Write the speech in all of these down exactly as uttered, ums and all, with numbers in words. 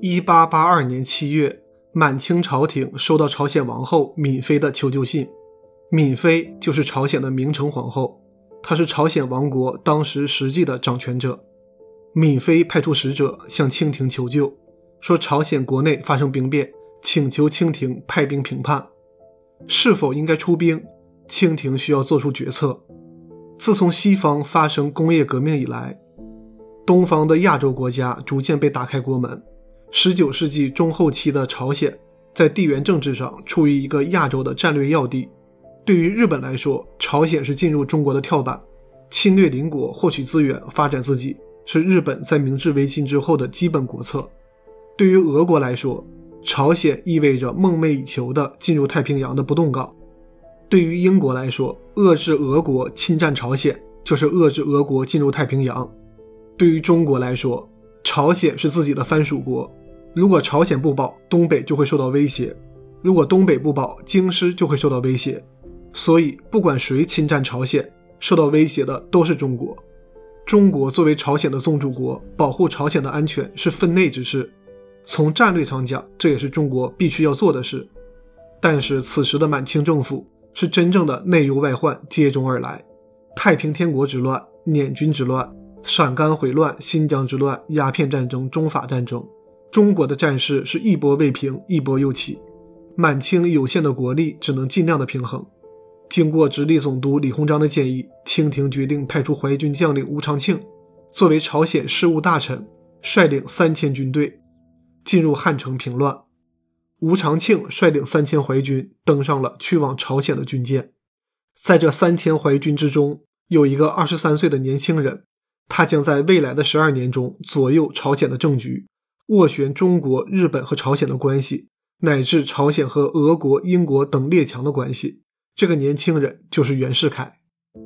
一八八二年七月，满清朝廷收到朝鲜王后闵妃的求救信。闵妃就是朝鲜的明成皇后，她是朝鲜王国当时实际的掌权者。闵妃派出使者向清廷求救，说朝鲜国内发生兵变，请求清廷派兵平叛。是否应该出兵，清廷需要做出决策。自从西方发生工业革命以来，东方的亚洲国家逐渐被打开国门。十九世纪中后期的朝鲜在地缘政治上处于一个亚洲的战略要地。对于日本来说，朝鲜是进入中国的跳板，侵略邻国获取资源发展自己是日本在明治维新之后的基本国策。对于俄国来说，朝鲜意味着梦寐以求的进入太平洋的不动港。对于英国来说，遏制俄国侵占朝鲜就是遏制俄国进入太平洋。对于中国来说，朝鲜是自己的藩属国，如果朝鲜不保，东北就会受到威胁，如果东北不保，京师就会受到威胁。所以不管谁侵占朝鲜，受到威胁的都是中国。中国作为朝鲜的宗主国，保护朝鲜的安全是分内之事，从战略上讲，这也是中国必须要做的事。但是此时的满清政府是真正的内忧外患接踵而来，太平天国之乱、捻军之乱、陕甘回乱、新疆之乱、鸦片战争、中法战争，中国的战事是一波未平，一波又起。满清有限的国力只能尽量的平衡。经过直隶总督李鸿章的建议，清廷决定派出淮军将领吴长庆作为朝鲜事务大臣，率领三千军队进入汉城平乱。吴长庆率领三千淮军登上了去往朝鲜的军舰。在这三千淮军之中，有一个二十三岁的年轻人，他将在未来的十二年中左右朝鲜的政局，斡旋中国、日本和朝鲜的关系，乃至朝鲜和俄国、英国等列强的关系。这个年轻人就是袁世凯。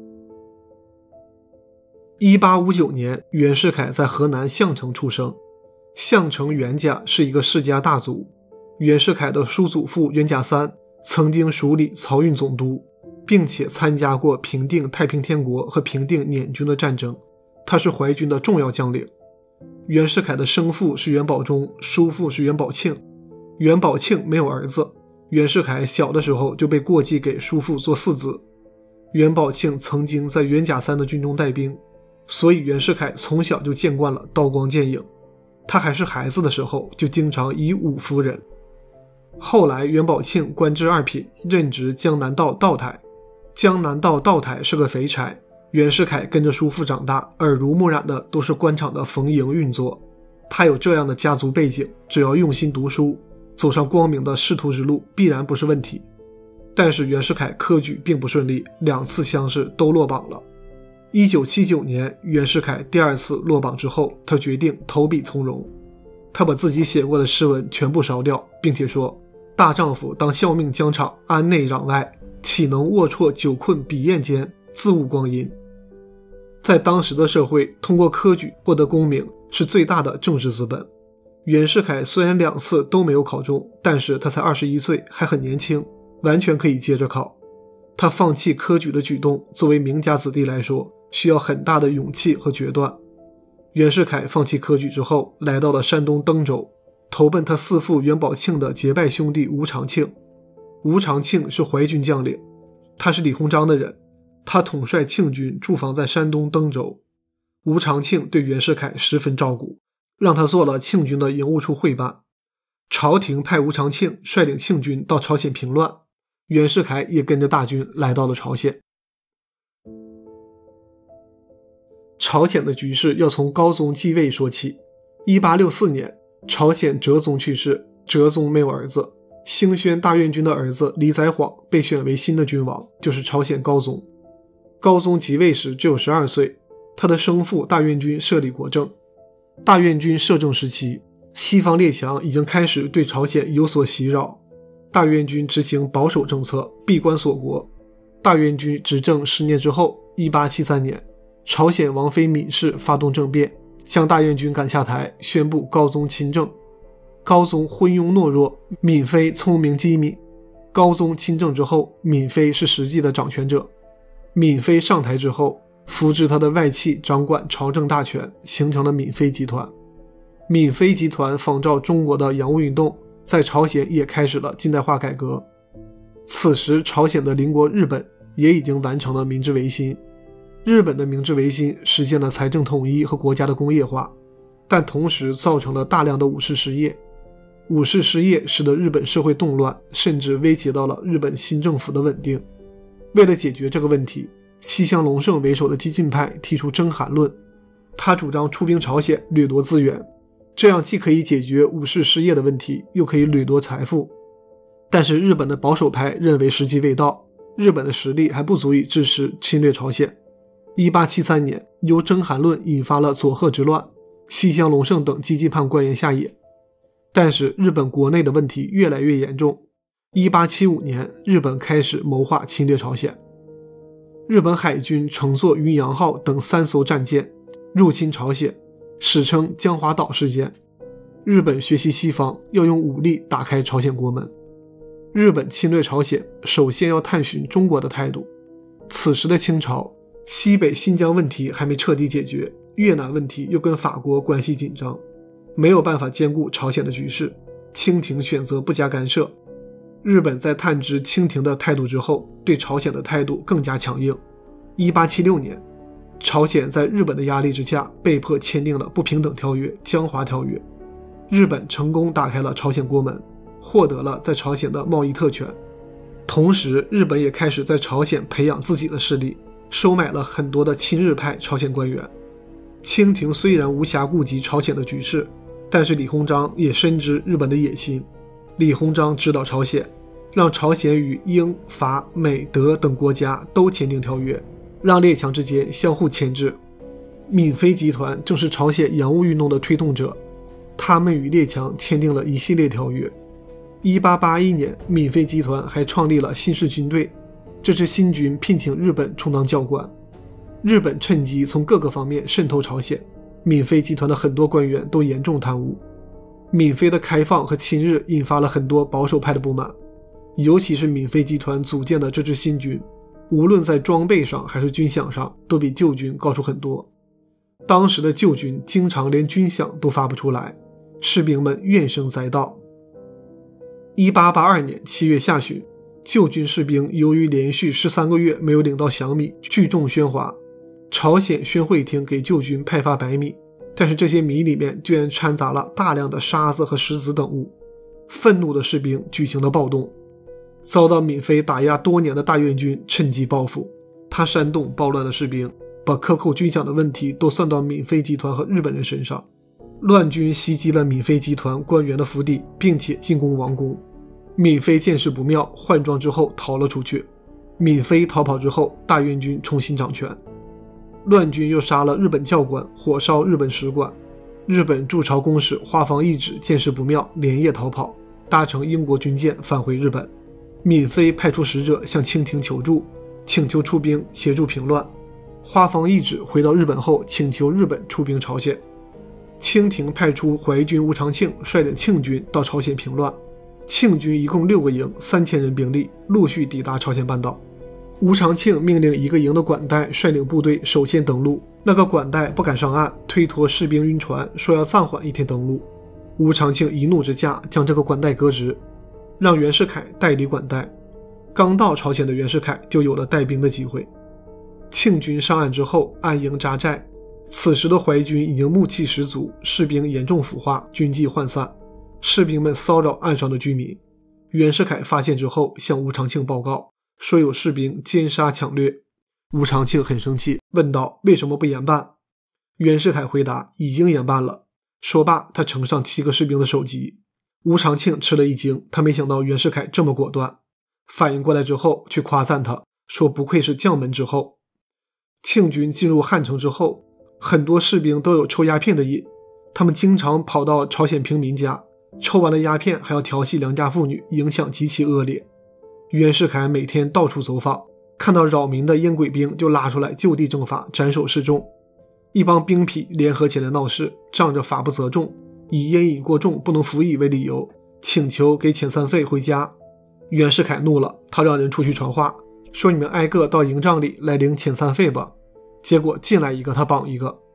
一八五九年，袁世凯在河南项城出生。项城袁家是一个世家大族，袁世凯的叔祖父袁家三曾经署理漕运总督，并且参加过平定太平天国和平定捻军的战争，他是淮军的重要将领。袁世凯的生父是袁保中，叔父是袁保庆。袁保庆没有儿子，袁世凯小的时候就被过继给叔父做嗣子。袁保庆曾经在袁家三的军中带兵，所以袁世凯从小就见惯了刀光剑影。他还是孩子的时候就经常以武服人。后来袁保庆官至二品，任职江南道道台。江南道道台是个肥差，袁世凯跟着叔父长大，耳濡目染的都是官场的逢迎运作。他有这样的家族背景，只要用心读书，走上光明的仕途之路必然不是问题。但是袁世凯科举并不顺利，两次乡试都落榜了。一九七九年，袁世凯第二次落榜之后，他决定投笔从戎。他把自己写过的诗文全部烧掉，并且说：大丈夫当效命疆场，安内攘外，岂能龌龊久困笔砚间，自误光阴。在当时的社会，通过科举获得功名是最大的政治资本。袁世凯虽然两次都没有考中，但是他才二十一岁，还很年轻，完全可以接着考。他放弃科举的举动，作为名家子弟来说，需要很大的勇气和决断。袁世凯放弃科举之后，来到了山东登州，投奔他弑父袁保庆的结拜兄弟吴长庆。吴长庆是淮军将领，他是李鸿章的人，他统帅庆军驻防在山东登州。吴长庆对袁世凯十分照顾，让他做了庆军的营务处会办。朝廷派吴长庆率领庆军到朝鲜平乱，袁世凯也跟着大军来到了朝鲜。朝鲜的局势要从高宗继位说起。一八六四年，朝鲜哲宗去世，哲宗没有儿子，兴宣大院君的儿子李载晃被选为新的君王，就是朝鲜高宗。高宗即位时只有十二岁，他的生父大院君设立国政。大院君摄政时期，西方列强已经开始对朝鲜有所袭扰，大院君执行保守政策，闭关锁国。大院君执政十年之后，一八七三年，朝鲜王妃闵氏发动政变，将大院君赶下台，宣布高宗亲政。高宗昏庸懦弱，闵妃聪明机敏。高宗亲政之后，闵妃是实际的掌权者。闵妃上台之后，扶植他的外戚掌管朝政大权，形成了闵妃集团。 闵妃集团仿照中国的洋务运动，在朝鲜也开始了近代化改革。此时朝鲜的邻国日本也已经完成了明治维新。日本的明治维新实现了财政统一和国家的工业化，但同时造成了大量的武士失业。武士失业使得日本社会动乱，甚至威胁到了日本新政府的稳定。为了解决这个问题，西乡隆盛为首的激进派提出征韩论，他主张出兵朝鲜掠夺资源，这样既可以解决武士失业的问题，又可以掠夺财富。但是日本的保守派认为时机未到，日本的实力还不足以支持侵略朝鲜。一八七三年，由征韩论引发了佐贺之乱，西乡隆盛等激进派官员下野。但是日本国内的问题越来越严重。一八七五年，日本开始谋划侵略朝鲜。日本海军乘坐云阳号等三艘战舰入侵朝鲜，史称江华岛事件。日本学习西方，要用武力打开朝鲜国门。日本侵略朝鲜，首先要探寻中国的态度。此时的清朝，西北新疆问题还没彻底解决，越南问题又跟法国关系紧张，没有办法兼顾朝鲜的局势，清廷选择不加干涉。日本在探知清廷的态度之后，对朝鲜的态度更加强硬。一八七六年，朝鲜在日本的压力之下，被迫签订了不平等条约江华条约。日本成功打开了朝鲜国门，获得了在朝鲜的贸易特权。同时日本也开始在朝鲜培养自己的势力，收买了很多的亲日派朝鲜官员。清廷虽然无暇顾及朝鲜的局势，但是李鸿章也深知日本的野心。李鸿章指导朝鲜，让朝鲜与英、法、美、德等国家都签订条约，让列强之间相互牵制。闵妃集团正是朝鲜洋务运动的推动者，他们与列强签订了一系列条约。一八八一年，闵妃集团还创立了新式军队，这支新军聘请日本充当教官。日本趁机从各个方面渗透朝鲜，闵妃集团的很多官员都严重贪污。闵妃的开放和亲日引发了很多保守派的不满，尤其是闵妃集团组建的这支新军，无论在装备上还是军饷上都比旧军高出很多。当时的旧军经常连军饷都发不出来，士兵们怨声载道。一八八二年七月下旬，旧军士兵由于连续十三个月没有领到饷米，聚众喧哗。朝鲜宣会厅给旧军派发白米，但是这些米里面居然掺杂了大量的沙子和石子等物。愤怒的士兵举行了暴动，遭到闵妃打压多年的大院军趁机报复。他煽动暴乱的士兵，把克扣军饷的问题都算到闵妃集团和日本人身上。乱军袭击了闵妃集团官员的府邸，并且进攻王宫。闵妃见势不妙，换装之后逃了出去。闵妃逃跑之后，大院军重新掌权。乱军又杀了日本教官，火烧日本使馆。日本驻朝公使花房义指见势不妙，连夜逃跑，搭乘英国军舰返回日本。闵妃派出使者向清廷求助，请求出兵协助平乱。花房义指回到日本后，请求日本出兵朝鲜。清廷派出淮军吴长庆率领庆军到朝鲜平乱。庆军一共六个营，三千人兵力，陆续抵达朝鲜半岛。吴长庆命令一个营的管带率领部队首先登陆，那个管带不敢上岸，推脱士兵晕船，说要暂缓一天登陆。吴长庆一怒之下将这个管带革职，让袁世凯代理管带。刚到朝鲜的袁世凯就有了带兵的机会。庆军上岸之后安营扎寨，此时的淮军已经暮气十足，士兵严重腐化，军纪涣散，士兵们骚扰岸上的居民。袁世凯发现之后向吴长庆报告，说有士兵奸杀抢掠。吴长庆很生气，问道为什么不严办。袁世凯回答已经严办了。说罢他呈上七个士兵的首级。吴长庆吃了一惊，他没想到袁世凯这么果断，反应过来之后去夸赞他，说不愧是将门之后。庆军进入汉城之后，很多士兵都有抽鸦片的瘾，他们经常跑到朝鲜平民家，抽完了鸦片还要调戏良家妇女，影响极其恶劣。袁世凯每天到处走访，看到扰民的烟鬼兵就拉出来就地正法，斩首示众。一帮兵痞联合起来闹事，仗着法不责众，以烟瘾过重不能服役为理由，请求给遣散费回家。袁世凯怒了，他让人出去传话，说你们挨个到营帐里来领遣散费吧。结果进来一个他绑一个。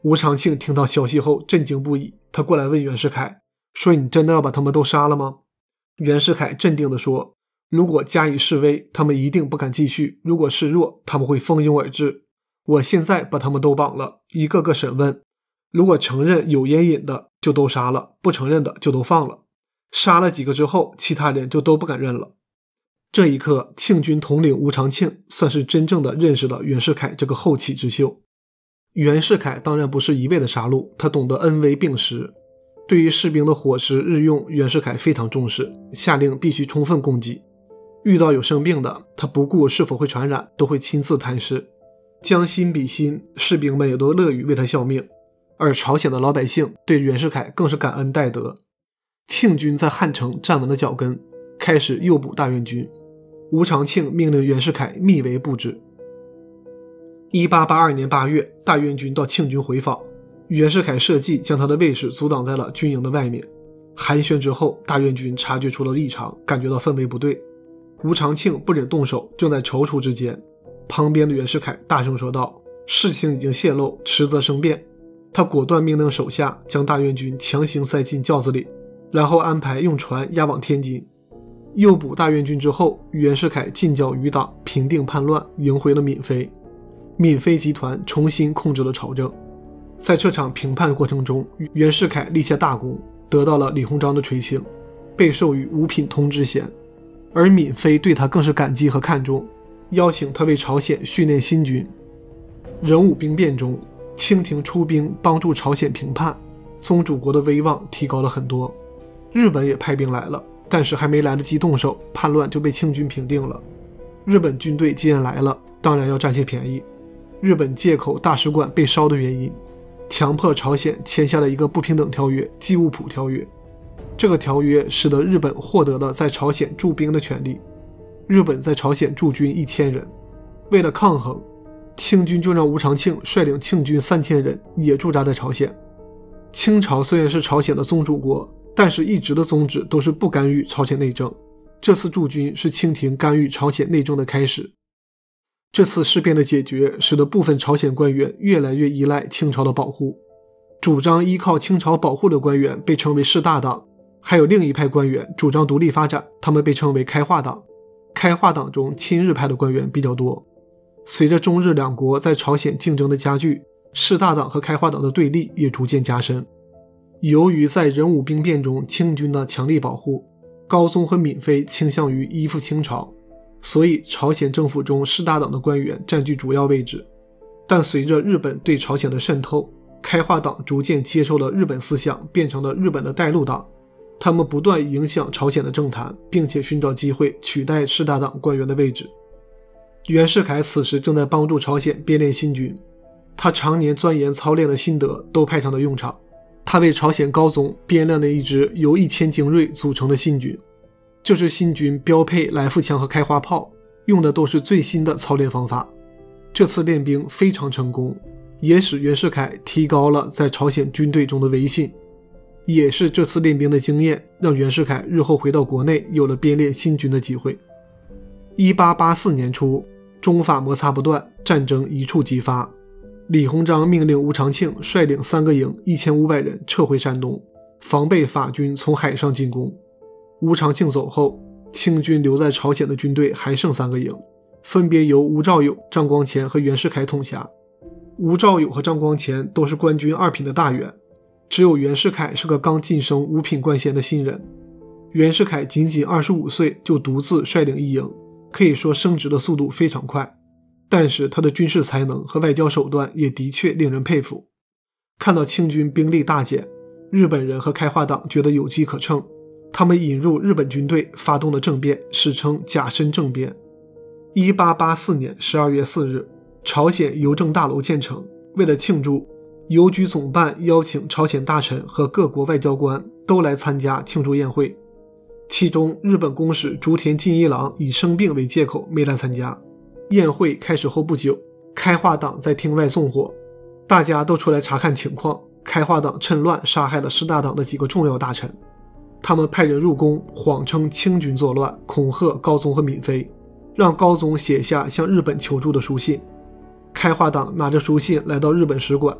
吴长庆听到消息后震惊不已，他过来问袁世凯说：“你真的要把他们都杀了吗？”袁世凯镇定地说：“如果加以示威，他们一定不敢继续；如果示弱，他们会蜂拥而至。我现在把他们都绑了，一个个审问，如果承认有烟瘾的就都杀了，不承认的就都放了。杀了几个之后，其他人就都不敢认了。”这一刻，庆军统领吴长庆算是真正的认识了袁世凯这个后起之秀。袁世凯当然不是一味的杀戮，他懂得恩威并施。对于士兵的伙食日用，袁世凯非常重视，下令必须充分供给。遇到有生病的，他不顾是否会传染，都会亲自探视。将心比心，士兵们也都乐于为他效命。而朝鲜的老百姓对袁世凯更是感恩戴德。庆军在汉城站稳了脚跟，开始诱捕大院军。吴长庆命令袁世凯密为布置。一八八二年八月，大院军到庆军回访，袁世凯设计将他的卫士阻挡在了军营的外面。寒暄之后，大院军察觉出了异常，感觉到氛围不对。吴长庆不忍动手，正在踌躇之间，旁边的袁世凯大声说道：“事情已经泄露，迟则生变。”他果断命令手下将大院军强行塞进轿子里，然后安排用船押往天津。诱捕大院军之后，袁世凯进剿余党，平定叛乱，赢回了闵妃。闵妃集团重新控制了朝政。在这场平叛过程中，袁世凯立下大功，得到了李鸿章的垂青，被授予五品通知衔。而闵妃对他更是感激和看重，邀请他为朝鲜训练新军。壬午兵变中，清廷出兵帮助朝鲜平叛，宗主国的威望提高了很多。日本也派兵来了，但是还没来得及动手，叛乱就被清军平定了。日本军队既然来了，当然要占些便宜。日本借口大使馆被烧的原因，强迫朝鲜签下了一个不平等条约——济务浦条约。这个条约使得日本获得了在朝鲜驻兵的权利。日本在朝鲜驻军一千人，为了抗衡，清军就让吴长庆率领庆军三千人也驻扎在朝鲜。清朝虽然是朝鲜的宗主国，但是一直的宗旨都是不干预朝鲜内政。这次驻军是清廷干预朝鲜内政的开始。这次事变的解决，使得部分朝鲜官员越来越依赖清朝的保护。主张依靠清朝保护的官员被称为士大党，还有另一派官员主张独立发展，他们被称为开化党。开化党中亲日派的官员比较多。随着中日两国在朝鲜竞争的加剧，士大党和开化党的对立也逐渐加深。由于在壬午兵变中清军的强力保护，高宗和闵妃倾向于依附清朝，所以朝鲜政府中士大党的官员占据主要位置。但随着日本对朝鲜的渗透，开化党逐渐接受了日本思想，变成了日本的带路党。他们不断影响朝鲜的政坛，并且寻找机会取代士大党官员的位置。袁世凯此时正在帮助朝鲜编练新军，他常年钻研操练的心得都派上了用场。他为朝鲜高宗编练了一支由一千精锐组成的新军，这支新军标配来复枪和开花炮，用的都是最新的操练方法。这次练兵非常成功，也使袁世凯提高了在朝鲜军队中的威信。也是这次练兵的经验，让袁世凯日后回到国内有了编练新军的机会。一八八四年初，中法摩擦不断，战争一触即发。李鸿章命令吴长庆率领三个营一千五百人撤回山东，防备法军从海上进攻。吴长庆走后，清军留在朝鲜的军队还剩三个营，分别由吴兆友、张光潜和袁世凯统辖。吴兆友和张光潜都是官军二品的大员，只有袁世凯是个刚晋升五品官衔的新人。袁世凯仅仅二十五岁就独自率领一营，可以说升职的速度非常快。但是他的军事才能和外交手段也的确令人佩服。看到清军兵力大减，日本人和开化党觉得有机可乘，他们引入日本军队，发动了政变，史称甲申政变。一八八四年十二月四日，朝鲜邮政大楼建成。为了庆祝，邮局总办邀请朝鲜大臣和各国外交官都来参加庆祝宴会。其中日本公使竹田进一郎以生病为借口没来参加。宴会开始后不久，开化党在厅外纵火，大家都出来查看情况。开化党趁乱杀害了士大党的几个重要大臣，他们派人入宫，谎称清军作乱，恐吓高宗和闵妃，让高宗写下向日本求助的书信。开化党拿着书信来到日本使馆，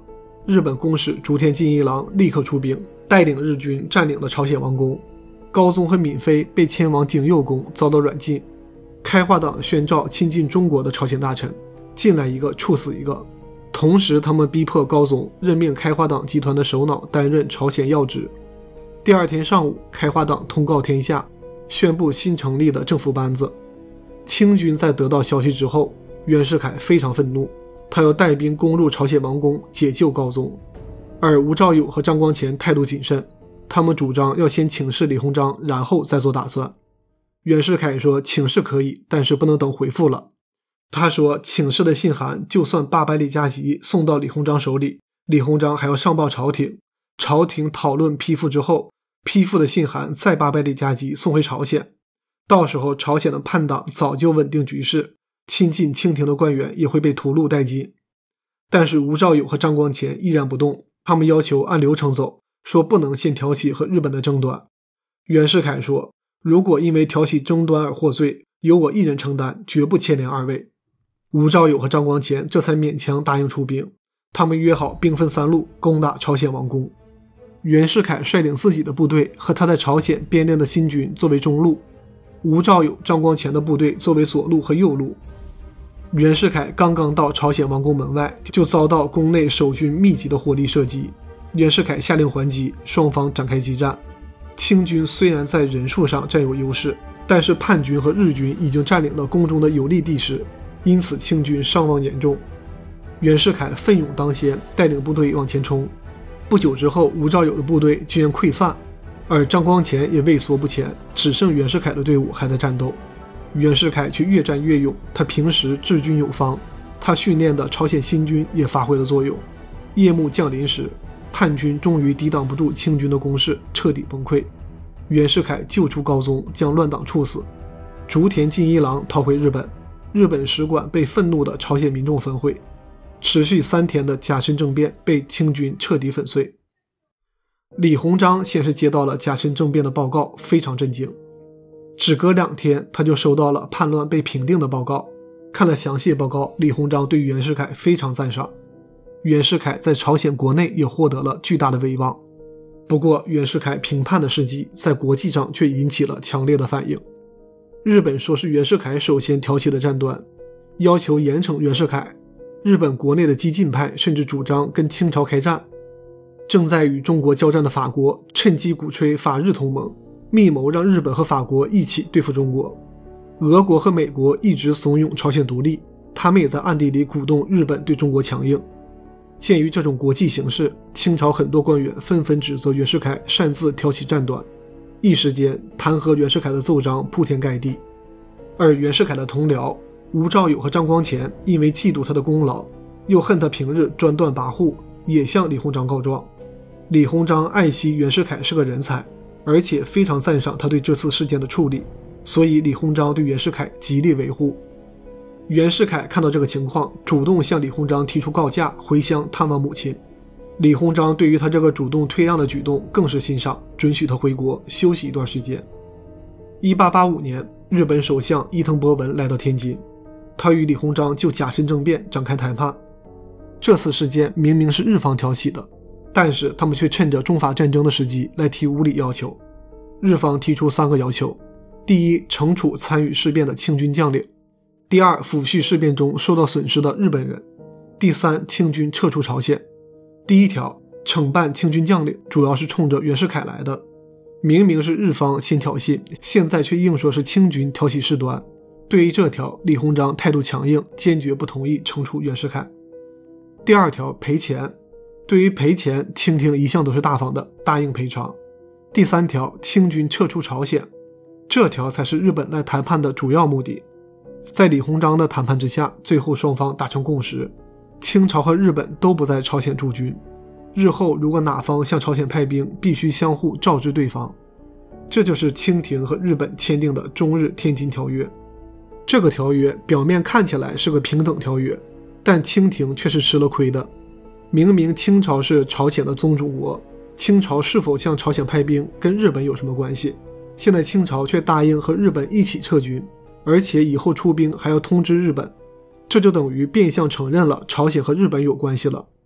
日本公使竹田进一郎立刻出兵，带领日军占领了朝鲜王宫。高宗和闵妃被迁往景佑宫，遭到软禁。开化党宣召亲近中国的朝鲜大臣，进来一个处死一个。同时他们逼迫高宗任命开化党集团的首脑担任朝鲜要职。第二天上午，开化党通告天下，宣布新成立的政府班子。清军在得到消息之后，袁世凯非常愤怒，他要带兵攻入朝鲜王宫，解救高宗。而吴兆友和张光潜态度谨慎，他们主张要先请示李鸿章，然后再做打算。袁世凯说请示可以，但是不能等回复了。他说请示的信函就算八百里加急送到李鸿章手里，李鸿章还要上报朝廷，朝廷讨论批复之后，批复的信函再八百里加急送回朝鲜，到时候朝鲜的叛党早就稳定局势，亲近清廷的官员也会被屠戮殆尽。但是吴兆友和张光潜依然不动，他们要求按流程走，说不能先挑起和日本的争端。袁世凯说，如果因为挑起争端而获罪，由我一人承担，绝不牵连二位。吴兆友和张光潜这才勉强答应出兵，他们约好兵分三路攻打朝鲜王宫。袁世凯率领自己的部队和他在朝鲜编练的新军作为中路，吴兆友、张光潜的部队作为左路和右路。袁世凯刚刚到朝鲜王宫门外，就遭到宫内守军密集的火力射击。袁世凯下令还击，双方展开激战。清军虽然在人数上占有优势，但是叛军和日军已经占领了宫中的有利地势，因此清军伤亡严重。袁世凯奋勇当先，带领部队往前冲。不久之后，吴兆友的部队居然溃散，而张光潜也畏缩不前，只剩袁世凯的队伍还在战斗。袁世凯却越战越勇，他平时治军有方，他训练的朝鲜新军也发挥了作用。夜幕降临时，叛军终于抵挡不住清军的攻势，彻底崩溃。袁世凯救出高宗，将乱党处死。竹田进一郎逃回日本，日本使馆被愤怒的朝鲜民众焚毁。持续三天的甲申政变被清军彻底粉碎。李鸿章先是接到了甲申政变的报告，非常震惊。只隔两天，他就收到了叛乱被平定的报告。看了详细报告，李鸿章对袁世凯非常赞赏。袁世凯在朝鲜国内也获得了巨大的威望。不过，袁世凯平叛的事迹在国际上却引起了强烈的反应。日本说是袁世凯首先挑起的战端，要求严惩袁世凯。日本国内的激进派甚至主张跟清朝开战。正在与中国交战的法国趁机鼓吹法日同盟，密谋让日本和法国一起对付中国。俄国和美国一直怂恿朝鲜独立，他们也在暗地里鼓动日本对中国强硬。鉴于这种国际形势，清朝很多官员纷纷指责袁世凯擅自挑起战端，一时间弹劾袁世凯的奏章铺天盖地。而袁世凯的同僚吴兆友和张光潜因为嫉妒他的功劳，又恨他平日专断跋扈，也向李鸿章告状。李鸿章爱惜袁世凯是个人才，而且非常赞赏他对这次事件的处理，所以李鸿章对袁世凯极力维护。袁世凯看到这个情况，主动向李鸿章提出告假，回乡探望母亲。李鸿章对于他这个主动退让的举动更是欣赏，准许他回国休息一段时间。一八八五年，日本首相伊藤博文来到天津，他与李鸿章就甲申政变展开谈判。这次事件明明是日方挑起的，但是他们却趁着中法战争的时机来提无理要求。日方提出三个要求：第一，惩处参与事变的清军将领；第二，抚恤事变中受到损失的日本人；第三，清军撤出朝鲜。第一条，惩办清军将领主要是冲着袁世凯来的，明明是日方先挑衅，现在却硬说是清军挑起事端。对于这条，李鸿章态度强硬，坚决不同意惩处袁世凯。第二条，赔钱。对于赔钱，清廷一向都是大方的，答应赔偿。第三条，清军撤出朝鲜。这条才是日本来谈判的主要目的。在李鸿章的谈判之下，最后双方达成共识，清朝和日本都不在朝鲜驻军，日后如果哪方向朝鲜派兵，必须相互告知对方。这就是清廷和日本签订的中日天津条约。这个条约表面看起来是个平等条约，但清廷却是吃了亏的。明明清朝是朝鲜的宗主国，清朝是否向朝鲜派兵跟日本有什么关系？现在清朝却答应和日本一起撤军，而且以后出兵还要通知日本，这就等于变相承认了朝鲜和日本有关系了。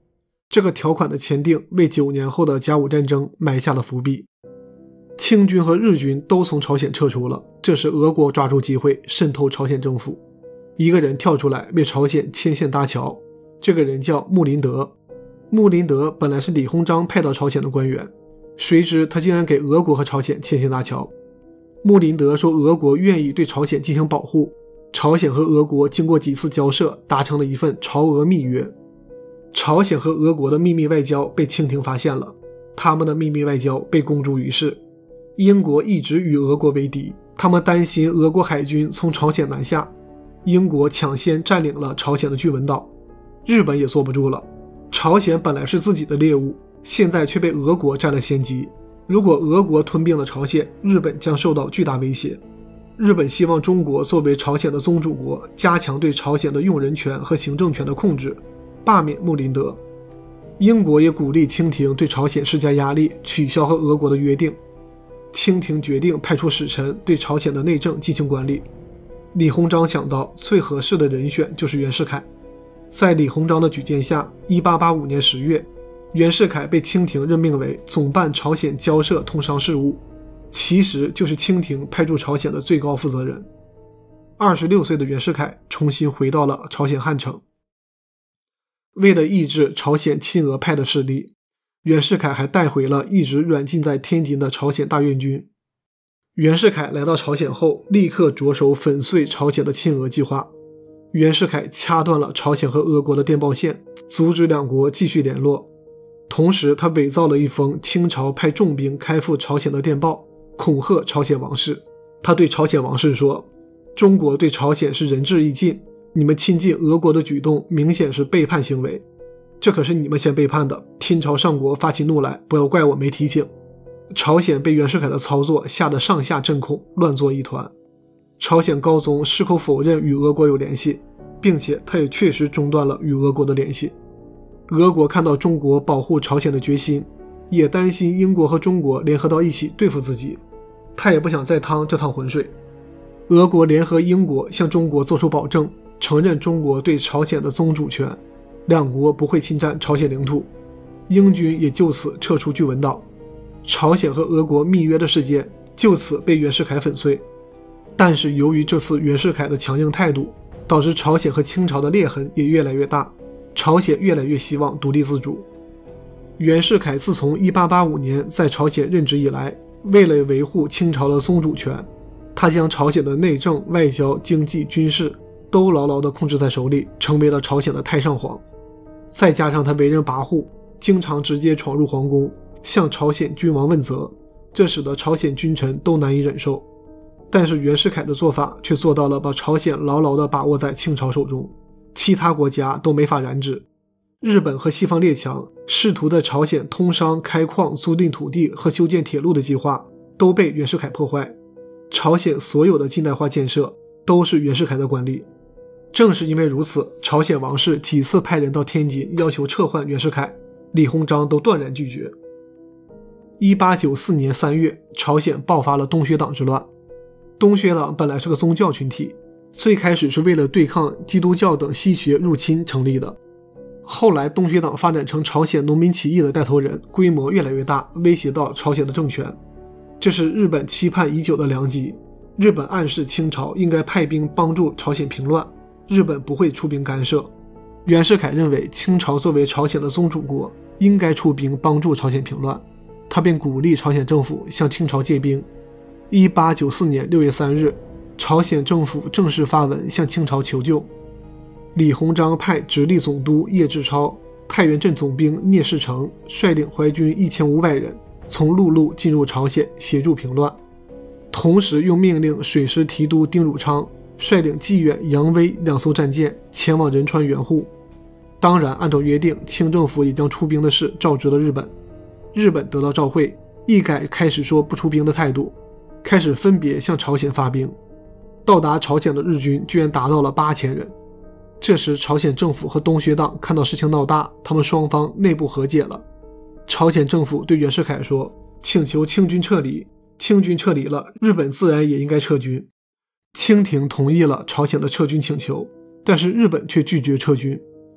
这个条款的签订为九年后的甲午战争埋下了伏笔。清军和日军都从朝鲜撤出了，这时俄国抓住机会渗透朝鲜政府，一个人跳出来为朝鲜牵线搭桥，这个人叫穆林德。穆林德本来是李鸿章派到朝鲜的官员，谁知他竟然给俄国和朝鲜牵线搭桥。穆林德说俄国愿意对朝鲜进行保护，朝鲜和俄国经过几次交涉达成了一份朝俄密约。朝鲜和俄国的秘密外交被清廷发现了，他们的秘密外交被公诸于世。英国一直与俄国为敌，他们担心俄国海军从朝鲜南下，英国抢先占领了朝鲜的巨文岛。日本也坐不住了，朝鲜本来是自己的猎物，现在却被俄国占了先机，如果俄国吞并了朝鲜，日本将受到巨大威胁。日本希望中国作为朝鲜的宗主国，加强对朝鲜的用人权和行政权的控制，罢免穆林德。英国也鼓励清廷对朝鲜施加压力，取消和俄国的约定。清廷决定派出使臣对朝鲜的内政进行管理。李鸿章想到最合适的人选就是袁世凯。在李鸿章的举荐下，一八八五年十月，袁世凯被清廷任命为总办朝鲜交涉通商事务，其实就是清廷派驻朝鲜的最高负责人。二十六岁的袁世凯重新回到了朝鲜汉城。为了抑制朝鲜亲俄派的势力，袁世凯还带回了一直软禁在天津的朝鲜大院军。袁世凯来到朝鲜后，立刻着手粉碎朝鲜的亲俄计划。袁世凯掐断了朝鲜和俄国的电报线，阻止两国继续联络。同时他伪造了一封清朝派重兵开赴朝鲜的电报，恐吓朝鲜王室。他对朝鲜王室说，中国对朝鲜是仁至义尽，你们亲近俄国的举动明显是背叛行为，这可是你们先背叛的，天朝上国发起怒来，不要怪我没提醒。朝鲜被袁世凯的操作吓得上下震恐，乱作一团。朝鲜高宗矢口否认与俄国有联系，并且他也确实中断了与俄国的联系。俄国看到中国保护朝鲜的决心，也担心英国和中国联合到一起对付自己，他也不想再趟这趟浑水。俄国联合英国向中国做出保证，承认中国对朝鲜的宗主权，两国不会侵占朝鲜领土，英军也就此撤出巨文岛。朝鲜和俄国密约的事件就此被袁世凯粉碎。但是由于这次袁世凯的强硬态度，导致朝鲜和清朝的裂痕也越来越大，朝鲜越来越希望独立自主。袁世凯自从一八八五年在朝鲜任职以来，为了维护清朝的宗主权，他将朝鲜的内政、外交、经济、军事都牢牢地控制在手里，成为了朝鲜的太上皇。再加上他为人跋扈，经常直接闯入皇宫，向朝鲜君王问责，这使得朝鲜君臣都难以忍受。但是袁世凯的做法却做到了把朝鲜牢牢地把握在清朝手中，其他国家都没法染指。日本和西方列强试图在朝鲜通商、开矿、租赁土地和修建铁路的计划都被袁世凯破坏。朝鲜所有的近代化建设都是袁世凯的管理。正是因为如此，朝鲜王室几次派人到天津要求撤换袁世凯，李鸿章都断然拒绝。一八九四年三月，朝鲜爆发了东学党之乱。东学党本来是个宗教群体，最开始是为了对抗基督教等西学入侵成立的。后来东学党发展成朝鲜农民起义的带头人，规模越来越大，威胁到朝鲜的政权。这是日本期盼已久的良机。日本暗示清朝应该派兵帮助朝鲜平乱，日本不会出兵干涉。袁世凯认为清朝作为朝鲜的宗主国，应该出兵帮助朝鲜平乱，他便鼓励朝鲜政府向清朝借兵。一八九四年六月三日，朝鲜政府正式发文向清朝求救。李鸿章派直隶总督叶志超、太原镇总兵聂士成率领淮军一千五百人从陆路进入朝鲜，协助平乱。同时又命令水师提督丁汝昌率领济远、扬威两艘战舰前往仁川援护。当然按照约定，清政府也将出兵的事告知了日本。日本得到照会，一改开始说不出兵的态度，开始分别向朝鲜发兵。到达朝鲜的日军居然达到了八千人。这时朝鲜政府和东学党看到事情闹大，他们双方内部和解了。朝鲜政府对袁世凯说，请求清军撤离，清军撤离了，日本自然也应该撤军。清廷同意了朝鲜的撤军请求，但是日本却拒绝撤军。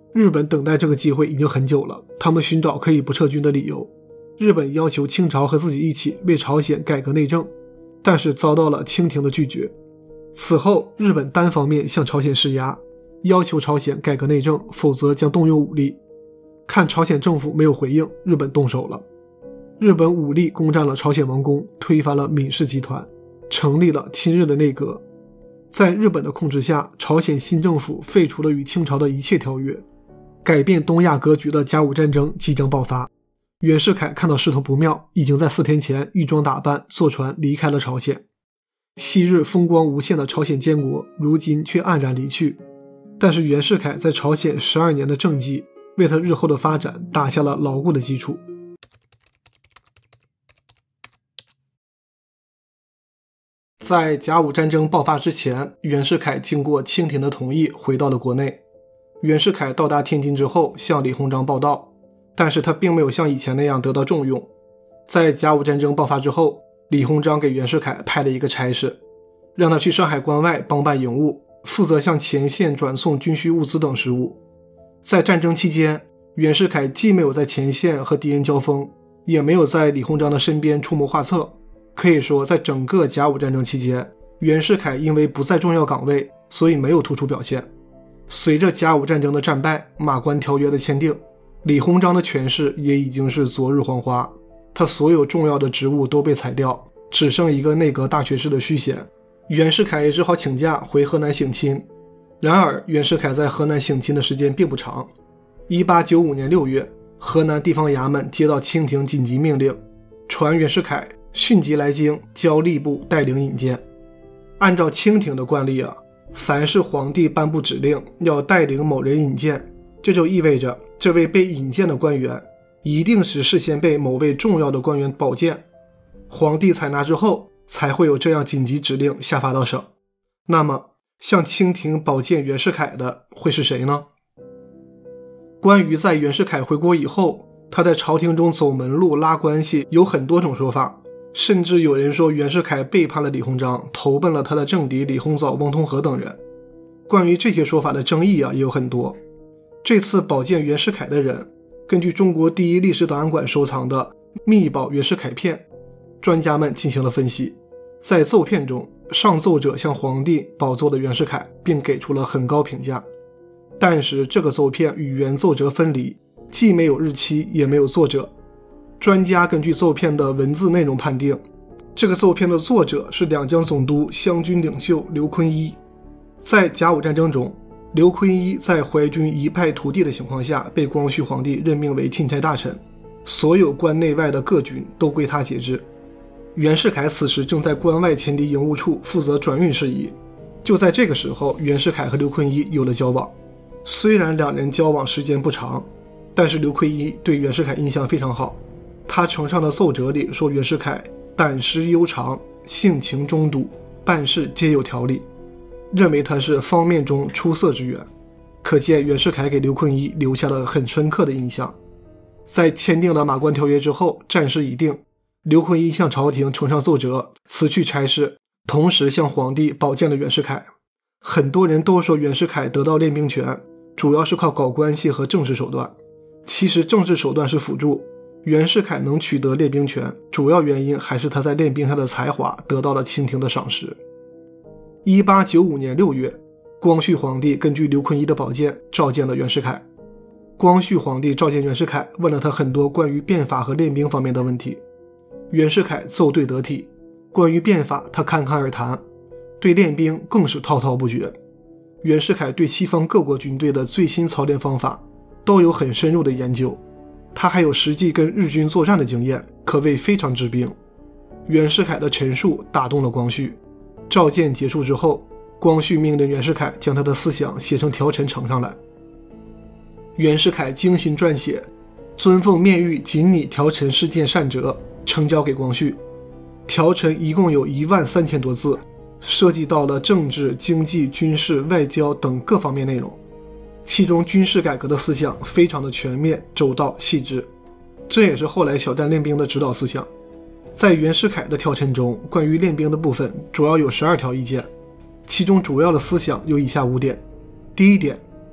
日本等待这个机会已经很久了，他们寻找可以不撤军的理由。日本要求清朝和自己一起为朝鲜改革内政，但是遭到了清廷的拒绝。此后，日本单方面向朝鲜施压，要求朝鲜改革内政，否则将动用武力。看朝鲜政府没有回应，日本动手了。日本武力攻占了朝鲜王宫，推翻了闵氏集团，成立了亲日的内阁。在日本的控制下，朝鲜新政府废除了与清朝的一切条约，改变东亚格局的甲午战争即将爆发。袁世凯看到势头不妙，已经在四天前戎装打扮，坐船离开了朝鲜。昔日风光无限的朝鲜建国，如今却黯然离去。但是袁世凯在朝鲜十二年的政绩，为他日后的发展打下了牢固的基础。在甲午战争爆发之前，袁世凯经过清廷的同意回到了国内。袁世凯到达天津之后，向李鸿章报道，但是他并没有像以前那样得到重用。在甲午战争爆发之后，李鸿章给袁世凯派了一个差事，让他去上海关外帮办营务，负责向前线转送军需物资等事务。在战争期间，袁世凯既没有在前线和敌人交锋，也没有在李鸿章的身边出谋划策。可以说，在整个甲午战争期间，袁世凯因为不在重要岗位，所以没有突出表现。随着甲午战争的战败，马关条约的签订，李鸿章的权势也已经是昨日黄花，他所有重要的职务都被裁掉，只剩一个内阁大学士的虚衔。袁世凯也只好请假回河南省亲。然而袁世凯在河南省亲的时间并不长。一八九五年六月，河南地方衙门接到清廷紧急命令，传袁世凯迅即来京，交吏部带领引荐。按照清廷的惯例啊，凡是皇帝颁布指令要带领某人引荐，这就意味着这位被引荐的官员一定是事先被某位重要的官员保荐，皇帝采纳之后才会有这样紧急指令下发到省。那么向清廷保荐袁世凯的会是谁呢？关于在袁世凯回国以后他在朝廷中走门路拉关系，有很多种说法，甚至有人说袁世凯背叛了李鸿章，投奔了他的政敌李鸿藻、翁同龢等人。关于这些说法的争议啊也有很多。这次保荐袁世凯的人，根据中国第一历史档案馆收藏的密保袁世凯片，专家们进行了分析。在奏片中，上奏者向皇帝保奏了袁世凯，并给出了很高评价。但是这个奏片与原奏折分离，既没有日期也没有作者。专家根据奏片的文字内容判定，这个奏片的作者是两江总督湘军领袖刘坤一。在甲午战争中，刘坤一在淮军一败涂地的情况下，被光绪皇帝任命为钦差大臣，所有关内外的各军都归他节制。袁世凯此时正在关外前敌营务处负责转运事宜。就在这个时候，袁世凯和刘坤一有了交往。虽然两人交往时间不长，但是刘坤一对袁世凯印象非常好。他呈上的奏折里说袁世凯胆识悠长，性情中笃，办事皆有条理，认为他是方面中出色之员。可见袁世凯给刘坤一留下了很深刻的印象。在签订了马关条约之后，战事已定，刘坤一向朝廷呈上奏折，辞去差事，同时向皇帝保荐了袁世凯。很多人都说袁世凯得到练兵权主要是靠搞关系和政治手段，其实政治手段是辅助，袁世凯能取得练兵权，主要原因还是他在练兵上的才华得到了清廷的赏识。一八九五年六月，光绪皇帝根据刘坤一的保荐召见了袁世凯。光绪皇帝召见袁世凯，问了他很多关于变法和练兵方面的问题。袁世凯奏对得体，关于变法他侃侃而谈，对练兵更是滔滔不绝。袁世凯对西方各国军队的最新操练方法都有很深入的研究，他还有实际跟日军作战的经验，可谓非常知兵。袁世凯的陈述打动了光绪。召见结束之后，光绪命令袁世凯将他的思想写成条陈呈上来。袁世凯精心撰写，尊奉面谕谨拟条陈事件善折，呈交给光绪。条陈一共有一万三千多字，涉及到了政治、经济、军事、外交等各方面内容。其中军事改革的思想非常的全面、周到、细致，这也是后来小站练兵的指导思想。在袁世凯的条陈中，关于练兵的部分，主要有十二条意见，其中主要的思想有以下五点。第一点，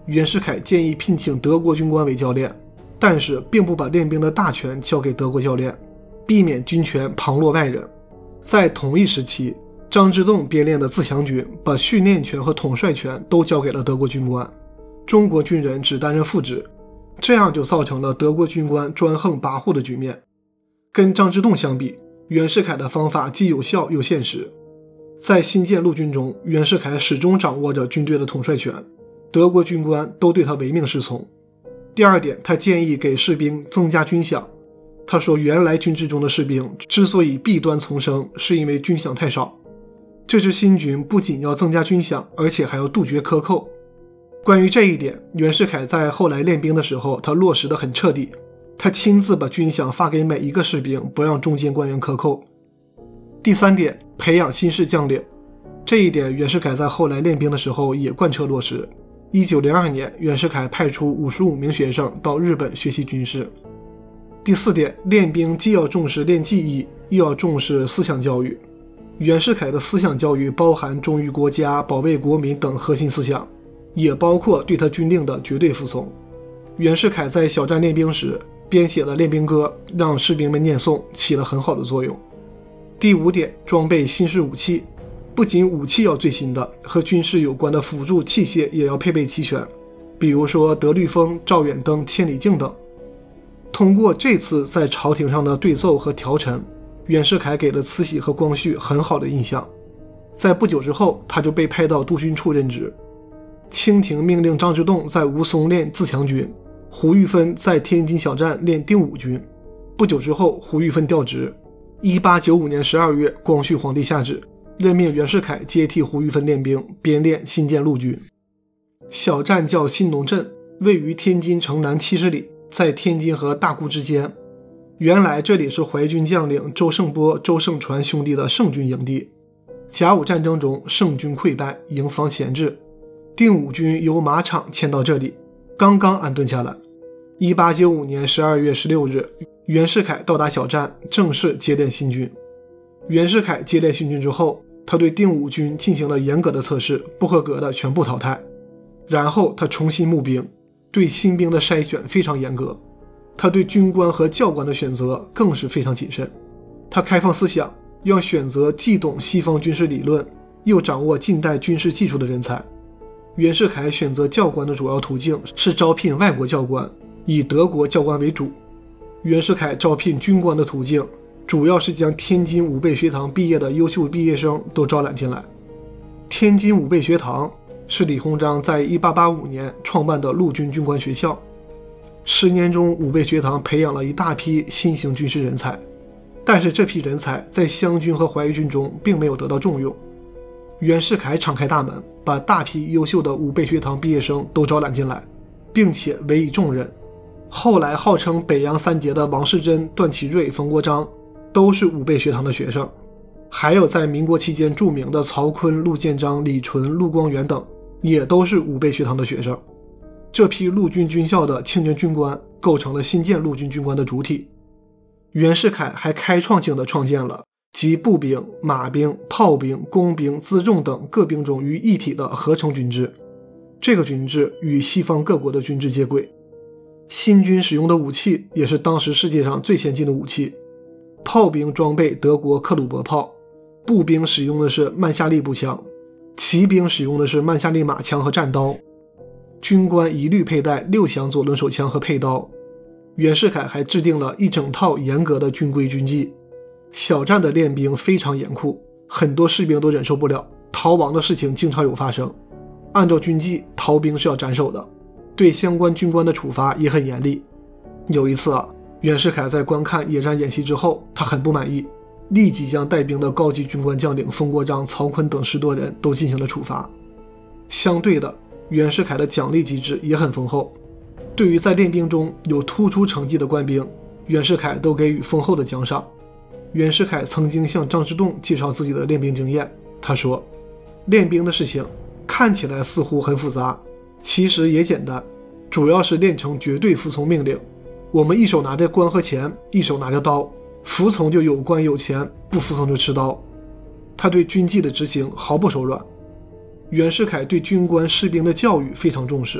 袁世凯建议聘请德国军官为教练，但是并不把练兵的大权交给德国教练，避免军权旁落外人。在同一时期，张之洞编练的自强军把训练权和统帅权都交给了德国军官，中国军人只担任副职，这样就造成了德国军官专横跋扈的局面。跟张之洞相比，袁世凯的方法既有效又现实。在新建陆军中，袁世凯始终掌握着军队的统帅权，德国军官都对他唯命是从。第二点，他建议给士兵增加军饷。他说，原来军制中的士兵之所以弊端丛生，是因为军饷太少。这支新军不仅要增加军饷，而且还要杜绝克扣。关于这一点，袁世凯在后来练兵的时候，他落实得很彻底。他亲自把军饷发给每一个士兵，不让中间官员克扣。第三点，培养新式将领。这一点袁世凯在后来练兵的时候也贯彻落实。一九零二年，袁世凯派出五十五名学生到日本学习军事。第四点，练兵既要重视练技艺，又要重视思想教育。袁世凯的思想教育包含忠于国家、保卫国民等核心思想，也包括对他军令的绝对服从。袁世凯在小站练兵时编写了练兵歌，让士兵们念诵，起了很好的作用。第五点，装备新式武器。不仅武器要最新的，和军事有关的辅助器械也要配备齐全，比如说德律风、照远灯、千里镜等。通过这次在朝廷上的对奏和调陈，袁世凯给了慈禧和光绪很好的印象。在不久之后，他就被派到督军处任职。清廷命令张之洞在吴淞练自强军，胡玉芬在天津小站练定武军。不久之后，胡玉芬调职。一八九五年十二月，光绪皇帝下旨，任命袁世凯接替胡玉芬练兵，编练新建陆军。小站叫新农镇，位于天津城南七十里，在天津和大沽之间。原来这里是淮军将领周盛波、周盛传兄弟的盛军营地。甲午战争中，盛军溃败，营房闲置，定武军由马场迁到这里，刚刚安顿下来。一八九五年十二月十六日，袁世凯到达小站，正式接练新军。袁世凯接练新军之后，他对定武军进行了严格的测试，不合格的全部淘汰。然后他重新募兵，对新兵的筛选非常严格。他对军官和教官的选择更是非常谨慎。他开放思想，要选择既懂西方军事理论，又掌握近代军事技术的人才。袁世凯选择教官的主要途径是招聘外国教官，以德国教官为主。袁世凯招聘军官的途径主要是将天津武备学堂毕业的优秀毕业生都招揽进来。天津武备学堂是李鸿章在一八八五年创办的陆军军官学校，十年中武备学堂培养了一大批新型军事人才，但是这批人才在湘军和淮军中并没有得到重用。袁世凯敞开大门，把大批优秀的武备学堂毕业生都招揽进来，并且委以重任。后来号称北洋三杰的王士祯、段祺瑞、冯国璋都是武备学堂的学生，还有在民国期间著名的曹锟、陆建章、李纯、陆光远等也都是武备学堂的学生。这批陆军军校的青年军官构成了新建陆军军官的主体。袁世凯还开创性地创建了集步兵、马兵、炮兵、工兵、辎重等各兵种于一体的合成军制，这个军制与西方各国的军制接轨。新军使用的武器也是当时世界上最先进的武器，炮兵装备德国克虏伯炮，步兵使用的是曼夏利步枪，骑兵使用的是曼夏利马枪和战刀，军官一律佩戴六响左轮手枪和佩刀。袁世凯还制定了一整套严格的军规军纪。小站的练兵非常严酷，很多士兵都忍受不了，逃亡的事情经常有发生。按照军纪，逃兵是要斩首的，对相关军官的处罚也很严厉。有一次啊，袁世凯在观看野战演习之后，他很不满意，立即将带兵的高级军官将领冯国璋、曹锟等十多人都进行了处罚。相对的，袁世凯的奖励机制也很丰厚，对于在练兵中有突出成绩的官兵，袁世凯都给予丰厚的奖赏。袁世凯曾经向张之洞介绍自己的练兵经验，他说，练兵的事情看起来似乎很复杂，其实也简单，主要是练成绝对服从命令。我们一手拿着官和钱，一手拿着刀，服从就有官有钱，不服从就持刀。他对军纪的执行毫不手软。袁世凯对军官士兵的教育非常重视，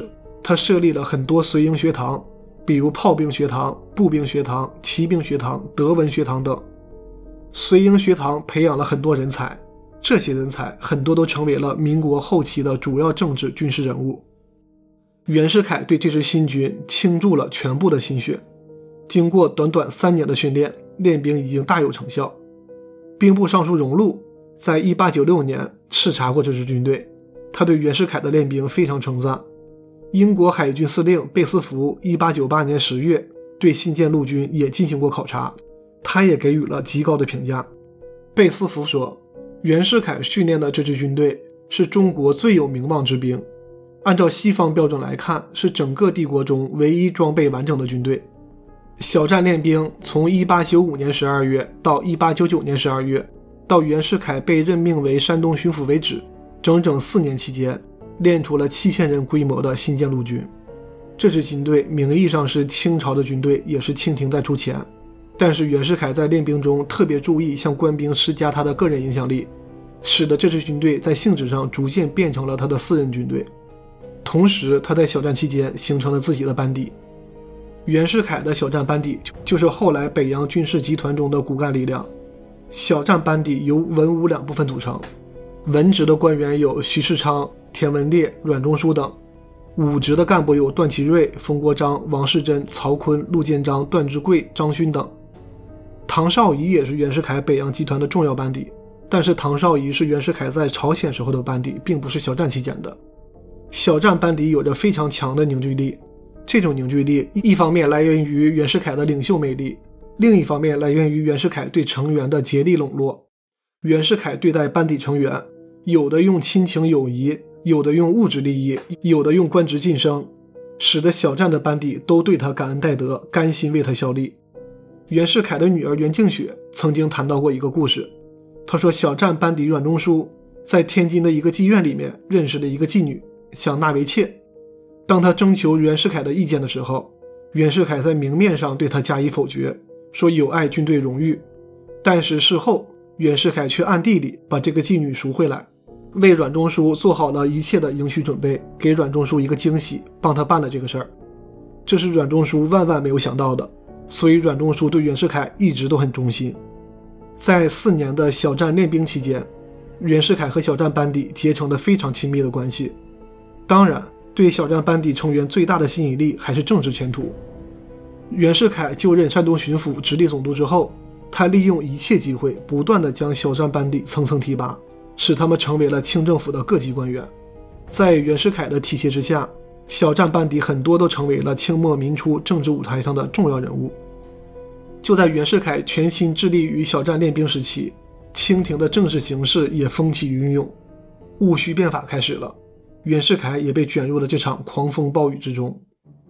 他设立了很多随营学堂，比如炮兵学堂、步兵学堂、骑兵学堂、德文学堂等。随营学堂培养了很多人才，这些人才很多都成为了民国后期的主要政治军事人物。袁世凯对这支新军倾注了全部的心血，经过短短三年的训练，练兵已经大有成效。兵部尚书荣禄在一八九六年视察过这支军队，他对袁世凯的练兵非常称赞。英国海军司令贝斯福一八九八年十月对新建陆军也进行过考察，他也给予了极高的评价。贝斯福说，袁世凯训练的这支军队是中国最有名望之兵，按照西方标准来看，是整个帝国中唯一装备完整的军队。小站练兵从一八九五年十二月到一八九九年十二月，到袁世凯被任命为山东巡抚为止，整整四年期间，练出了七千人规模的新建陆军。这支军队名义上是清朝的军队，也是清廷在出钱，但是袁世凯在练兵中特别注意向官兵施加他的个人影响力，使得这支军队在性质上逐渐变成了他的私人军队。同时他在小站期间形成了自己的班底。袁世凯的小站班底就是后来北洋军事集团中的骨干力量。小站班底由文武两部分组成，文职的官员有徐世昌、田文烈、阮中书等，武职的干部有段祺瑞、冯国璋、王士珍、曹锟、陆建章、段志贵、张勋等。唐绍仪也是袁世凯北洋集团的重要班底，但是唐绍仪是袁世凯在朝鲜时候的班底，并不是小站期间的。小站班底有着非常强的凝聚力，这种凝聚力一方面来源于袁世凯的领袖魅力，另一方面来源于袁世凯对成员的竭力笼络。袁世凯对待班底成员，有的用亲情友谊，有的用物质利益，有的用官职晋升，使得小站的班底都对他感恩戴德，甘心为他效力。袁世凯的女儿袁敬雪曾经谈到过一个故事，她说小站班底阮中书在天津的一个妓院里面认识了一个妓女，想纳为妾。当他征求袁世凯的意见的时候，袁世凯在明面上对他加以否决，说有碍军队荣誉，但是事后袁世凯却暗地里把这个妓女赎回来，为阮中书做好了一切的迎娶准备，给阮中书一个惊喜，帮他办了这个事儿。这是阮中书万万没有想到的，所以阮中书对袁世凯一直都很忠心。在四年的小站练兵期间，袁世凯和小站班底结成了非常亲密的关系。当然，对小站班底成员最大的吸引力还是政治前途。袁世凯就任山东巡抚直隶总督之后，他利用一切机会不断地将小站班底层层提拔，使他们成为了清政府的各级官员。在袁世凯的提携之下，小站班底很多都成为了清末民初政治舞台上的重要人物。就在袁世凯全心致力于小站练兵时期，清廷的政治形势也风起云涌，戊戌变法开始了，袁世凯也被卷入了这场狂风暴雨之中。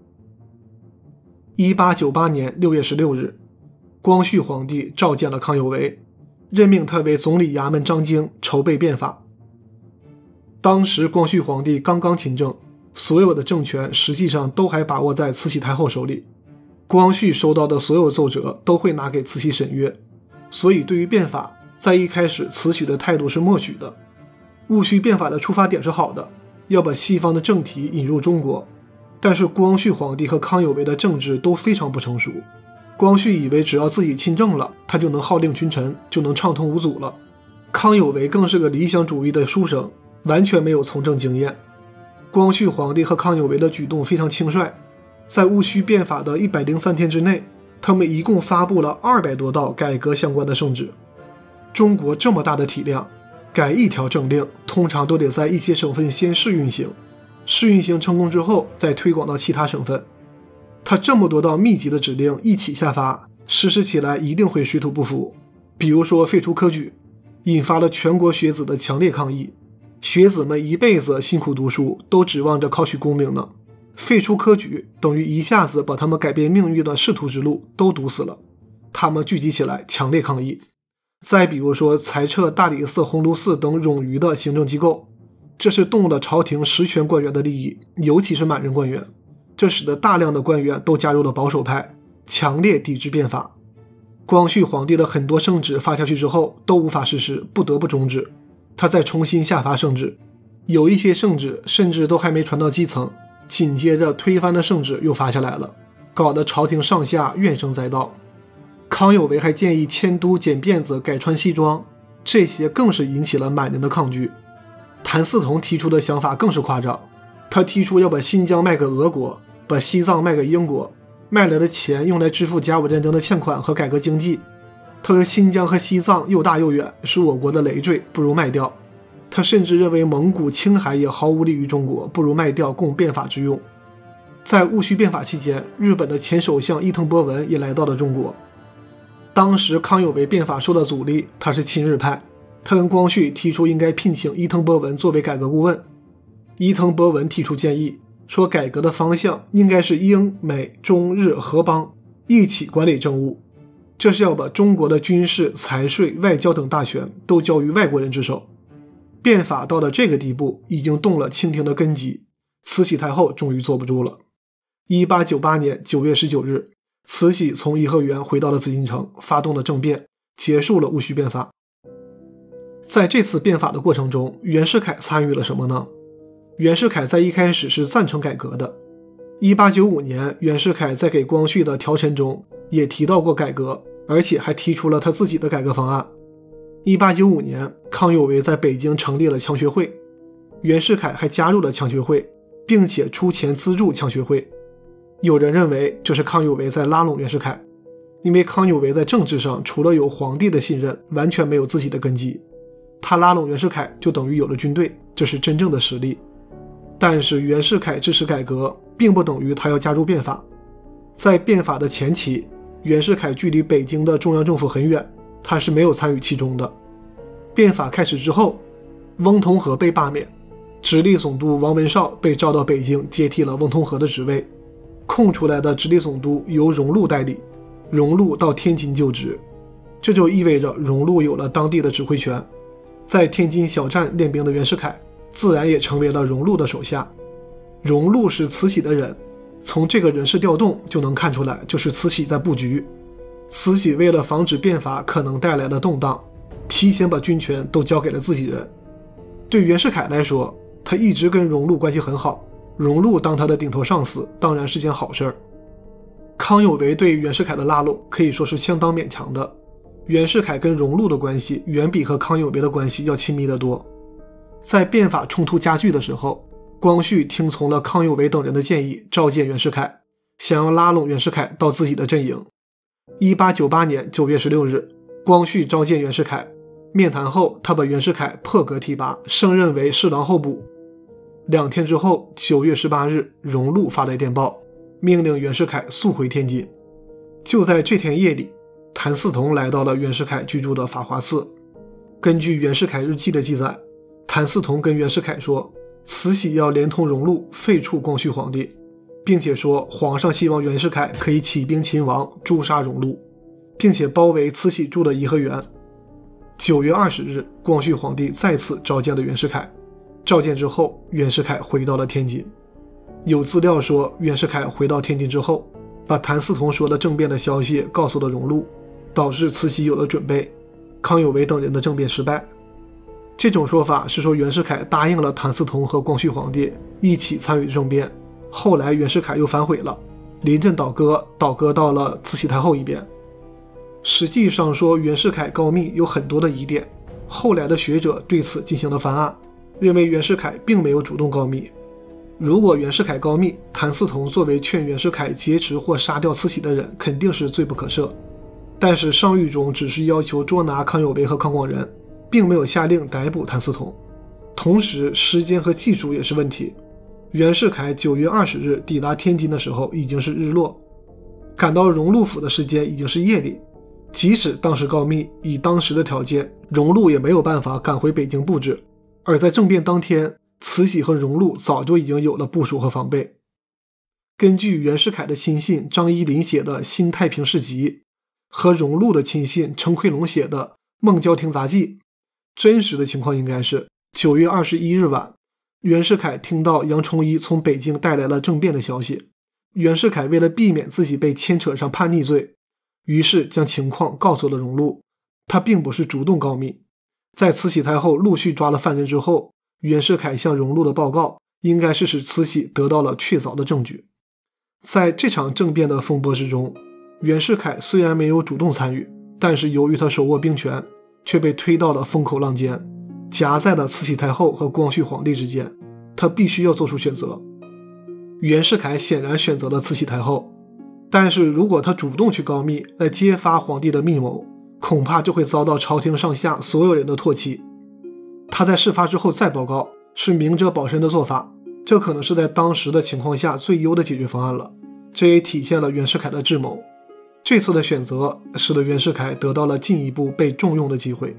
一八九八年六月十六日，光绪皇帝召见了康有为，任命他为总理衙门张京，筹备变法。当时光绪皇帝刚刚亲政，所有的政权实际上都还把握在慈禧太后手里，光绪收到的所有奏折都会拿给慈禧审阅，所以对于变法，在一开始慈禧的态度是默许的。戊戌变法的出发点是好的，要把西方的政体引入中国，但是光绪皇帝和康有为的政治都非常不成熟。光绪以为只要自己亲政了，他就能号令群臣，就能畅通无阻了。康有为更是个理想主义的书生，完全没有从政经验。光绪皇帝和康有为的举动非常轻率，在戊戌变法的一百零三天之内，他们一共发布了二百多道改革相关的圣旨。中国这么大的体量，改一条政令通常都得在一些省份先试运行，试运行成功之后再推广到其他省份。他这么多道密集的指令一起下发，实施起来一定会水土不服。比如说废除科举，引发了全国学子的强烈抗议。学子们一辈子辛苦读书，都指望着考取功名呢，废除科举等于一下子把他们改变命运的仕途之路都堵死了。他们聚集起来强烈抗议。再比如说裁撤大理寺、鸿胪寺等冗余的行政机构，这是动了朝廷实权官员的利益，尤其是满人官员，这使得大量的官员都加入了保守派，强烈抵制变法。光绪皇帝的很多圣旨发下去之后都无法实施，不得不终止，他再重新下发圣旨，有一些圣旨甚至都还没传到基层， 紧接着推翻的圣旨又发下来了，搞得朝廷上下怨声载道。康有为还建议迁都剪辫子改穿西装，这些更是引起了满人的抗拒。谭嗣同提出的想法更是夸张，他提出要把新疆卖给俄国，把西藏卖给英国，卖来的钱用来支付甲午战争的欠款和改革经济。他说新疆和西藏又大又远，是我国的累赘，不如卖掉。他甚至认为蒙古、青海也毫无利于中国，不如卖掉供变法之用。在戊戌变法期间，日本的前首相伊藤博文也来到了中国。当时康有为变法受到阻力，他是亲日派，他跟光绪提出应该聘请伊藤博文作为改革顾问。伊藤博文提出建议，说改革的方向应该是英美中日合邦一起管理政务，这是要把中国的军事、财税、外交等大权都交于外国人之手。变法到了这个地步，已经动了清廷的根基，慈禧太后终于坐不住了。一八九八年九月十九日，慈禧从颐和园回到了紫禁城，发动了政变，结束了戊戌变法。在这次变法的过程中，袁世凯参与了什么呢？袁世凯在一开始是赞成改革的。一八九五年，袁世凯在给光绪的条陈中也提到过改革，而且还提出了他自己的改革方案。一八九五年，康有为在北京成立了强学会，袁世凯还加入了强学会，并且出钱资助强学会。有人认为这是康有为在拉拢袁世凯，因为康有为在政治上除了有皇帝的信任，完全没有自己的根基。他拉拢袁世凯就等于有了军队，这是真正的实力。但是袁世凯支持改革，并不等于他要加入变法。在变法的前期，袁世凯距离北京的中央政府很远，他是没有参与其中的。变法开始之后，翁同龢被罢免，直隶总督王文绍被召到北京接替了翁同龢的职位，空出来的直隶总督由荣禄代理，荣禄到天津就职，这就意味着荣禄有了当地的指挥权。在天津小站练兵的袁世凯自然也成为了荣禄的手下。荣禄是慈禧的人，从这个人事调动就能看出来，就是慈禧在布局。慈禧为了防止变法可能带来的动荡，提前把军权都交给了自己人。对袁世凯来说，他一直跟荣禄关系很好，荣禄当他的顶头上司当然是件好事儿。康有为对袁世凯的拉拢可以说是相当勉强的，袁世凯跟荣禄的关系远比和康有为的关系要亲密得多。在变法冲突加剧的时候，光绪听从了康有为等人的建议，召见袁世凯，想要拉拢袁世凯到自己的阵营。一八九八年九月十六日，光绪召见袁世凯，面谈后他把袁世凯破格提拔，升任为侍郎候补。两天之后，九月十八日，荣禄发来电报，命令袁世凯速回天津。就在这天夜里，谭嗣同来到了袁世凯居住的法华寺。根据袁世凯日记的记载，谭嗣同跟袁世凯说，慈禧要连同荣禄废黜光绪皇帝，并且说皇上希望袁世凯可以起兵勤王，诛杀荣禄，并且包围慈禧住的颐和园。九月二十日，光绪皇帝再次召见了袁世凯。召见之后，袁世凯回到了天津。有资料说，袁世凯回到天津之后，把谭嗣同说的政变的消息告诉了荣禄，导致慈禧有了准备，康有为等人的政变失败。这种说法是说袁世凯答应了谭嗣同和光绪皇帝一起参与政变，后来袁世凯又反悔了，临阵倒戈，倒戈到了慈禧太后一边。实际上说袁世凯告密有很多的疑点，后来的学者对此进行了翻案，认为袁世凯并没有主动告密。如果袁世凯告密，谭嗣同作为劝袁世凯劫持或杀掉慈禧的人，肯定是罪不可赦。但是上谕中只是要求捉拿康有为和康广仁，并没有下令逮捕谭嗣同。同时时间和技术也是问题，袁世凯九月二十日抵达天津的时候已经是日落，赶到荣禄府的时间已经是夜里。即使当时告密，以当时的条件，荣禄也没有办法赶回北京布置。而在政变当天，慈禧和荣禄早就已经有了部署和防备。根据袁世凯的亲信张一林写的《新太平事集》和荣禄的亲信程奎龙写的《孟郊亭杂记》，真实的情况应该是九月二十一日晚，袁世凯听到杨崇一从北京带来了政变的消息，袁世凯为了避免自己被牵扯上叛逆罪，于是将情况告诉了荣禄，他并不是主动告密。在慈禧太后陆续抓了犯人之后，袁世凯向荣禄的报告应该是使慈禧得到了确凿的证据。在这场政变的风波之中，袁世凯虽然没有主动参与，但是由于他手握兵权，却被推到了风口浪尖，夹在了慈禧太后和光绪皇帝之间，他必须要做出选择。袁世凯显然选择了慈禧太后，但是如果他主动去告密来揭发皇帝的密谋，恐怕就会遭到朝廷上下所有人的唾弃。他在事发之后再报告，是明哲保身的做法，这可能是在当时的情况下最优的解决方案了，这也体现了袁世凯的智谋。这次的选择使得袁世凯得到了进一步被重用的机会。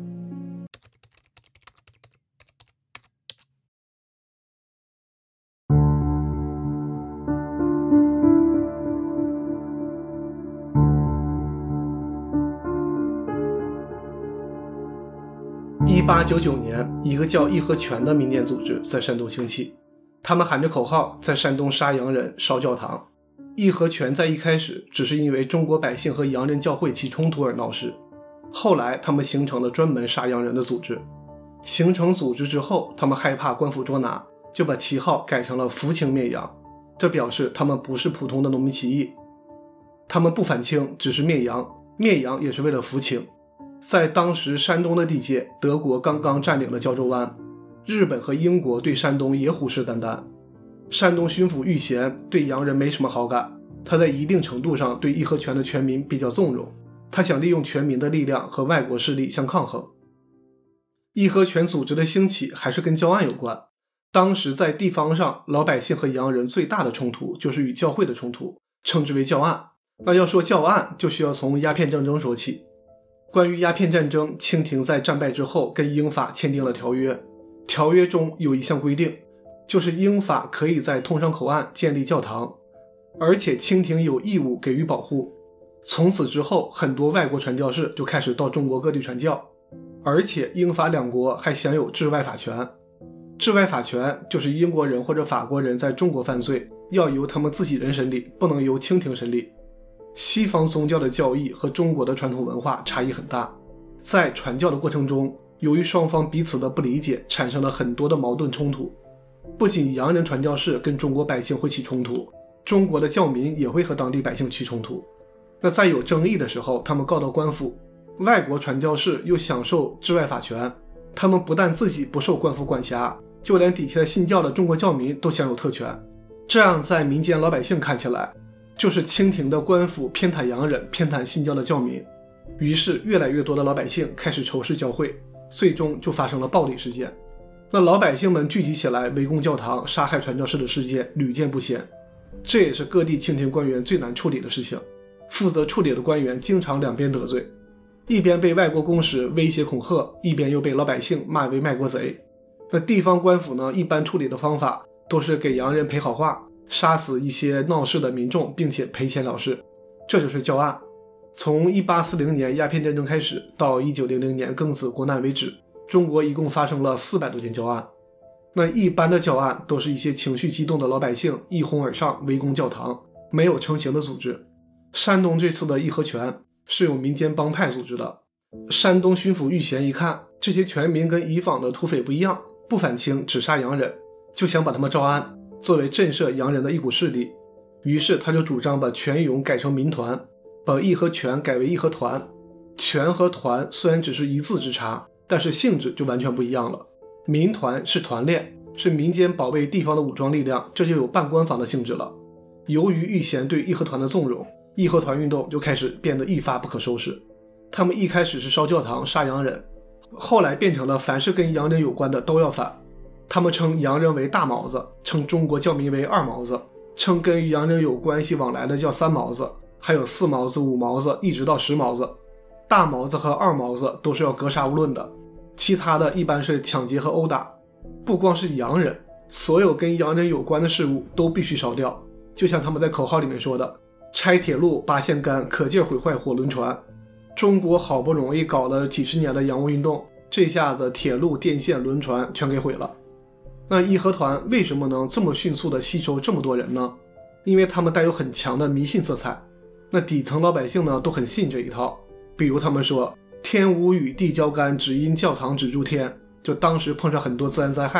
一八九九年，一个叫义和拳的民间组织在山东兴起，他们喊着口号在山东杀洋人、烧教堂。义和拳在一开始只是因为中国百姓和洋人教会起冲突而闹事，后来他们形成了专门杀洋人的组织。形成组织之后，他们害怕官府捉拿，就把旗号改成了扶清灭洋，这表示他们不是普通的农民起义，他们不反清，只是灭洋，灭洋也是为了扶清。在当时山东的地界，德国刚刚占领了胶州湾，日本和英国对山东也虎视眈眈。山东巡抚玉贤对洋人没什么好感，他在一定程度上对义和拳的全民比较纵容，他想利用全民的力量和外国势力相抗衡。义和拳组织的兴起还是跟教案有关，当时在地方上，老百姓和洋人最大的冲突就是与教会的冲突，称之为教案。那要说教案，就需要从鸦片战争说起。关于鸦片战争，清廷在战败之后跟英法签订了条约，条约中有一项规定，就是英法可以在通商口岸建立教堂，而且清廷有义务给予保护。从此之后，很多外国传教士就开始到中国各地传教，而且英法两国还享有治外法权。治外法权就是英国人或者法国人在中国犯罪，要由他们自己人审理，不能由清廷审理。西方宗教的教义和中国的传统文化差异很大，在传教的过程中，由于双方彼此的不理解，产生了很多的矛盾冲突。不仅洋人传教士跟中国百姓会起冲突，中国的教民也会和当地百姓起冲突。那在有争议的时候，他们告到官府，外国传教士又享受治外法权，他们不但自己不受官府管辖，就连底下信教的中国教民都享有特权。这样在民间老百姓看起来，就是清廷的官府偏袒洋人，偏袒信教的教民。于是越来越多的老百姓开始仇视教会，最终就发生了暴力事件。那老百姓们聚集起来围攻教堂，杀害传教士的事件屡见不鲜，这也是各地清廷官员最难处理的事情。负责处理的官员经常两边得罪，一边被外国公使威胁恐吓，一边又被老百姓骂为卖国贼。那地方官府呢，一般处理的方法都是给洋人赔好话，杀死一些闹事的民众，并且赔钱了事，这就是教案。从一八四零年鸦片战争开始，到一九零零年庚子国难为止，中国一共发生了四百多件教案。那一般的教案都是一些情绪激动的老百姓一哄而上围攻教堂，没有成型的组织。山东这次的义和拳是有民间帮派组织的。山东巡抚玉贤一看，这些全民跟以往的土匪不一样，不反清只杀洋人，就想把他们招安，作为震慑洋人的一股势力。于是他就主张把拳勇改成民团，把义和拳改为义和团。拳和团虽然只是一字之差，但是性质就完全不一样了。民团是团练，是民间保卫地方的武装力量，这就有半官方的性质了。由于玉贤对义和团的纵容，义和团运动就开始变得一发不可收拾。他们一开始是烧教堂杀洋人，后来变成了凡是跟洋人有关的都要反。他们称洋人为大毛子，称中国教民为二毛子，称跟洋人有关系往来的叫三毛子，还有四毛子、五毛子一直到十毛子。大毛子和二毛子都是要格杀勿论的，其他的一般是抢劫和殴打。不光是洋人，所有跟洋人有关的事物都必须烧掉，就像他们在口号里面说的，拆铁路拔线杆，可劲毁坏火轮船。中国好不容易搞了几十年的洋务运动，这下子铁路、电线、轮船全给毁了。那义和团为什么能这么迅速的吸收这么多人呢？因为他们带有很强的迷信色彩。那底层老百姓呢都很信这一套，比如他们说天无雨地交干，只因教堂只住天，就当时碰上很多自然灾害，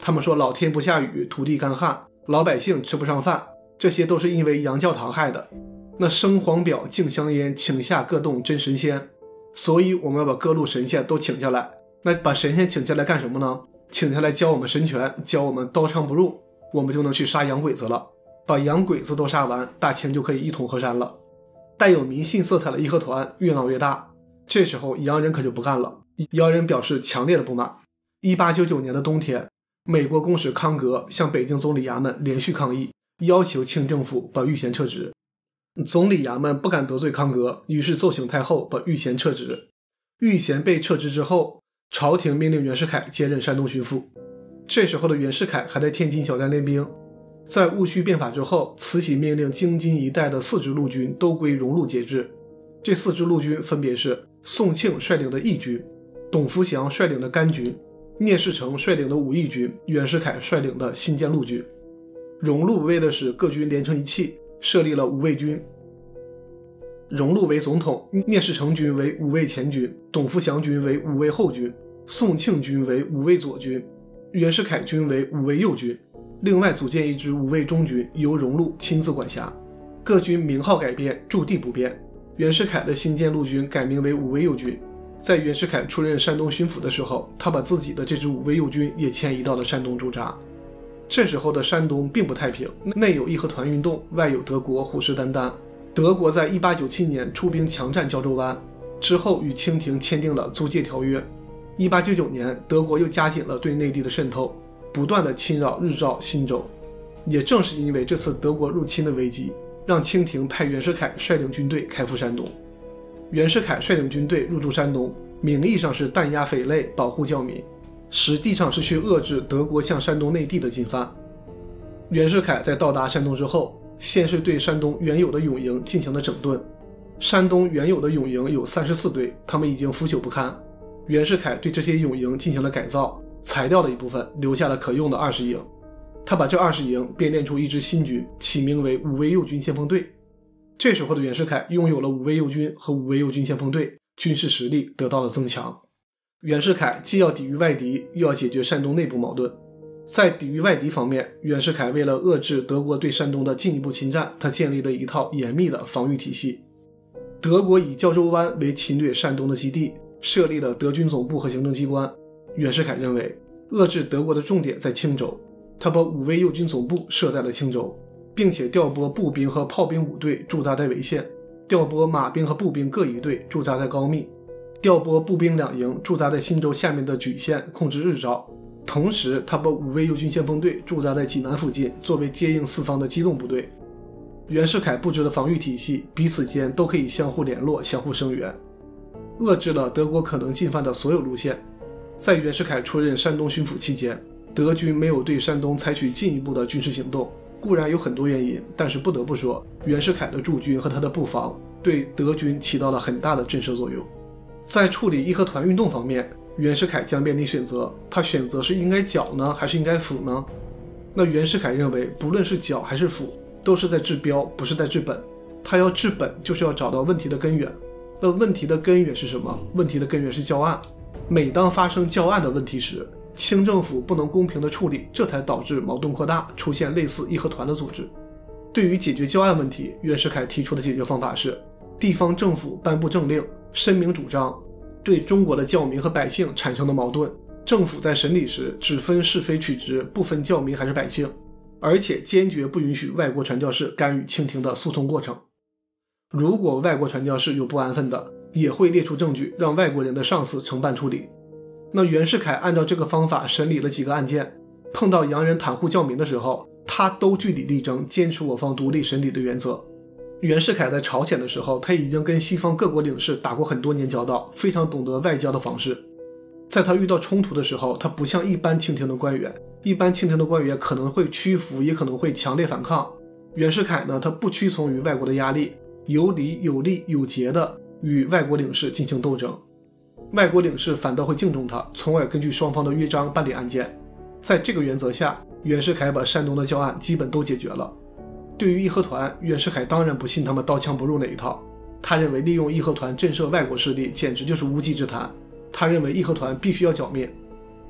他们说老天不下雨，土地干旱，老百姓吃不上饭，这些都是因为洋教堂害的。那生黄表敬香烟，请下各洞真神仙。所以我们要把各路神仙都请下来。那把神仙请下来干什么呢？请下来教我们神权，教我们刀枪不入，我们就能去杀洋鬼子了。把洋鬼子都杀完，大清就可以一统河山了。带有迷信色彩的义和团越闹越大，这时候洋人可就不干了，洋人表示强烈的不满。一八九九年的冬天，美国公使康格向北京总理衙门连续抗议，要求清政府把玉贤撤职。总理衙门不敢得罪康格，于是奏请太后把玉贤撤职。玉贤被撤职之后，朝廷命令袁世凯接任山东巡抚。这时候的袁世凯还在天津小站练兵。在戊戌变法之后，慈禧命令京津一带的四支陆军都归荣禄节制。这四支陆军分别是宋庆率领的义军，董福祥率领的甘军，聂士成率领的武义军，袁世凯率领的新建陆军。荣禄为的是各军连成一气，设立了五卫军。荣禄为总统，聂士成军为五卫前军，董福祥军为五卫后军，宋庆军为五卫左军，袁世凯军为五卫右军。另外组建一支五卫中军，由荣禄亲自管辖。各军名号改变，驻地不变。袁世凯的新建陆军改名为五卫右军。在袁世凯出任山东巡抚的时候，他把自己的这支五卫右军也迁移到了山东驻扎。这时候的山东并不太平，内有义和团运动，外有德国虎视眈眈。德国在一八九七年出兵强占胶州湾，之后与清廷签订了租界条约。一八九九年，德国又加紧了对内地的渗透，不断的侵扰日照、新州。也正是因为这次德国入侵的危机，让清廷派袁世凯率领军队开赴山东。袁世凯率领军队入驻山东，名义上是弹压匪类，保护教民，实际上是去遏制德国向山东内地的进犯。袁世凯在到达山东之后，先是对山东原有的永营进行了整顿。山东原有的永营有三十四队，他们已经腐朽不堪。袁世凯对这些永营进行了改造，裁掉了一部分，留下了可用的二十营。他把这二十营编练出一支新军，起名为五卫右军先锋队。这时候的袁世凯拥有了五卫右军和五卫右军先锋队，军事实力得到了增强。袁世凯既要抵御外敌，又要解决山东内部矛盾。在抵御外敌方面，袁世凯为了遏制德国对山东的进一步侵占，他建立了一套严密的防御体系。德国以胶州湾为侵略山东的基地，设立了德军总部和行政机关。袁世凯认为遏制德国的重点在青州，他把五卫右军总部设在了青州，并且调拨步兵和炮兵五队驻扎在潍县，调拨马兵和步兵各一队驻扎在高密，调拨步兵两营驻扎在新州下面的莒县，控制日照。同时他把五卫右军先锋队驻扎在济南附近，作为接应四方的机动部队。袁世凯布置的防御体系彼此间都可以相互联络，相互声援，遏制了德国可能进犯的所有路线。在袁世凯出任山东巡抚期间，德军没有对山东采取进一步的军事行动，固然有很多原因，但是不得不说，袁世凯的驻军和他的布防对德军起到了很大的震慑作用。在处理义和团运动方面，袁世凯将面临选择，他选择是应该剿呢，还是应该抚呢？那袁世凯认为，不论是剿还是抚，都是在治标，不是在治本。他要治本，就是要找到问题的根源。那问题的根源是什么？问题的根源是教案。每当发生教案的问题时，清政府不能公平的处理，这才导致矛盾扩大，出现类似义和团的组织。对于解决教案问题，袁世凯提出的解决方法是地方政府颁布政令，申明主张，对中国的教民和百姓产生的矛盾，政府在审理时只分是非曲直，不分教民还是百姓，而且坚决不允许外国传教士干预清廷的诉讼过程。如果外国传教士有不安分的，也会列出证据，让外国人的上司承办处理。那袁世凯按照这个方法审理了几个案件，碰到洋人袒护教民的时候，他都据理力争，坚持我方独立审理的原则。袁世凯在朝鲜的时候，他已经跟西方各国领事打过很多年交道，非常懂得外交的方式。在他遇到冲突的时候，他不像一般清廷的官员，一般清廷的官员可能会屈服，也可能会强烈反抗。袁世凯呢，他不屈从于外国的压力，有理有利有节的与外国领事进行斗争。外国领事反倒会敬重他，从而根据双方的约章办理案件。在这个原则下，袁世凯把山东的教案基本都解决了。对于义和团，袁世凯当然不信他们刀枪不入那一套，他认为利用义和团震慑外国势力简直就是无稽之谈，他认为义和团必须要剿灭。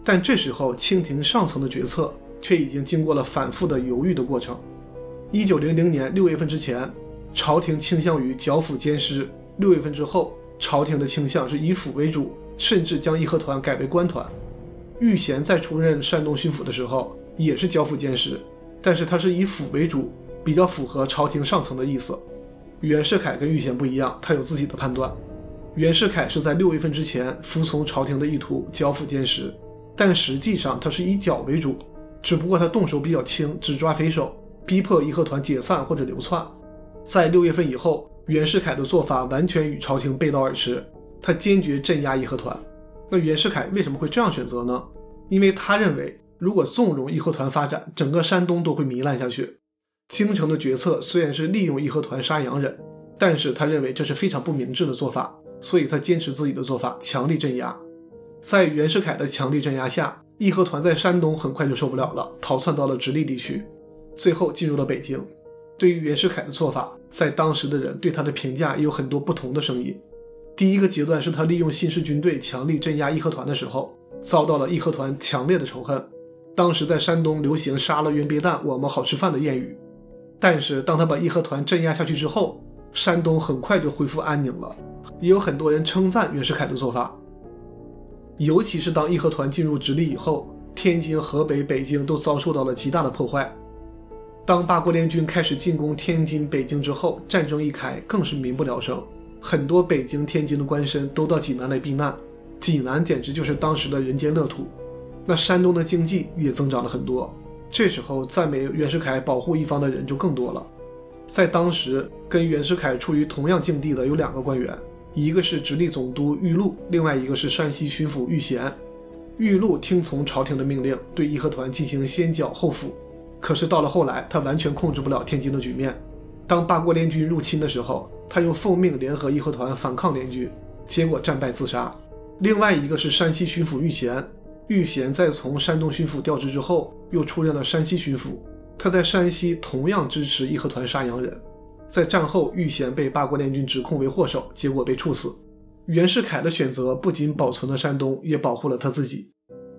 但这时候清廷上层的决策却已经经过了反复的犹豫的过程。一九零零年六月份之前，朝廷倾向于剿抚兼施；六月份之后，朝廷的倾向是以抚为主，甚至将义和团改为官团。玉贤在出任山东巡抚的时候也是剿抚兼施，但是他是以抚为主，比较符合朝廷上层的意思。袁世凯跟玉贤不一样，他有自己的判断。袁世凯是在六月份之前服从朝廷的意图，剿抚兼施，但实际上他是以剿为主，只不过他动手比较轻，只抓匪首，逼迫义和团解散或者流窜。在六月份以后，袁世凯的做法完全与朝廷背道而驰，他坚决镇压义和团。那袁世凯为什么会这样选择呢？因为他认为如果纵容义和团发展，整个山东都会糜烂下去。京城的决策虽然是利用义和团杀洋人，但是他认为这是非常不明智的做法，所以他坚持自己的做法，强力镇压。在袁世凯的强力镇压下，义和团在山东很快就受不了了，逃窜到了直隶地区，最后进入了北京。对于袁世凯的做法，在当时的人对他的评价也有很多不同的声音。第一个阶段是他利用新式军队强力镇压义和团的时候，遭到了义和团强烈的仇恨。当时在山东流行杀了袁别蛋我们好吃饭的谚语，但是当他把义和团镇压下去之后，山东很快就恢复安宁了。也有很多人称赞袁世凯的做法，尤其是当义和团进入直隶以后，天津、河北、北京都遭受到了极大的破坏。当八国联军开始进攻天津、北京之后，战争一开，更是民不聊生，很多北京、天津的官绅都到济南来避难，济南简直就是当时的人间乐土。那山东的经济也增长了很多，这时候赞美袁世凯保护一方的人就更多了。在当时跟袁世凯处于同样境地的有两个官员，一个是直隶总督玉禄，另外一个是山西巡抚玉贤。玉禄听从朝廷的命令，对义和团进行先剿后抚，可是到了后来，他完全控制不了天津的局面。当八国联军入侵的时候，他又奉命联合义和团反抗联军，结果战败自杀。另外一个是山西巡抚玉贤，玉贤在从山东巡抚调职之后，又出任了山西巡抚。他在山西同样支持义和团杀洋人。在战后，玉贤被八国联军指控为祸首，结果被处死。袁世凯的选择不仅保存了山东，也保护了他自己。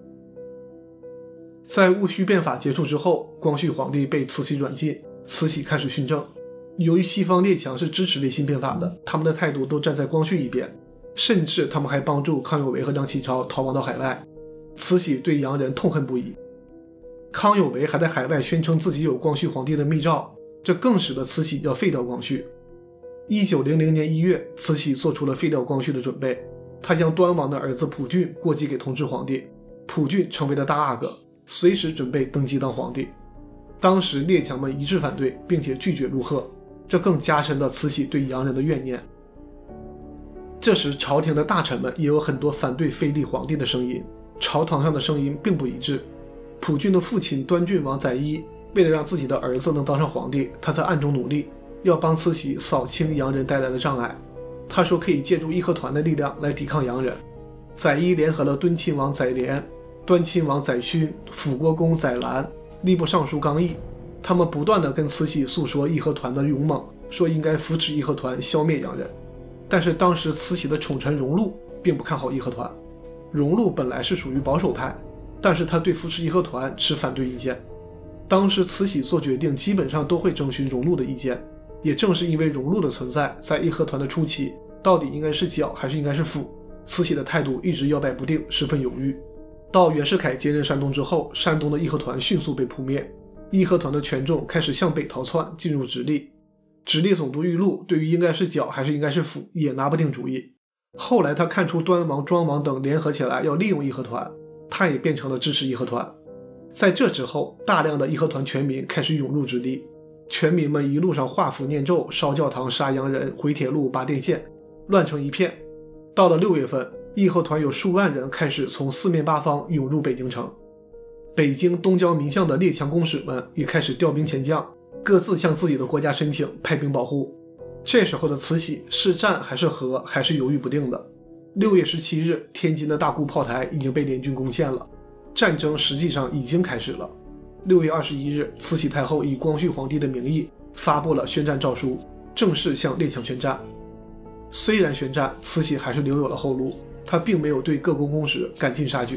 在戊戌变法结束之后，光绪皇帝被慈禧软禁，慈禧开始训政。由于西方列强是支持维新变法的，他们的态度都站在光绪一边，甚至他们还帮助康有为和梁启超逃亡到海外。慈禧对洋人痛恨不已。康有为还在海外宣称自己有光绪皇帝的密诏，这更使得慈禧要废掉光绪。一九零零年一月，慈禧做出了废掉光绪的准备，她将端王的儿子溥俊过继给同治皇帝，溥俊成为了大阿哥，随时准备登基当皇帝。当时列强们一致反对，并且拒绝入贺，这更加深了慈禧对洋人的怨念。这时朝廷的大臣们也有很多反对废立皇帝的声音，朝堂上的声音并不一致。溥俊的父亲端郡王载漪为了让自己的儿子能当上皇帝，他在暗中努力，要帮慈禧扫清洋人带来的障碍。他说可以借助义和团的力量来抵抗洋人。载漪联合了敦亲王载濂、端亲王载勋、辅国公载兰、吏部尚书刚毅，他们不断地跟慈禧诉说义和团的勇猛，说应该扶持义和团消灭洋人。但是当时慈禧的宠臣荣禄并不看好义和团。荣禄本来是属于保守派，但是他对扶持义和团持反对意见。当时慈禧做决定基本上都会征询荣禄的意见，也正是因为荣禄的存在，在义和团的初期到底应该是剿还是应该是抚，慈禧的态度一直摇摆不定，十分犹豫。到袁世凯接任山东之后，山东的义和团迅速被扑灭，义和团的权重开始向北逃窜，进入直隶。直隶总督玉禄对于应该是剿还是应该是抚也拿不定主意。后来他看出端王、庄王等联合起来要利用义和团，他也变成了支持义和团。在这之后，大量的义和团全民开始涌入直隶，全民们一路上画符念咒、烧教堂、杀洋人、毁铁路、拔电线，乱成一片。到了六月份，义和团有数万人开始从四面八方涌入北京城。北京东郊民巷的列强公使们也开始调兵遣将，各自向自己的国家申请派兵保护。这时候的慈禧是战还是和还是犹豫不定的。六月十七日，天津的大沽炮台已经被联军攻陷了，战争实际上已经开始了。六月二十一日，慈禧太后以光绪皇帝的名义发布了宣战诏书，正式向列强宣战。虽然宣战，慈禧还是留有了后路，她并没有对各国公使赶尽杀绝。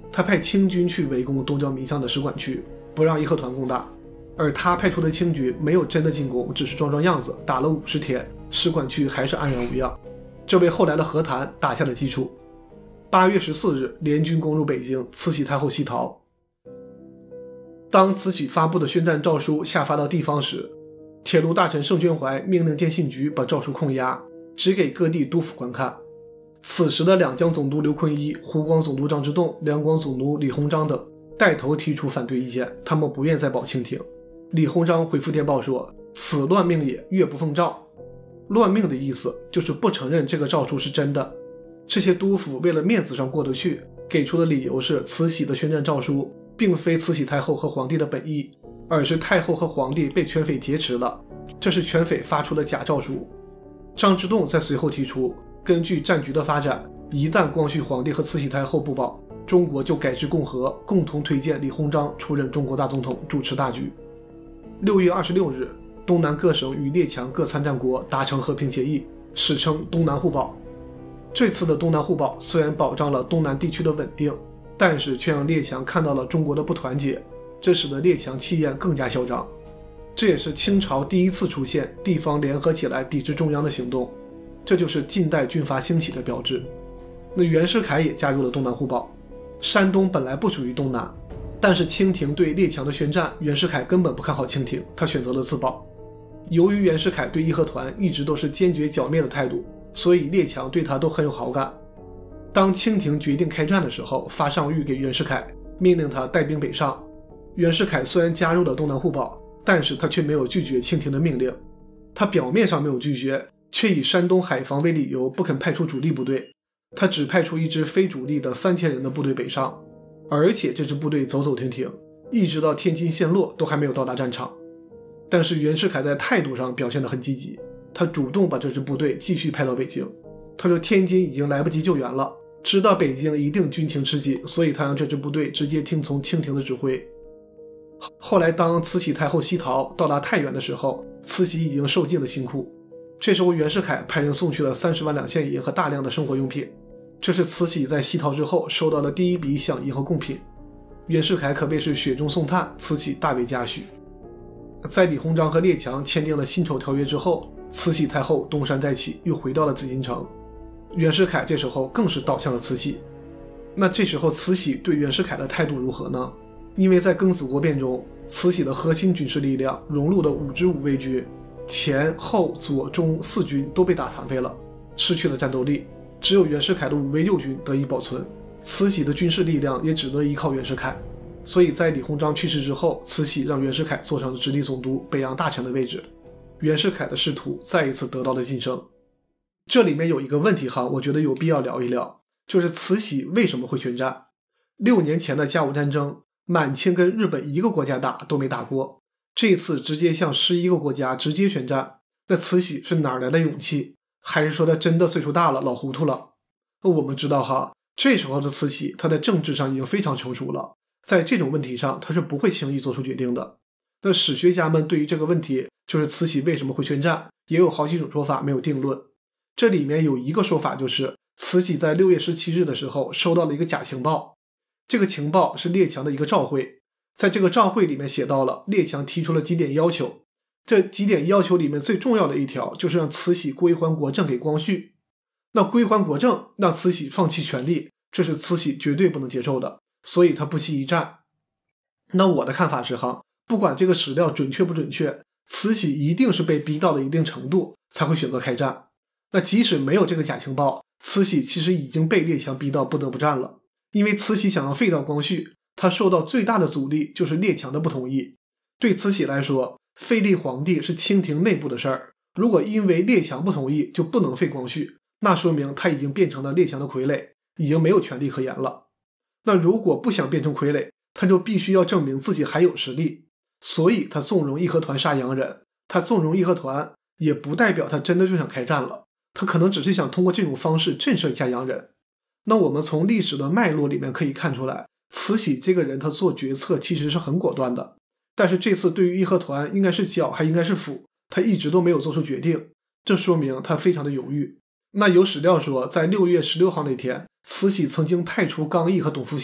他派清军去围攻东交民巷的使馆区，不让义和团攻打。而他派出的清军没有真的进攻，只是装装样子，打了五十天，使馆区还是安然无恙，这为后来的和谈打下了基础。八月十四日，联军攻入北京，慈禧太后西逃。当慈禧发布的宣战诏书下发到地方时，铁路大臣盛宣怀命令电信局把诏书控押，只给各地督府观看。此时的两江总督刘坤一、湖广总督张之洞、两广总督李鸿章等带头提出反对意见，他们不愿再保清廷。李鸿章回复电报说：“此乱命也，越不奉诏。”乱命的意思就是不承认这个诏书是真的。这些督府为了面子上过得去，给出的理由是慈禧的宣战诏书并非慈禧太后和皇帝的本意，而是太后和皇帝被权匪劫持了，这是权匪发出的假诏书。张之洞在随后提出，根据战局的发展，一旦光绪皇帝和慈禧太后不保，中国就改制共和，共同推荐李鸿章出任中国大总统，主持大局。六月二十六日，东南各省与列强各参战国达成和平协议，史称东南互保。这次的东南互保虽然保障了东南地区的稳定，但是却让列强看到了中国的不团结，这使得列强气焰更加嚣张。这也是清朝第一次出现地方联合起来抵制中央的行动，这就是近代军阀兴起的标志。那袁世凯也加入了东南互保。山东本来不属于东南，但是清廷对列强的宣战，袁世凯根本不看好清廷，他选择了自保。由于袁世凯对义和团一直都是坚决剿灭的态度，所以列强对他都很有好感。当清廷决定开战的时候，发上谕给袁世凯，命令他带兵北上。袁世凯虽然加入了东南互保，但是他却没有拒绝清廷的命令。他表面上没有拒绝，却以山东海防为理由不肯派出主力部队，他只派出一支非主力的三千人的部队北上，而且这支部队走走停停，一直到天津陷落都还没有到达战场。但是袁世凯在态度上表现得很积极，他主动把这支部队继续派到北京。他说天津已经来不及救援了，知道北京一定军情吃紧，所以他让这支部队直接听从清廷的指挥。后来当慈禧太后西逃到达太原的时候，慈禧已经受尽了辛苦，这时候袁世凯派人送去了三十万两现银和大量的生活用品，这是慈禧在西逃之后收到的第一笔饷银和贡品。袁世凯可谓是雪中送炭，慈禧大为嘉许。在李鸿章和列强签订了辛丑条约之后，慈禧太后东山再起，又回到了紫禁城。袁世凯这时候更是倒向了慈禧。那这时候慈禧对袁世凯的态度如何呢？因为在庚子国变中，慈禧的核心军事力量融入的五支五卫军，前后左中四军都被打残废了，失去了战斗力，只有袁世凯的五卫六军得以保存，慈禧的军事力量也只能依靠袁世凯。所以在李鸿章去世之后，慈禧让袁世凯坐上了直隶总督、北洋大臣的位置，袁世凯的仕途再一次得到了晋升。这里面有一个问题哈，我觉得有必要聊一聊，就是慈禧为什么会宣战？六年前的甲午战争，满清跟日本一个国家打都没打过，这次直接向十一个国家直接宣战，那慈禧是哪来的勇气？还是说她真的岁数大了，老糊涂了？我们知道哈，这时候的慈禧她在政治上已经非常成熟了，在这种问题上她是不会轻易做出决定的。那史学家们对于这个问题，就是慈禧为什么会宣战，也有好几种说法，没有定论。这里面有一个说法，就是慈禧在六月十七日的时候收到了一个假情报，这个情报是列强的一个照会，在这个照会里面写到了列强提出了几点要求，这几点要求里面最重要的一条就是让慈禧归还国政给光绪。那归还国政，让慈禧放弃权力，这是慈禧绝对不能接受的，所以她不惜一战。那我的看法是哈，不管这个史料准确不准确，慈禧一定是被逼到了一定程度才会选择开战。那即使没有这个假情报，慈禧其实已经被列强逼到不得不战了。因为慈禧想要废掉光绪，她受到最大的阻力就是列强的不同意。对慈禧来说，废立皇帝是清廷内部的事儿，如果因为列强不同意就不能废光绪，那说明他已经变成了列强的傀儡，已经没有权力可言了。那如果不想变成傀儡，他就必须要证明自己还有实力，所以他纵容义和团杀洋人，他纵容义和团也不代表他真的就想开战了，他可能只是想通过这种方式震慑一下洋人。那我们从历史的脉络里面可以看出来，慈禧这个人他做决策其实是很果断的，但是这次对于义和团应该是剿还应该是抚，他一直都没有做出决定，这说明他非常的犹豫。那有史料说，在六月十六号那天，慈禧曾经派出刚毅和董福祥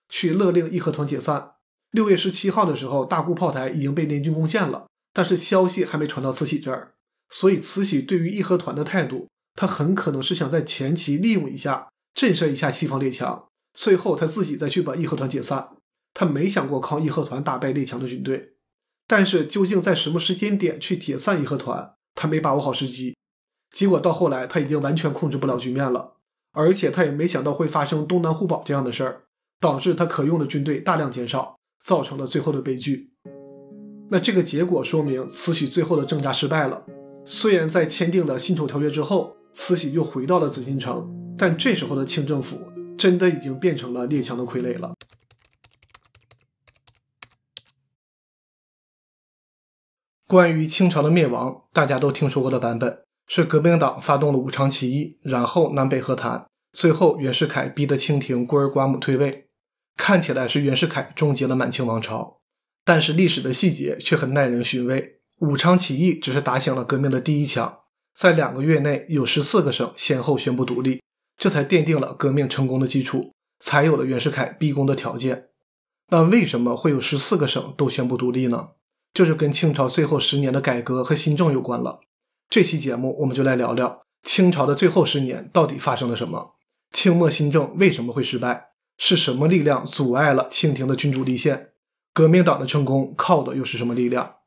去勒令义和团解散。六月十七号的时候，大沽炮台已经被联军攻陷了，但是消息还没传到慈禧这儿，所以慈禧对于义和团的态度，他很可能是想在前期利用一下，震慑一下西方列强，最后他自己再去把义和团解散。他没想过靠义和团打败列强的军队，但是究竟在什么时间点去解散义和团，他没把握好时机。结果到后来他已经完全控制不了局面了，而且他也没想到会发生东南互保这样的事儿，导致他可用的军队大量减少，造成了最后的悲剧。那这个结果说明慈禧最后的挣扎失败了。虽然在签订了辛丑条约之后，慈禧又回到了紫禁城，但这时候的清政府真的已经变成了列强的傀儡了。关于清朝的灭亡，大家都听说过的版本是革命党发动了武昌起义，然后南北和谈，最后袁世凯逼得清廷孤儿寡母退位，看起来是袁世凯终结了满清王朝。但是历史的细节却很耐人寻味，武昌起义只是打响了革命的第一枪，在两个月内有十四个省先后宣布独立，这才奠定了革命成功的基础，才有了袁世凯逼宫的条件。那为什么会有十四个省都宣布独立呢？就是跟清朝最后十年的改革和新政有关了。这期节目我们就来聊聊清朝的最后十年到底发生了什么，清末新政为什么会失败，是什么力量阻碍了清廷的君主立宪，革命党的成功靠的又是什么力量？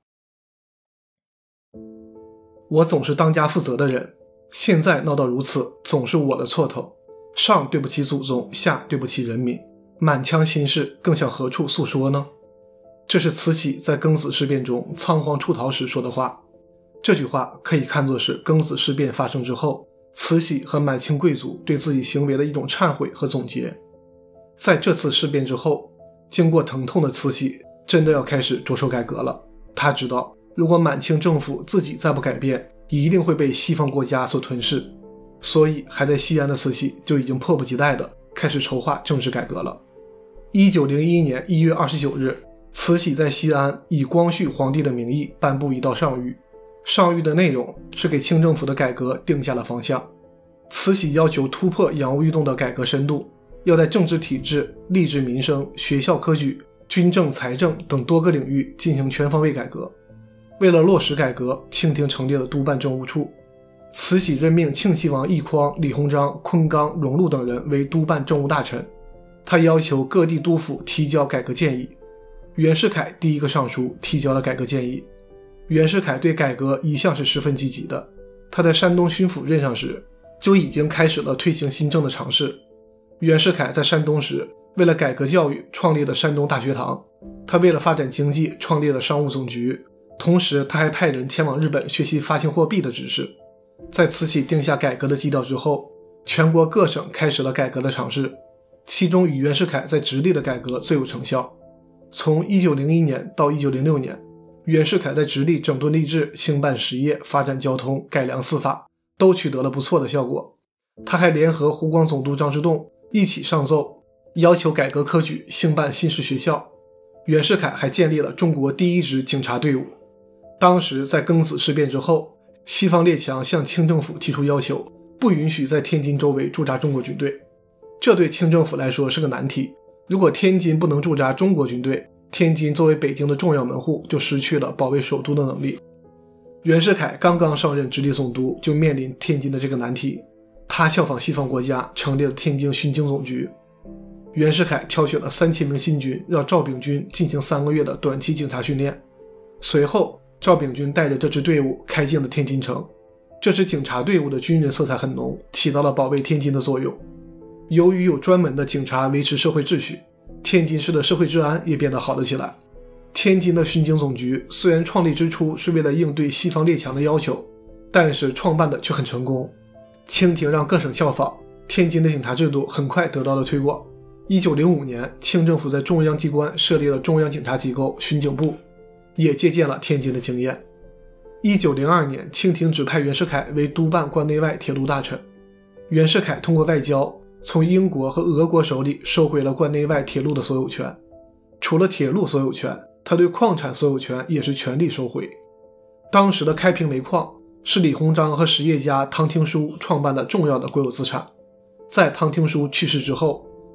我总是当家负责的人，现在闹到如此，总是我的错头。上对不起祖宗，下对不起人民，满腔心事更向何处诉说呢？这是慈禧在庚子事变中仓皇出逃时说的话。这句话可以看作是庚子事变发生之后，慈禧和满清贵族对自己行为的一种忏悔和总结。在这次事变之后，经过疼痛的慈禧真的要开始着手改革了。她知道如果满清政府自己再不改变，一定会被西方国家所吞噬，所以还在西安的慈禧就已经迫不及待地开始筹划政治改革了。一九零一年一月二十九日，慈禧在西安以光绪皇帝的名义颁布一道上谕，上谕的内容是给清政府的改革定下了方向。慈禧要求突破洋务运动的改革深度，要在政治体制、吏治民生、学校科举、军政财政等多个领域进行全方位改革。为了落实改革，清廷成立了督办政务处，慈禧任命庆亲王奕匡、李鸿章、昆刚、荣禄等人为督办政务大臣。他要求各地督府提交改革建议，袁世凯第一个上书提交了改革建议。袁世凯对改革一向是十分积极的，他在山东巡抚任上时就已经开始了推行新政的尝试。袁世凯在山东时，为了改革教育，创立了山东大学堂；他为了发展经济，创立了商务总局。同时他还派人前往日本学习发行货币的知识。在慈禧定下改革的基调之后，全国各省开始了改革的尝试，其中与袁世凯在直隶的改革最有成效。从一九零一年到一九零六年，袁世凯在直隶整顿吏治、兴办实业、发展交通、改良司法，都取得了不错的效果。他还联合湖广总督张之洞一起上奏，要求改革科举，兴办新式学校。袁世凯还建立了中国第一支警察队伍。当时在庚子事变之后，西方列强向清政府提出要求，不允许在天津周围驻扎中国军队。这对清政府来说是个难题，如果天津不能驻扎中国军队，天津作为北京的重要门户，就失去了保卫首都的能力。袁世凯刚刚上任直隶总督，就面临天津的这个难题。他效仿西方国家，成立了天津巡警总局。袁世凯挑选了三千名新军，让赵秉钧进行三个月的短期警察训练。随后赵秉钧带着这支队伍开进了天津城。这支警察队伍的军人色彩很浓，起到了保卫天津的作用。由于有专门的警察维持社会秩序，天津市的社会治安也变得好了起来。天津的巡警总局虽然创立之初是为了应对西方列强的要求，但是创办的却很成功。清廷让各省效仿，天津的警察制度很快得到了推广。一九零五年，清政府在中央机关设立了中央警察机构巡警部，也借鉴了天津的经验。一九零二年，清廷指派袁世凯为督办关内外铁路大臣。袁世凯通过外交从英国和俄国手里收回了关内外铁路的所有权。除了铁路所有权，他对矿产所有权也是全力收回。当时的开平煤矿是李鸿章和实业家汤廷枢创办的重要的国有资产。在汤廷枢去世之后，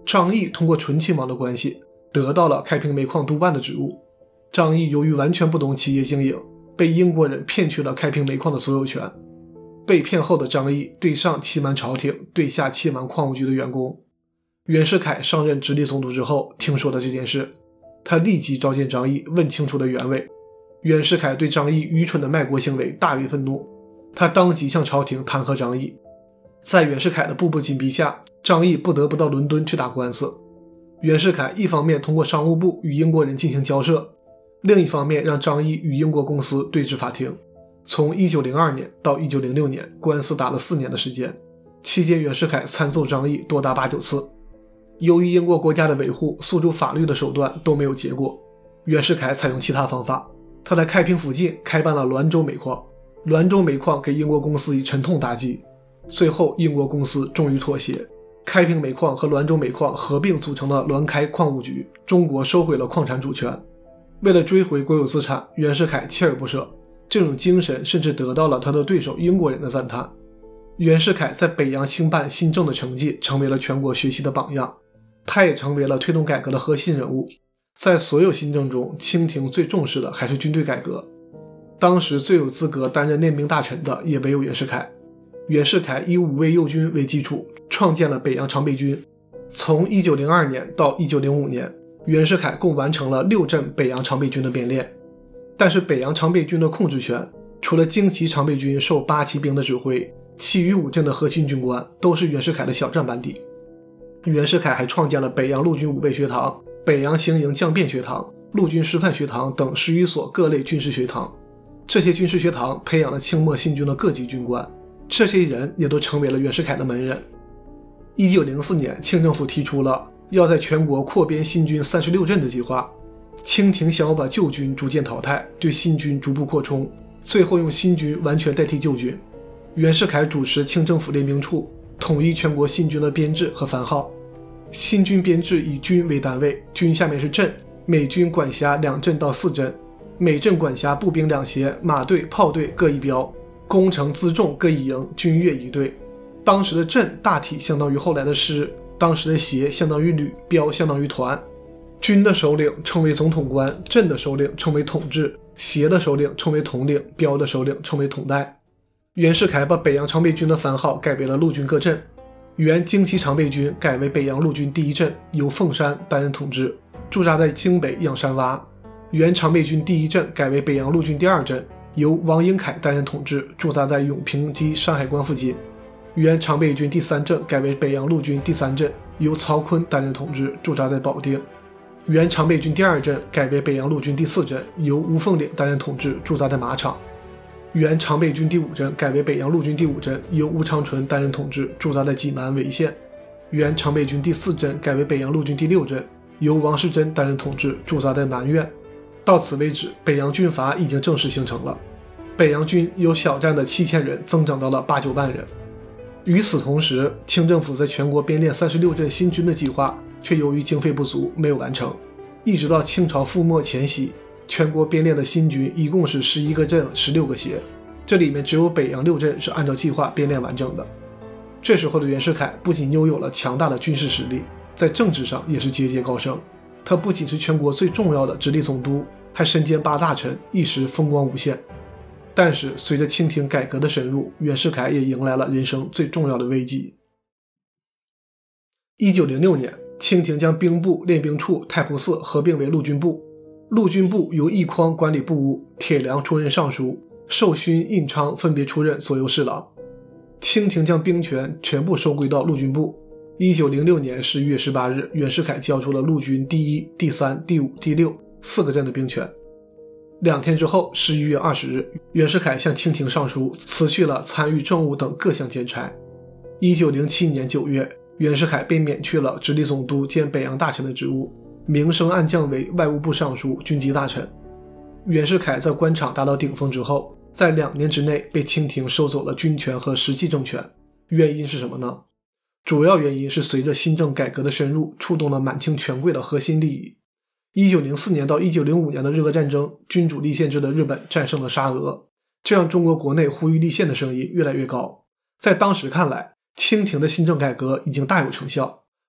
张毅通过纯亲王的关系得到了开平煤矿督办的职务。张毅由于完全不懂企业经营，被英国人骗去了开平煤矿的所有权。被骗后的张毅对上欺瞒朝廷，对下欺瞒矿务局的员工。袁世凯上任直隶总督之后听说了这件事，他立即召见张毅，问清楚了原委。袁世凯对张毅愚蠢的卖国行为大为愤怒，他当即向朝廷弹劾张毅。在袁世凯的步步紧逼下，张毅不得不到伦敦去打官司。袁世凯一方面通过商务部与英国人进行交涉，另一方面让张毅与英国公司对峙法庭。从一九零二年到一九零六年，官司打了四年的时间，期间袁世凯参奏张毅多达八九次。由于英国国家的维护，诉诸法律的手段都没有结果，袁世凯采用其他方法。他在开平附近开办了滦州煤矿，滦州煤矿给英国公司以沉痛打击。最后英国公司终于妥协，开平煤矿和滦州煤矿合并组成了滦开矿务局，中国收回了矿产主权。为了追回国有资产，袁世凯锲而不舍，这种精神甚至得到了他的对手英国人的赞叹。袁世凯在北洋兴办新政的成绩成为了全国学习的榜样，他也成为了推动改革的核心人物。在所有新政中，清廷最重视的还是军队改革。当时最有资格担任练兵大臣的也唯有袁世凯。袁世凯以五位右军为基础，创建了北洋常备军。从一九零二年到一九零五年，袁世凯共完成了六镇北洋常备军的编练。但是北洋常备军的控制权，除了京旗常备军受八旗兵的指挥，其余五镇的核心军官都是袁世凯的小站班底。袁世凯还创建了北洋陆军武备学堂、北洋行营将变学堂、陆军师范学堂等十余所各类军事学堂。这些军事学堂培养了清末新军的各级军官，这些人也都成为了袁世凯的门人。一九零四年，清政府提出了要在全国扩编新军三十六镇的计划。清廷想要把旧军逐渐淘汰，对新军逐步扩充，最后用新军完全代替旧军。袁世凯主持清政府练兵处，统一全国新军的编制和番号。新军编制以军为单位，军下面是镇，每军管辖两镇到四镇，每镇管辖步兵两协、马队、炮队各一标，工程辎重各一营，军乐一队。当时的镇大体相当于后来的师，当时的协相当于旅，标相当于团。军的首领称为总统官，镇的首领称为统制，协的首领称为统领，标的首领称为统带。袁世凯把北洋常备军的番号改为了陆军各镇，原京旗常备军改为北洋陆军第一镇，由凤山担任统治，驻扎在京北仰山洼。原常备军第一镇改为北洋陆军第二镇，由王英凯担任统治，驻扎在永平及山海关附近。原常备军第三镇改为北洋陆军第三镇，由曹锟担任统治，驻扎在保定。原常备军第二镇改为北洋陆军第四镇，由吴凤岭担任统治，驻扎在马场。原常备军第五镇改为北洋陆军第五镇，由吴长纯担任统治，驻扎在济南潍县。原常备军第四镇改为北洋陆军第六镇，由王士珍担任统治，驻扎在南苑。到此为止，北洋军阀已经正式形成了。北洋军由小站的七千人增长到了八九万人。与此同时，清政府在全国编练三十六镇新军的计划却由于经费不足没有完成。一直到清朝覆没前夕，全国编练的新军一共是十一个镇十六个协，这里面只有北洋六镇是按照计划编练完整的。这时候的袁世凯不仅拥有了强大的军事实力，在政治上也是节节高升。他不仅是全国最重要的直隶总督，还身兼八大臣，一时风光无限。但是随着清廷改革的深入，袁世凯也迎来了人生最重要的危机。一九零六年，清廷将兵部、练兵处、太仆寺合并为陆军部，陆军部由奕匡管理部务，铁良出任尚书，寿勋、印昌分别出任左右侍郎。清廷将兵权全部收归到陆军部。一九零六年十一月十八日，袁世凯交出了陆军第一、第三、第五、第六四个镇的兵权。两天之后，十一月二十日，袁世凯向清廷上书，辞去了参与政务等各项监差。一九零七年九月，袁世凯被免去了直隶总督兼北洋大臣的职务，明升暗降为外务部尚书、军机大臣。袁世凯在官场达到顶峰之后，在两年之内被清廷收走了军权和实际政权。原因是什么呢？主要原因是随着新政改革的深入，触动了满清权贵的核心利益。一九零四年到一九零五年的日俄战争，君主立宪制的日本战胜了沙俄，这让中国国内呼吁立宪的声音越来越高。在当时看来，清廷的新政改革已经大有成效，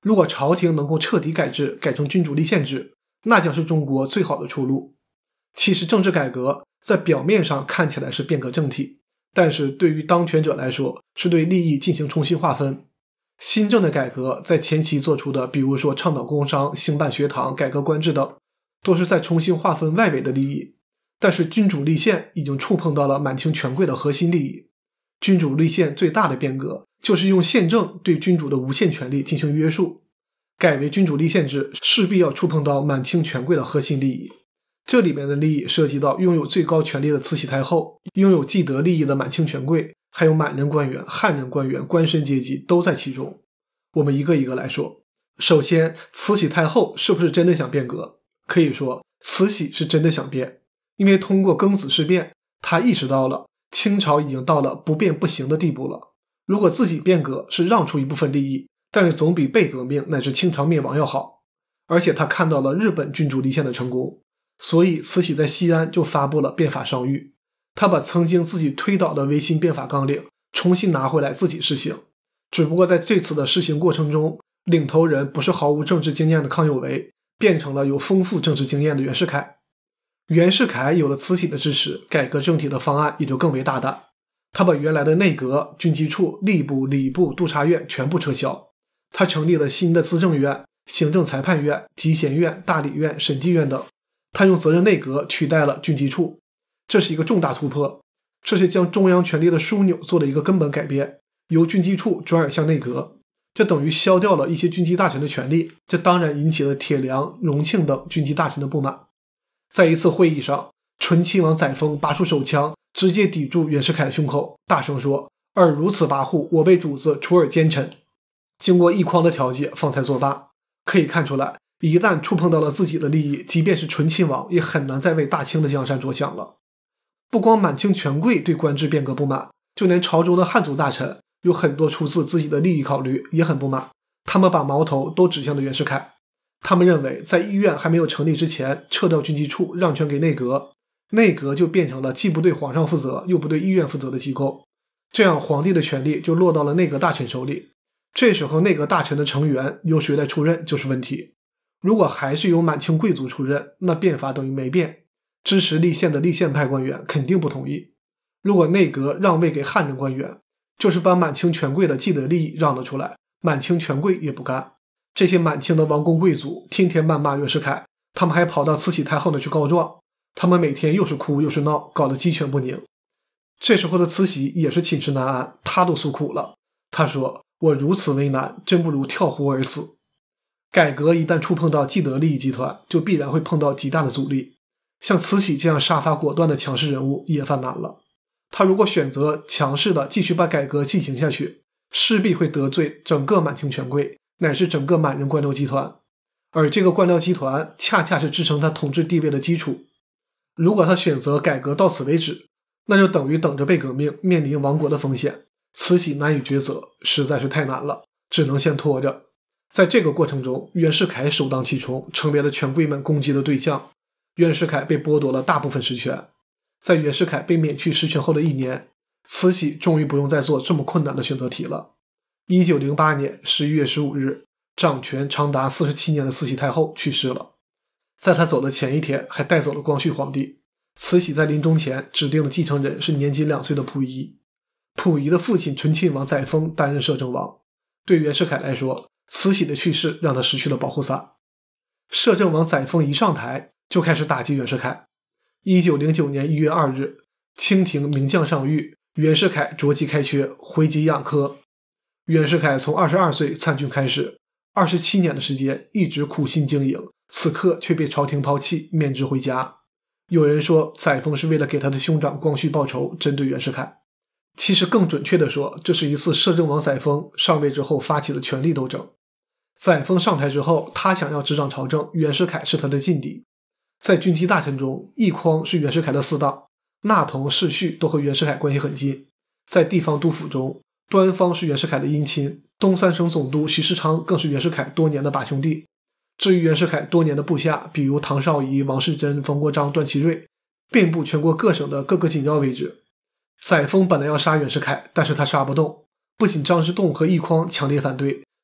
如果朝廷能够彻底改制，改成君主立宪制，那将是中国最好的出路。其实政治改革在表面上看起来是变革政体，但是对于当权者来说，是对利益进行重新划分。新政的改革在前期做出的，比如说倡导工商、兴办学堂、改革官制等，都是在重新划分外围的利益。但是君主立宪已经触碰到了满清权贵的核心利益。君主立宪最大的变革就是用宪政对君主的无限权力进行约束。改为君主立宪制势必要触碰到满清权贵的核心利益，这里面的利益涉及到拥有最高权力的慈禧太后，拥有既得利益的满清权贵，还有满人官员、汉人官员、官绅阶级都在其中。我们一个一个来说。首先，慈禧太后是不是真的想变革？可以说慈禧是真的想变，因为通过庚子事变，她意识到了清朝已经到了不变不行的地步了。如果自己变革是让出一部分利益，但是总比被革命乃至清朝灭亡要好。而且他看到了日本君主立宪的成功，所以慈禧在西安就发布了变法上谕，他把曾经自己推倒的维新变法纲领重新拿回来自己施行。只不过在这次的施行过程中，领头人不是毫无政治经验的康有为，变成了有丰富政治经验的袁世凯。袁世凯有了慈禧的支持，改革政体的方案也就更为大胆。他把原来的内阁、军机处、吏部、礼部、督察院全部撤销，他成立了新的资政院、行政裁判院、集贤院、大理院、审计院等。他用责任内阁取代了军机处，这是一个重大突破。这是将中央权力的枢纽做了一个根本改变，由军机处转而向内阁，这等于消掉了一些军机大臣的权力，这当然引起了铁良、荣庆等军机大臣的不满。在一次会议上，醇亲王载沣拔出手枪，直接抵住袁世凯的胸口，大声说：“尔如此跋扈，我辈主子处尔奸臣。”经过一匡的调解，方才作罢。可以看出来，一旦触碰到了自己的利益，即便是醇亲王也很难再为大清的江山着想了。不光满清权贵对官制变革不满，就连朝中的汉族大臣有很多出自自己的利益考虑，也很不满。他们把矛头都指向了袁世凯。他们认为在议院还没有成立之前，撤掉军机处，让权给内阁，内阁就变成了既不对皇上负责又不对议院负责的机构，这样皇帝的权力就落到了内阁大臣手里。这时候内阁大臣的成员由谁来出任就是问题。如果还是由满清贵族出任，那变法等于没变，支持立宪的立宪派官员肯定不同意。如果内阁让位给汉人官员，就是把满清权贵的既得利益让了出来，满清权贵也不干。这些满清的王公贵族天天谩骂袁世凯，他们还跑到慈禧太后那去告状，他们每天又是哭又是闹，搞得鸡犬不宁。这时候的慈禧也是寝食难安，她都诉苦了。她说：“我如此为难，真不如跳湖而死。”改革一旦触碰到既得利益集团，就必然会碰到极大的阻力。像慈禧这样杀伐果断的强势人物也犯难了。他如果选择强势的继续把改革进行下去，势必会得罪整个满清权贵，乃至整个满人官僚集团。而这个官僚集团恰恰是支撑他统治地位的基础。如果他选择改革到此为止，那就等于等着被革命，面临亡国的风险。慈禧难以抉择，实在是太难了，只能先拖着。在这个过程中，袁世凯首当其冲，成为了权贵们攻击的对象。袁世凯被剥夺了大部分实权。在袁世凯被免去实权后的一年，慈禧终于不用再做这么困难的选择题了。一九零八年十一月十五日，掌权长达四十七年的慈禧太后去世了。在她走的前一天，还带走了光绪皇帝。慈禧在临终前指定的继承人是年仅两岁的溥仪。溥仪的父亲醇亲王载沣担任摄政王。对袁世凯来说，慈禧的去世让他失去了保护伞。摄政王载沣一上台就开始打击袁世凯。一九零九年一月二日，清廷名将上谕，袁世凯着即开缺，回籍养科。袁世凯从二十二岁参军开始，二十七年的时间一直苦心经营，此刻却被朝廷抛弃，免职回家。有人说载沣是为了给他的兄长光绪报仇，针对袁世凯。其实更准确的说，这是一次摄政王载沣上位之后发起的权力斗争。载沣上台之后，他想要执掌朝政，袁世凯是他的劲敌。在军机大臣中，奕匡是袁世凯的死党，纳同、世绪都和袁世凯关系很近。在地方督府中，端方是袁世凯的姻亲，东三省总督徐世昌更是袁世凯多年的把兄弟。至于袁世凯多年的部下，比如唐绍仪、王世贞、冯国璋、段祺瑞，遍布全国各省的各个紧要位置。载沣本来要杀袁世凯，但是他杀不动，不仅张之洞和奕匡强烈反对，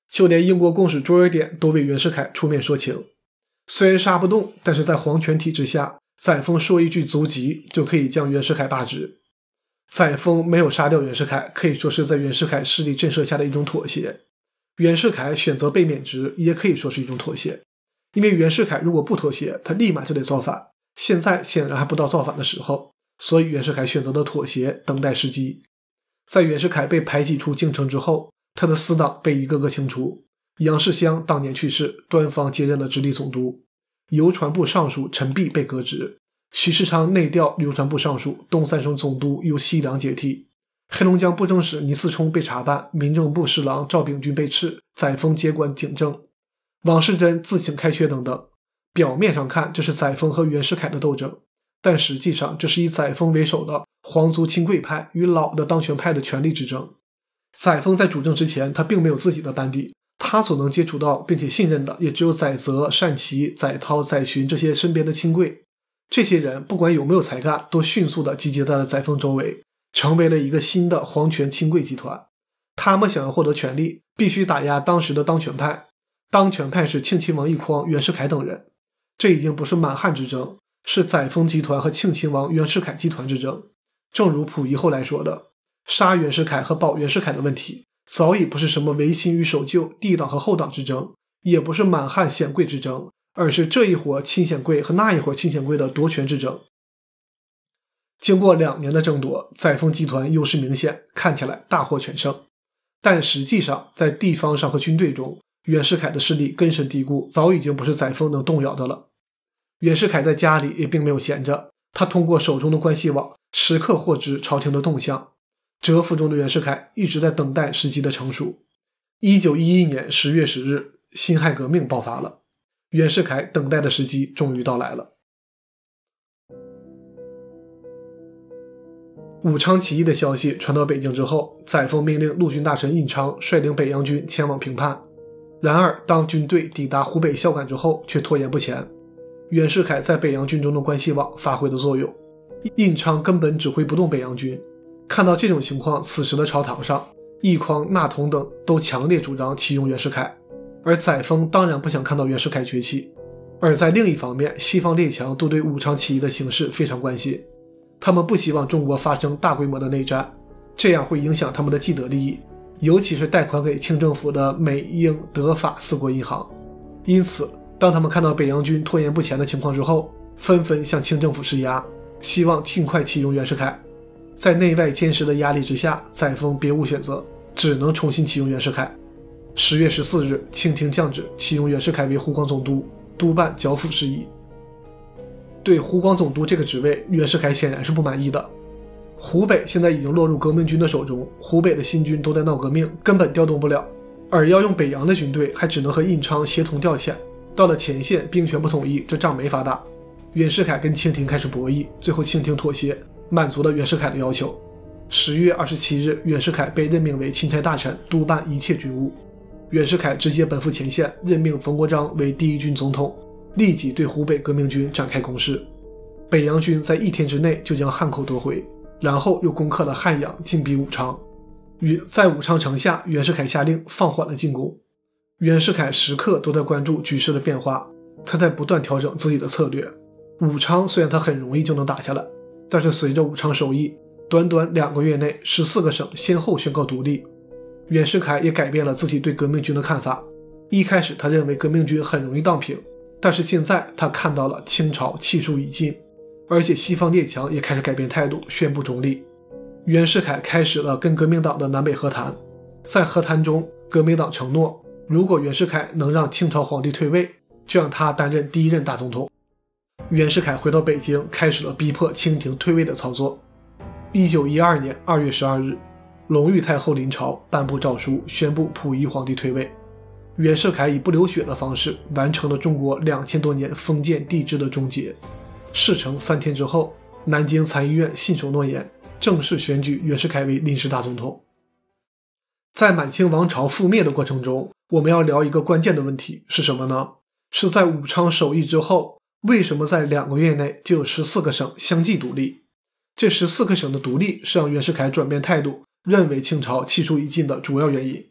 就连英国公使卓尔典都为袁世凯出面说情。虽然杀不动，但是在皇权体制下，载沣说一句足疾就可以将袁世凯罢职。载沣没有杀掉袁世凯，可以说是在袁世凯势力震慑下的一种妥协。袁世凯选择被免职，也可以说是一种妥协。因为袁世凯如果不妥协，他立马就得造反。现在显然还不到造反的时候，所以袁世凯选择了妥协，等待时机。在袁世凯被排挤出京城之后，他的死党被一个个清除。杨世襄当年去世，端方接任了直隶总督。邮传部尚书陈璧被革职，徐世昌内调邮传部尚书，东三省总督由西凉接替。黑龙江布政使倪嗣冲被查办，民政部侍郎赵秉钧被斥，载沣接管警政，王世贞自请开缺等等。表面上看这是载沣和袁世凯的斗争，但实际上这是以载沣为首的皇族亲贵派与老的当权派的权力之争。载沣在主政之前，他并没有自己的班底，他所能接触到并且信任的也只有载泽、单琦、载涛、载洵这些身边的亲贵。这些人不管有没有才干，都迅速地集结在了载沣周围，成为了一个新的皇权亲贵集团。他们想要获得权力，必须打压当时的当权派。当权派是庆亲王奕匡、袁世凯等人。这已经不是满汉之争，是载沣集团和庆亲王袁世凯集团之争。正如溥仪后来说的，杀袁世凯和保袁世凯的问题早已不是什么维新与守旧、帝党和后党之争，也不是满汉显贵之争，而是这一伙亲显贵和那一伙亲显贵的夺权之争。经过两年的争夺，载沣集团优势明显，看起来大获全胜。但实际上在地方上和军队中，袁世凯的势力根深蒂固，早已经不是载沣能动摇的了。袁世凯在家里也并没有闲着，他通过手中的关系网时刻获知朝廷的动向。蛰伏中的袁世凯一直在等待时机的成熟。一九一一年十月十日，辛亥革命爆发了，袁世凯等待的时机终于到来了。武昌起义的消息传到北京之后，载沣命令陆军大臣胤昌率领北洋军前往平叛。然而当军队抵达湖北孝感之后，却拖延不前。袁世凯在北洋军中的关系网发挥了作用，胤昌根本指挥不动北洋军。看到这种情况，此时的朝堂上，奕匡、纳统等都强烈主张启用袁世凯，而载沣当然不想看到袁世凯崛起。而在另一方面，西方列强都对武昌起义的形势非常关心，他们不希望中国发生大规模的内战，这样会影响他们的既得利益，尤其是贷款给清政府的美、英、德、法四国银行。因此当他们看到北洋军拖延不前的情况之后，纷纷向清政府施压，希望尽快启用袁世凯。在内外坚实的压力之下，载沣别无选择，只能重新启用袁世凯。十月十四日，清廷降旨启用袁世凯为湖广总督，督办剿抚事宜。对湖广总督这个职位，袁世凯显然是不满意的。湖北现在已经落入革命军的手中，湖北的新军都在闹革命，根本调动不了，而要用北洋的军队，还只能和胤昌协同调遣。到了前线，兵权不统一，这仗没法打。袁世凯跟清廷开始博弈，最后清廷妥协，满足了袁世凯的要求。十月二十七日，袁世凯被任命为钦差大臣，督办一切军务。袁世凯直接奔赴前线，任命冯国璋为第一军总统，立即对湖北革命军展开攻势。北洋军在一天之内就将汉口夺回，然后又攻克了汉阳，进逼武昌。在武昌城下，袁世凯下令放缓了进攻。袁世凯时刻都在关注局势的变化，他在不断调整自己的策略。武昌虽然他很容易就能打下来，但是随着武昌首义，短短两个月内十四个省先后宣告独立。袁世凯也改变了自己对革命军的看法。一开始他认为革命军很容易荡平，但是现在他看到了清朝气数已尽，而且西方列强也开始改变态度，宣布中立。袁世凯开始了跟革命党的南北和谈，在和谈中，革命党承诺如果袁世凯能让清朝皇帝退位，就让他担任第一任大总统。袁世凯回到北京，开始了逼迫清廷退位的操作。一九一二年二月十二日，隆裕太后临朝，颁布诏书，宣布溥仪皇帝退位。袁世凯以不流血的方式完成了中国两千多年封建帝制的终结。事成三天之后，南京参议院信守诺言，正式选举袁世凯为临时大总统。在满清王朝覆灭的过程中，我们要聊一个关键的问题是什么呢？是在武昌首义之后，为什么在两个月内就有十四个省相继独立？这十四个省的独立是让袁世凯转变态度，认为清朝气数已尽的主要原因。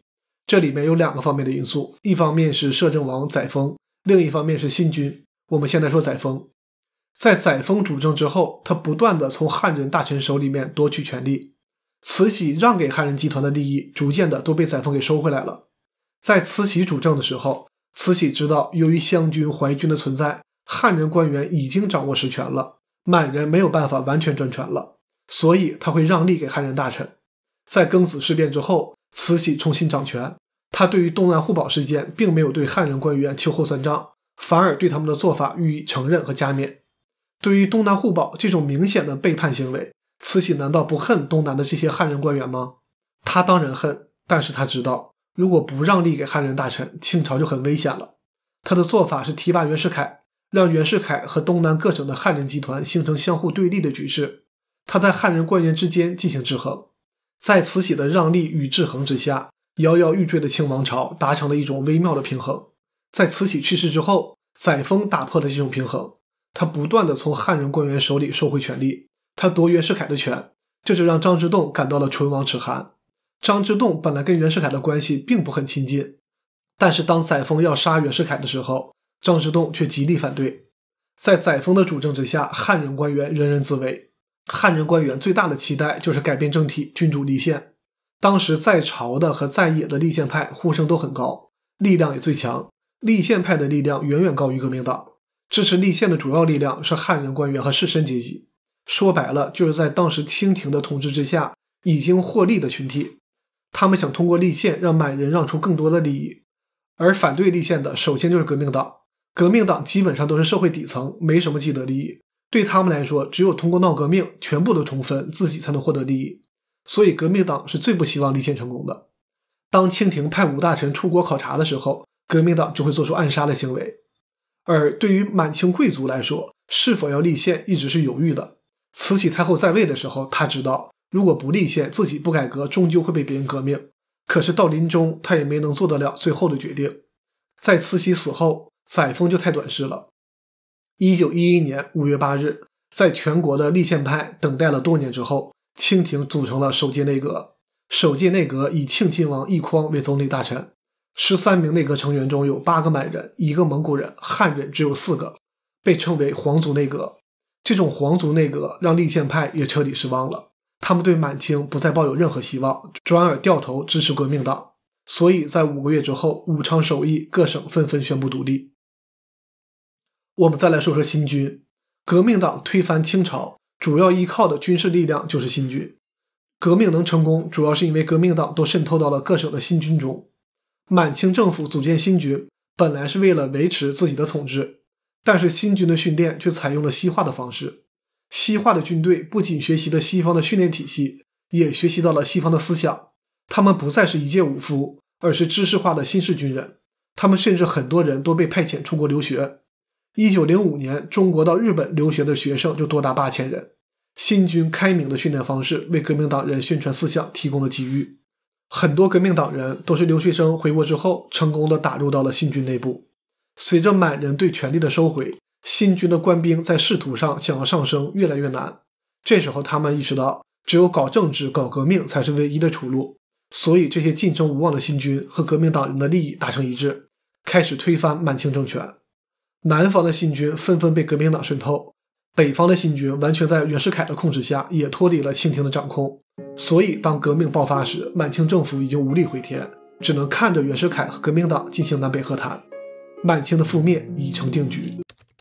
这里面有两个方面的因素，一方面是摄政王载沣，另一方面是新军。我们先来说载沣。在载沣主政之后，他不断地从汉人大臣手里面夺取权力，慈禧让给汉人集团的利益逐渐的都被载沣给收回来了。在慈禧主政的时候，慈禧知道由于湘军、淮军的存在，汉人官员已经掌握实权了，满人没有办法完全专权了，所以他会让利给汉人大臣。在庚子事变之后，慈禧重新掌权，他对于东南互保事件并没有对汉人官员秋后算账，反而对他们的做法予以承认和加冕。对于东南互保这种明显的背叛行为，慈禧难道不恨东南的这些汉人官员吗？他当然恨，但是他知道如果不让利给汉人大臣，清朝就很危险了。他的做法是提拔袁世凯，让袁世凯和东南各省的汉人集团形成相互对立的局势，他在汉人官员之间进行制衡。在慈禧的让利与制衡之下，摇摇欲坠的清王朝达成了一种微妙的平衡。在慈禧去世之后，载沣打破了这种平衡，他不断地从汉人官员手里收回权力，他夺袁世凯的权，这就让张之洞感到了唇亡齿寒。张之洞本来跟袁世凯的关系并不很亲近，但是当载沣要杀袁世凯的时候，张之洞却极力反对。在载沣的主政之下，汉人官员人人自危。汉人官员最大的期待就是改变政体，君主立宪。当时在朝的和在野的立宪派呼声都很高，力量也最强，立宪派的力量远远高于革命党。支持立宪的主要力量是汉人官员和士绅阶级，说白了就是在当时清廷的统治之下已经获利的群体，他们想通过立宪让满人让出更多的利益。而反对立宪的首先就是革命党，革命党基本上都是社会底层，没什么既得利益，对他们来说只有通过闹革命全部都重分，自己才能获得利益，所以革命党是最不希望立宪成功的。当清廷派武大臣出国考察的时候，革命党就会做出暗杀的行为。而对于满清贵族来说，是否要立宪一直是犹豫的。慈禧太后在位的时候，他知道如果不立宪，自己不改革，终究会被别人革命。可是到临终，他也没能做得了最后的决定。在慈禧死后，载沣就太短视了。一九一一年五月八日，在全国的立宪派等待了多年之后，清廷组成了首届内阁。首届内阁以庆亲王奕匡为总理大臣，十三名内阁成员中有八个满人，一个蒙古人，汉人只有四个，被称为皇族内阁。这种皇族内阁让立宪派也彻底失望了，他们对满清不再抱有任何希望，转而掉头支持革命党。所以在五个月之后，武昌首义，各省纷纷宣布独立。我们再来说说新军。革命党推翻清朝主要依靠的军事力量就是新军。革命能成功，主要是因为革命党都渗透到了各省的新军中。满清政府组建新军本来是为了维持自己的统治，但是新军的训练却采用了西化的方式。西化的军队不仅学习了西方的训练体系，也学习到了西方的思想。他们不再是一介武夫，而是知识化的新式军人。他们甚至很多人都被派遣出国留学。一九零五年，中国到日本留学的学生就多达八千人。新军开明的训练方式为革命党人宣传思想提供了机遇。很多革命党人都是留学生回国之后成功的打入到了新军内部。随着满人对权力的收回，新军的官兵在仕途上想要上升越来越难。这时候他们意识到，只有搞政治搞革命才是唯一的出路，所以这些晋升无望的新军和革命党人的利益达成一致，开始推翻满清政权。南方的新军纷纷被革命党渗透，北方的新军完全在袁世凯的控制下，也脱离了清廷的掌控。所以当革命爆发时，满清政府已经无力回天，只能看着袁世凯和革命党进行南北和谈。满清的覆灭已成定局。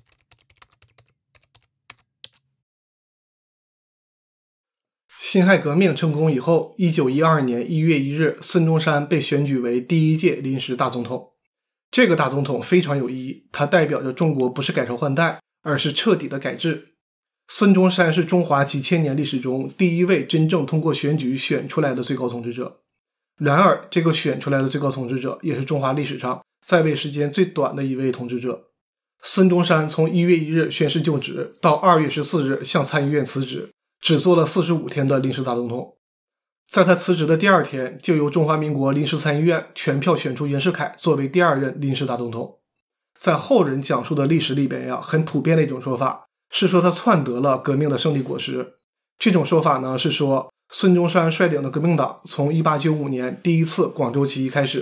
辛亥革命成功以后，一九一二年一月一日，孙中山被选举为第一届临时大总统。这个大总统非常有意义，它代表着中国不是改朝换代，而是彻底的改制。孙中山是中华几千年历史中第一位真正通过选举选出来的最高统治者。然而，这个选出来的最高统治者也是中华历史上在位时间最短的一位统治者。孙中山从一月一日宣誓就职到二月十四日向参议院辞职，只做了四十五天的临时大总统。在他辞职的第二天，就由中华民国临时参议院全票选出袁世凯作为第二任临时大总统。在后人讲述的历史里边呀，很普遍的一种说法是说他篡得了革命的胜利果实。这种说法呢是说，孙中山率领的革命党从一八九五年第一次广州起义开始，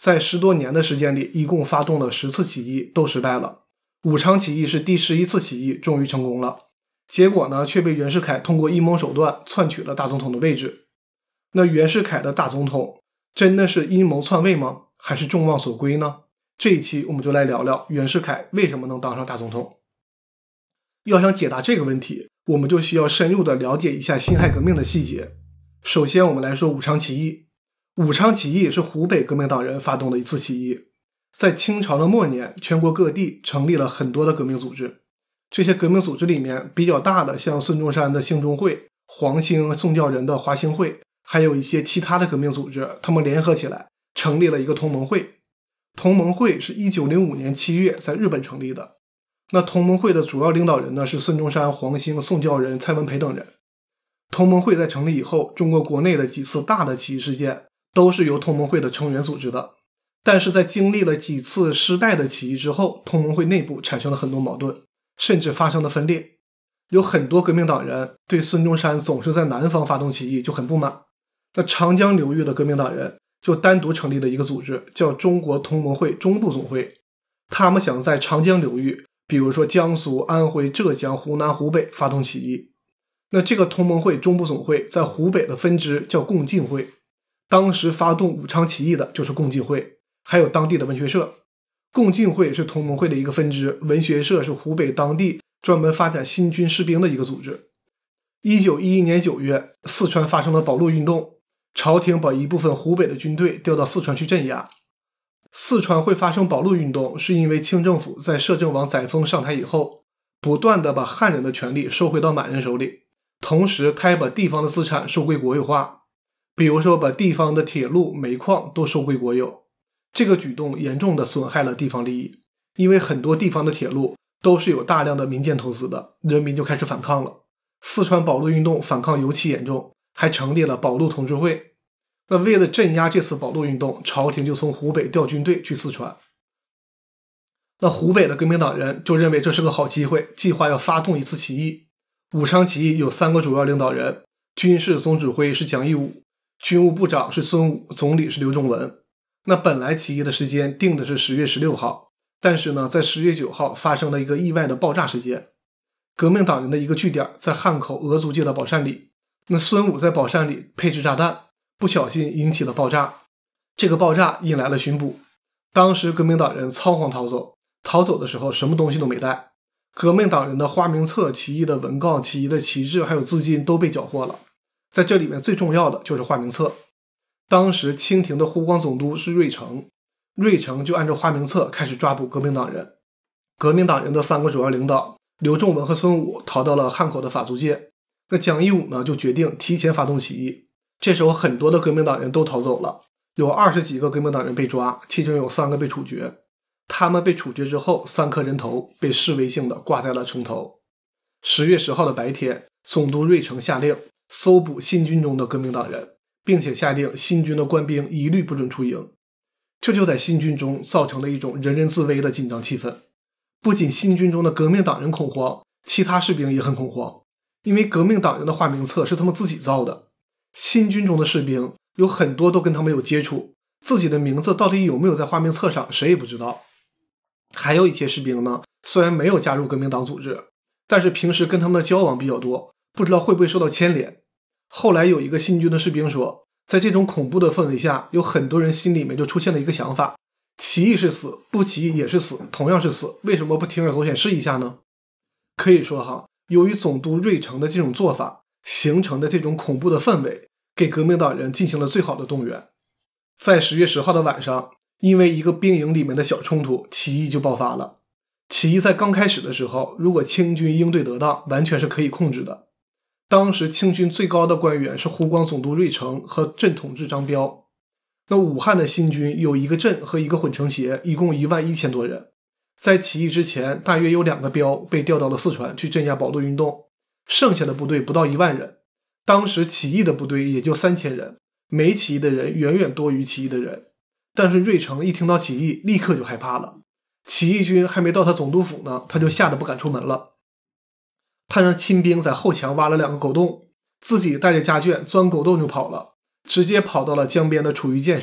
在十多年的时间里，一共发动了十次起义，都失败了。武昌起义是第十一次起义，终于成功了。结果呢，却被袁世凯通过阴谋手段篡取了大总统的位置。那袁世凯的大总统真的是阴谋篡位吗？还是众望所归呢？这一期我们就来聊聊袁世凯为什么能当上大总统。要想解答这个问题，我们就需要深入的了解一下辛亥革命的细节。首先我们来说武昌起义。武昌起义是湖北革命党人发动的一次起义。在清朝的末年，全国各地成立了很多的革命组织。这些革命组织里面比较大的，像孙中山的兴中会、黄兴宋教仁的华兴会，还有一些其他的革命组织，他们联合起来成立了一个同盟会。同盟会是一九零五年七月在日本成立的。那同盟会的主要领导人呢是孙中山、黄兴、宋教仁、蔡文培等人。同盟会在成立以后，中国国内的几次大的起义事件都是由同盟会的成员组织的。但是在经历了几次失败的起义之后，同盟会内部产生了很多矛盾，甚至发生了分裂。有很多革命党人对孙中山总是在南方发动起义就很不满。那长江流域的革命党人就单独成立了一个组织，叫中国同盟会中部总会。他们想在长江流域，比如说江苏、安徽、浙江、湖南、湖北发动起义。那这个同盟会中部总会在湖北的分支叫共进会。当时发动武昌起义的就是共进会，还有当地的文学社。共进会是同盟会的一个分支，文学社是湖北当地专门发展新军士兵的一个组织。一九一一年九月，四川发生了保路运动，朝廷把一部分湖北的军队调到四川去镇压。四川会发生保路运动，是因为清政府在摄政王载沣上台以后，不断的把汉人的权利收回到满人手里，同时他也把地方的资产收归国有化，比如说把地方的铁路、煤矿都收归国有。这个举动严重的损害了地方利益，因为很多地方的铁路都是有大量的民间投资的，人民就开始反抗了。四川保路运动反抗尤其严重，还成立了保路同志会。那为了镇压这次保路运动，朝廷就从湖北调军队去四川。那湖北的革命党人就认为这是个好机会，计划要发动一次起义。武昌起义有三个主要领导人，军事总指挥是蒋义武，军务部长是孙武，总理是刘仲文。那本来起义的时间定的是十月十六号，但是呢，在十月九号发生了一个意外的爆炸事件。革命党人的一个据点在汉口鹅足界的宝山里，那孙武在宝山里配置炸弹，不小心引起了爆炸。这个爆炸引来了巡捕，当时革命党人仓皇逃走，逃走的时候什么东西都没带。革命党人的花名册、起义的文告、起义的旗帜还有资金都被缴获了。在这里面最重要的就是花名册。当时清廷的湖广总督是瑞成，瑞成就按照花名册开始抓捕革命党人。革命党人的三个主要领导刘仲文和孙武逃到了汉口的法租界，那蒋义武呢就决定提前发动起义。这时候很多的革命党人都逃走了，有二十几个革命党人被抓，其中有三个被处决。他们被处决之后，三颗人头被示威性的挂在了城头。十月十号的白天，总督瑞成下令搜捕新军中的革命党人，并且下令新军的官兵一律不准出营。这就在新军中造成了一种人人自危的紧张气氛。不仅新军中的革命党人恐慌，其他士兵也很恐慌，因为革命党人的花名册是他们自己造的。新军中的士兵有很多都跟他们有接触，自己的名字到底有没有在花名册上谁也不知道。还有一些士兵呢，虽然没有加入革命党组织，但是平时跟他们的交往比较多，不知道会不会受到牵连。后来有一个新军的士兵说，在这种恐怖的氛围下，有很多人心里面就出现了一个想法，起义是死，不起义也是死，同样是死，为什么不铤而走险试一下呢？可以说哈，由于总督瑞成的这种做法形成的这种恐怖的氛围，给革命党人进行了最好的动员。在十月十号的晚上，因为一个兵营里面的小冲突，起义就爆发了。起义在刚开始的时候，如果清军应对得当，完全是可以控制的。当时清军最高的官员是湖广总督瑞成和镇统制张彪。那武汉的新军有一个镇和一个混成协，一共一万一千多人。在起义之前，大约有两个彪被调到了四川去镇压保路运动，剩下的部队不到一万人。当时起义的部队也就三千人，没起义的人远远多于起义的人。但是瑞成一听到起义，立刻就害怕了。起义军还没到他总督府呢，他就吓得不敢出门了。他让亲兵在后墙挖了两个狗洞，自己带着家眷钻狗洞就跑了，直接跑到了江边的楚玉涧上。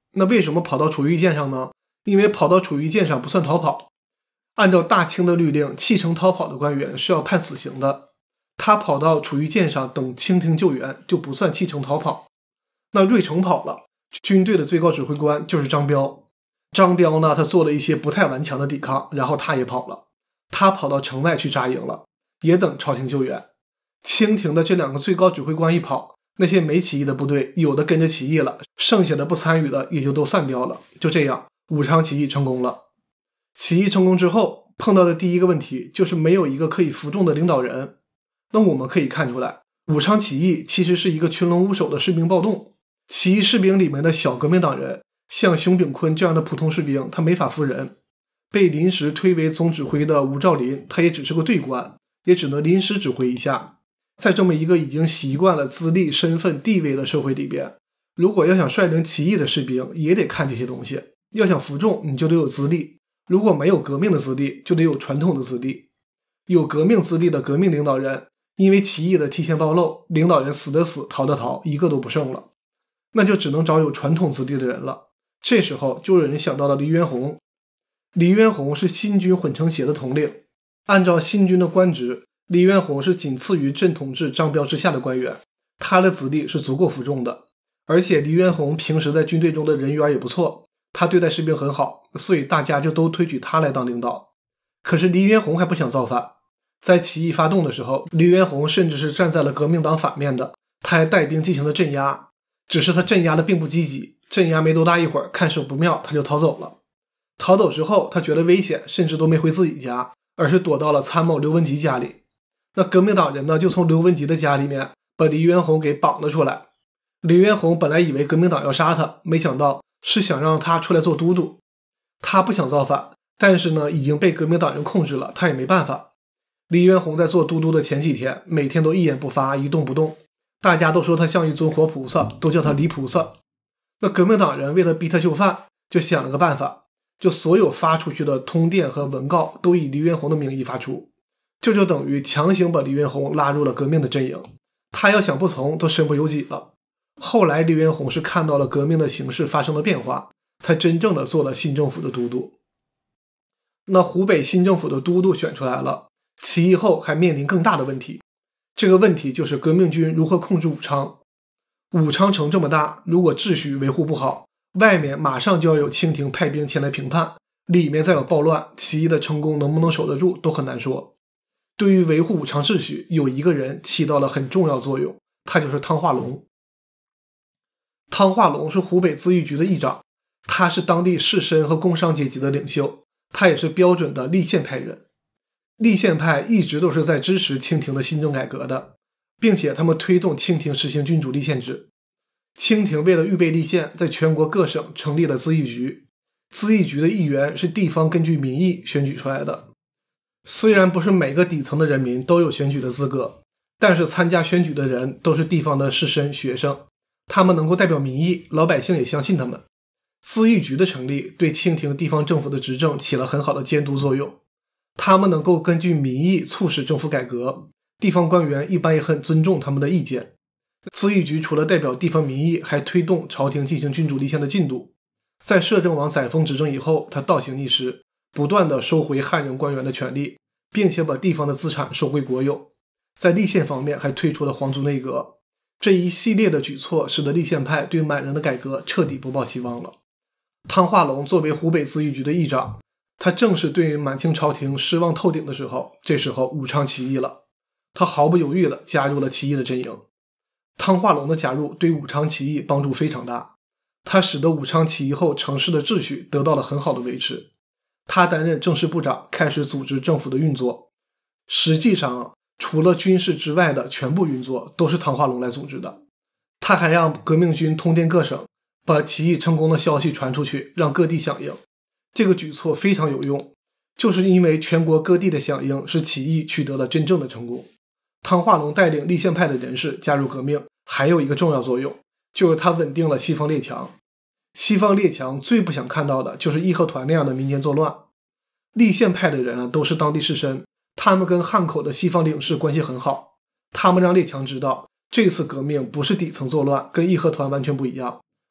那为什么跑到楚玉剑上呢？因为跑到楚玉剑上不算逃跑，按照大清的律令，弃城逃跑的官员是要判死刑的。他跑到楚玉剑上等清廷救援，就不算弃城逃跑。那瑞成跑了，军队的最高指挥官就是张彪。张彪呢，他做了一些不太顽强的抵抗，然后他也跑了。他跑到城外去扎营了，也等朝廷救援。清廷的这两个最高指挥官一跑，那些没起义的部队有的跟着起义了，剩下的不参与的也就都散掉了。就这样，武昌起义成功了。起义成功之后，碰到的第一个问题就是没有一个可以服众的领导人。那我们可以看出来，武昌起义其实是一个群龙无首的士兵暴动。起义士兵里面的小革命党人，像熊秉坤这样的普通士兵，他没法服人。被临时推为总指挥的吴兆麟，他也只是个队官，也只能临时指挥一下。在这么一个已经习惯了资历、身份、地位的社会里边，如果要想率领起义的士兵，也得看这些东西。要想服众，你就得有资历。如果没有革命的资历，就得有传统的资历。有革命资历的革命领导人，因为起义的提前暴露，领导人死的死，逃的逃，一个都不剩了。那就只能找有传统资历的人了。这时候就有人想到了黎元洪。黎元洪是新军混成协的统领，按照新军的官职，黎元洪是仅次于镇统制张彪之下的官员，他的资历是足够服众的。而且黎元洪平时在军队中的人缘也不错，他对待士兵很好，所以大家就都推举他来当领导。可是黎元洪还不想造反，在起义发动的时候，黎元洪甚至是站在了革命党反面的，他还带兵进行了镇压，只是他镇压的并不积极，镇压没多大一会儿，看手不妙，他就逃走了。逃走之后，他觉得危险，甚至都没回自己家，而是躲到了参谋刘文吉家里。那革命党人呢，就从刘文吉的家里面把黎元洪给绑了出来。黎元洪本来以为革命党要杀他，没想到是想让他出来做都督。他不想造反，但是呢，已经被革命党人控制了，他也没办法。黎元洪在做都督的前几天，每天都一言不发，一动不动，大家都说他像一尊活菩萨，都叫他黎菩萨。那革命党人为了逼他就范，就想了个办法，就所有发出去的通电和文告都以黎元洪的名义发出，这就等于强行把黎元洪拉入了革命的阵营。他要想不从，都身不由己了。后来黎元洪是看到了革命的形势发生了变化，才真正的做了新政府的都督。那湖北新政府的都督选出来了，起义后还面临更大的问题，这个问题就是革命军如何控制武昌。武昌城这么大，如果秩序维护不好，外面马上就要有清廷派兵前来平叛，里面再有暴乱，起义的成功能不能守得住都很难说。对于维护武昌秩序，有一个人起到了很重要作用，他就是汤化龙。汤化龙是湖北咨议局的议长，他是当地士绅和工商阶级的领袖，他也是标准的立宪派人。立宪派一直都是在支持清廷的新政改革的，并且他们推动清廷实行君主立宪制。清廷为了预备立宪，在全国各省成立了咨议局，咨议局的议员是地方根据民意选举出来的。虽然不是每个底层的人民都有选举的资格，但是参加选举的人都是地方的士绅学生，他们能够代表民意，老百姓也相信他们。咨议局的成立对清廷地方政府的执政起了很好的监督作用，他们能够根据民意促使政府改革，地方官员一般也很尊重他们的意见。咨议局除了代表地方民意，还推动朝廷进行君主立宪的进度。在摄政王载沣执政以后，他倒行逆施，不断的收回汉人官员的权利，并且把地方的资产收归国有。在立宪方面还推出了皇族内阁。这一系列的举措使得立宪派对满人的改革彻底不抱希望了。汤化龙作为湖北咨议局的议长，他正是对满清朝廷失望透顶的时候，这时候武昌起义了，他毫不犹豫地加入了起义的阵营。汤化龙的加入对武昌起义帮助非常大，他使得武昌起义后城市的秩序得到了很好的维持。他担任政事部长，开始组织政府的运作。实际上，除了军事之外的全部运作都是汤化龙来组织的。他还让革命军通电各省，把起义成功的消息传出去，让各地响应。这个举措非常有用，就是因为全国各地的响应，使起义取得了真正的成功。汤化龙带领立宪派的人士加入革命，还有一个重要作用，就是他稳定了西方列强。西方列强最不想看到的就是义和团那样的民间作乱。立宪派的人啊，都是当地士绅，他们跟汉口的西方领事关系很好，他们让列强知道这次革命不是底层作乱，跟义和团完全不一样，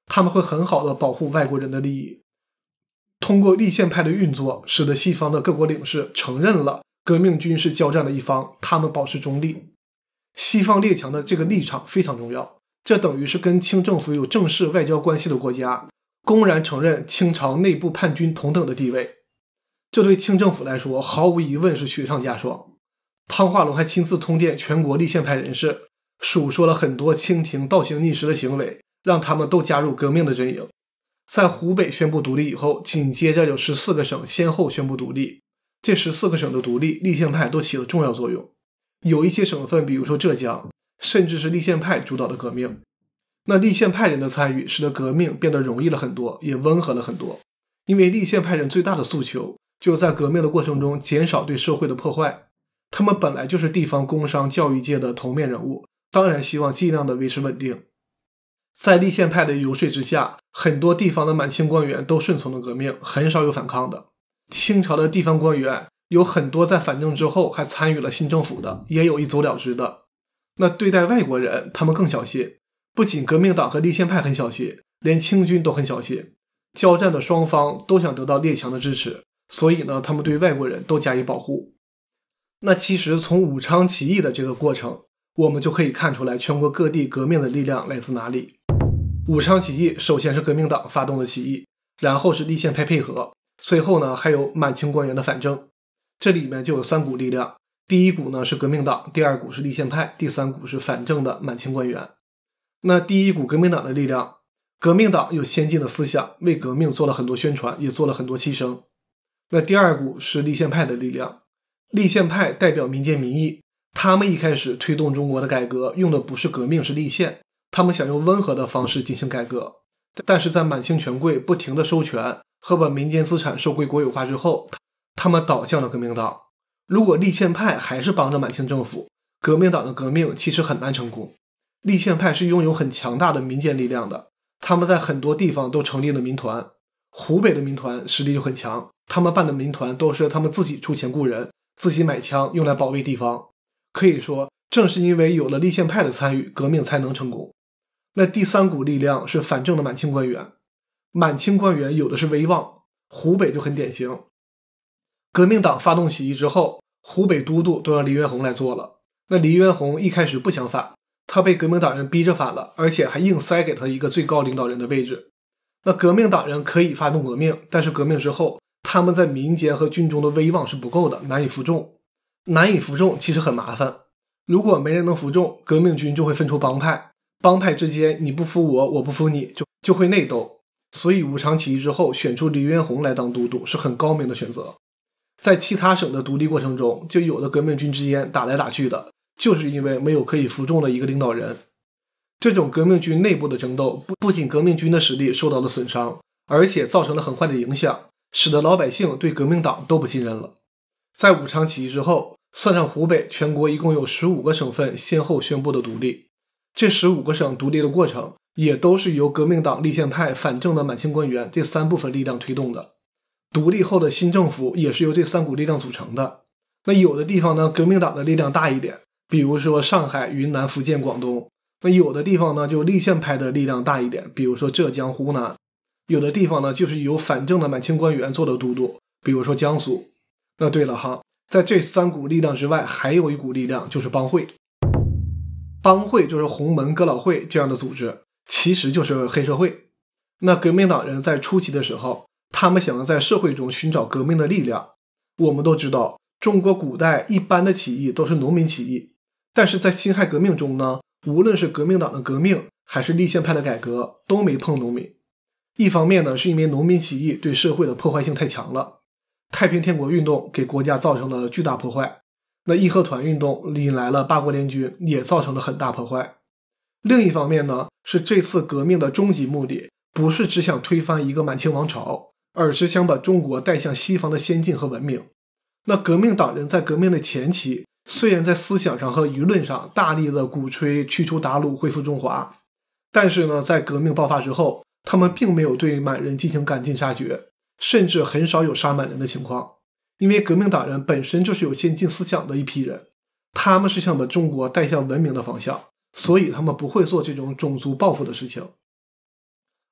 他们会很好的保护外国人的利益。通过立宪派的运作，使得西方的各国领事承认了革命军是交战的一方，他们保持中立。西方列强的这个立场非常重要，这等于是跟清政府有正式外交关系的国家公然承认清朝内部叛军同等的地位。这对清政府来说毫无疑问是雪上加霜。汤化龙还亲自通电全国立宪派人士，数说了很多清廷倒行逆施的行为，让他们都加入革命的阵营。在湖北宣布独立以后，紧接着有十四个省先后宣布独立，这十四个省的独立，立宪派都起了重要作用。有一些省份，比如说浙江，甚至是立宪派主导的革命。那立宪派人的参与使得革命变得容易了很多，也温和了很多。因为立宪派人最大的诉求就是在革命的过程中减少对社会的破坏，他们本来就是地方工商教育界的头面人物，当然希望尽量的维持稳定。在立宪派的游说之下，很多地方的满清官员都顺从了革命，很少有反抗的。清朝的地方官员有很多在反正之后还参与了新政府的，也有一走了之的。那对待外国人，他们更小心，不仅革命党和立宪派很小心，连清军都很小心。交战的双方都想得到列强的支持，所以呢，他们对外国人都加以保护。那其实从武昌起义的这个过程，我们就可以看出来全国各地革命的力量来自哪里。武昌起义首先是革命党发动的起义，然后是立宪派配合，随后呢还有满清官员的反正。这里面就有三股力量，第一股呢是革命党，第二股是立宪派，第三股是反正的满清官员。那第一股革命党的力量，革命党有先进的思想，为革命做了很多宣传，也做了很多牺牲。那第二股是立宪派的力量，立宪派代表民间民意，他们一开始推动中国的改革用的不是革命，是立宪，他们想用温和的方式进行改革。但是在满清权贵不停的收权和把民间资产收归国有化之后，他们倒向了革命党。如果立宪派还是帮着满清政府，革命党的革命其实很难成功。立宪派是拥有很强大的民间力量的，他们在很多地方都成立了民团，湖北的民团实力就很强，他们办的民团都是他们自己出钱雇人，自己买枪用来保卫地方。可以说正是因为有了立宪派的参与，革命才能成功。那第三股力量是反正的满清官员，满清官员有的是威望，湖北就很典型。革命党发动起义之后，湖北都督都让黎元洪来做了。那黎元洪一开始不想反，他被革命党人逼着反了，而且还硬塞给他一个最高领导人的位置。那革命党人可以发动革命，但是革命之后，他们在民间和军中的威望是不够的，难以服众。难以服众其实很麻烦，如果没人能服众，革命军就会分出帮派，帮派之间你不服我，我不服你，就就会内斗。所以武昌起义之后选出黎元洪来当都督是很高明的选择。在其他省的独立过程中，就有的革命军之间打来打去的，就是因为没有可以服众的一个领导人。这种革命军内部的争斗，不不仅革命军的实力受到了损伤，而且造成了很坏的影响，使得老百姓对革命党都不信任了。在武昌起义之后，算上湖北，全国一共有十五个省份先后宣布的独立。这十五个省独立的过程，也都是由革命党、立宪派、反正的满清官员这三部分力量推动的。独立后的新政府也是由这三股力量组成的。那有的地方呢，革命党的力量大一点，比如说上海、云南、福建、广东。那有的地方呢，就立宪派的力量大一点，比如说浙江、湖南。有的地方呢，就是由反正的满清官员做的都督，比如说江苏。那对了哈，在这三股力量之外，还有一股力量，就是帮会。帮会就是洪门、哥老会这样的组织，其实就是黑社会。那革命党人在初期的时候，他们想要在社会中寻找革命的力量。我们都知道，中国古代一般的起义都是农民起义，但是在辛亥革命中呢，无论是革命党的革命还是立宪派的改革，都没碰农民。一方面呢，是因为农民起义对社会的破坏性太强了，太平天国运动给国家造成了巨大破坏，那义和团运动引来了八国联军，也造成了很大破坏。另一方面呢，是这次革命的终极目的不是只想推翻一个满清王朝，而是想把中国带向西方的先进和文明。那革命党人在革命的前期，虽然在思想上和舆论上大力的鼓吹驱除鞑虏，恢复中华，但是呢，在革命爆发之后，他们并没有对满人进行赶尽杀绝，甚至很少有杀满人的情况。因为革命党人本身就是有先进思想的一批人，他们是想把中国带向文明的方向，所以他们不会做这种种族报复的事情。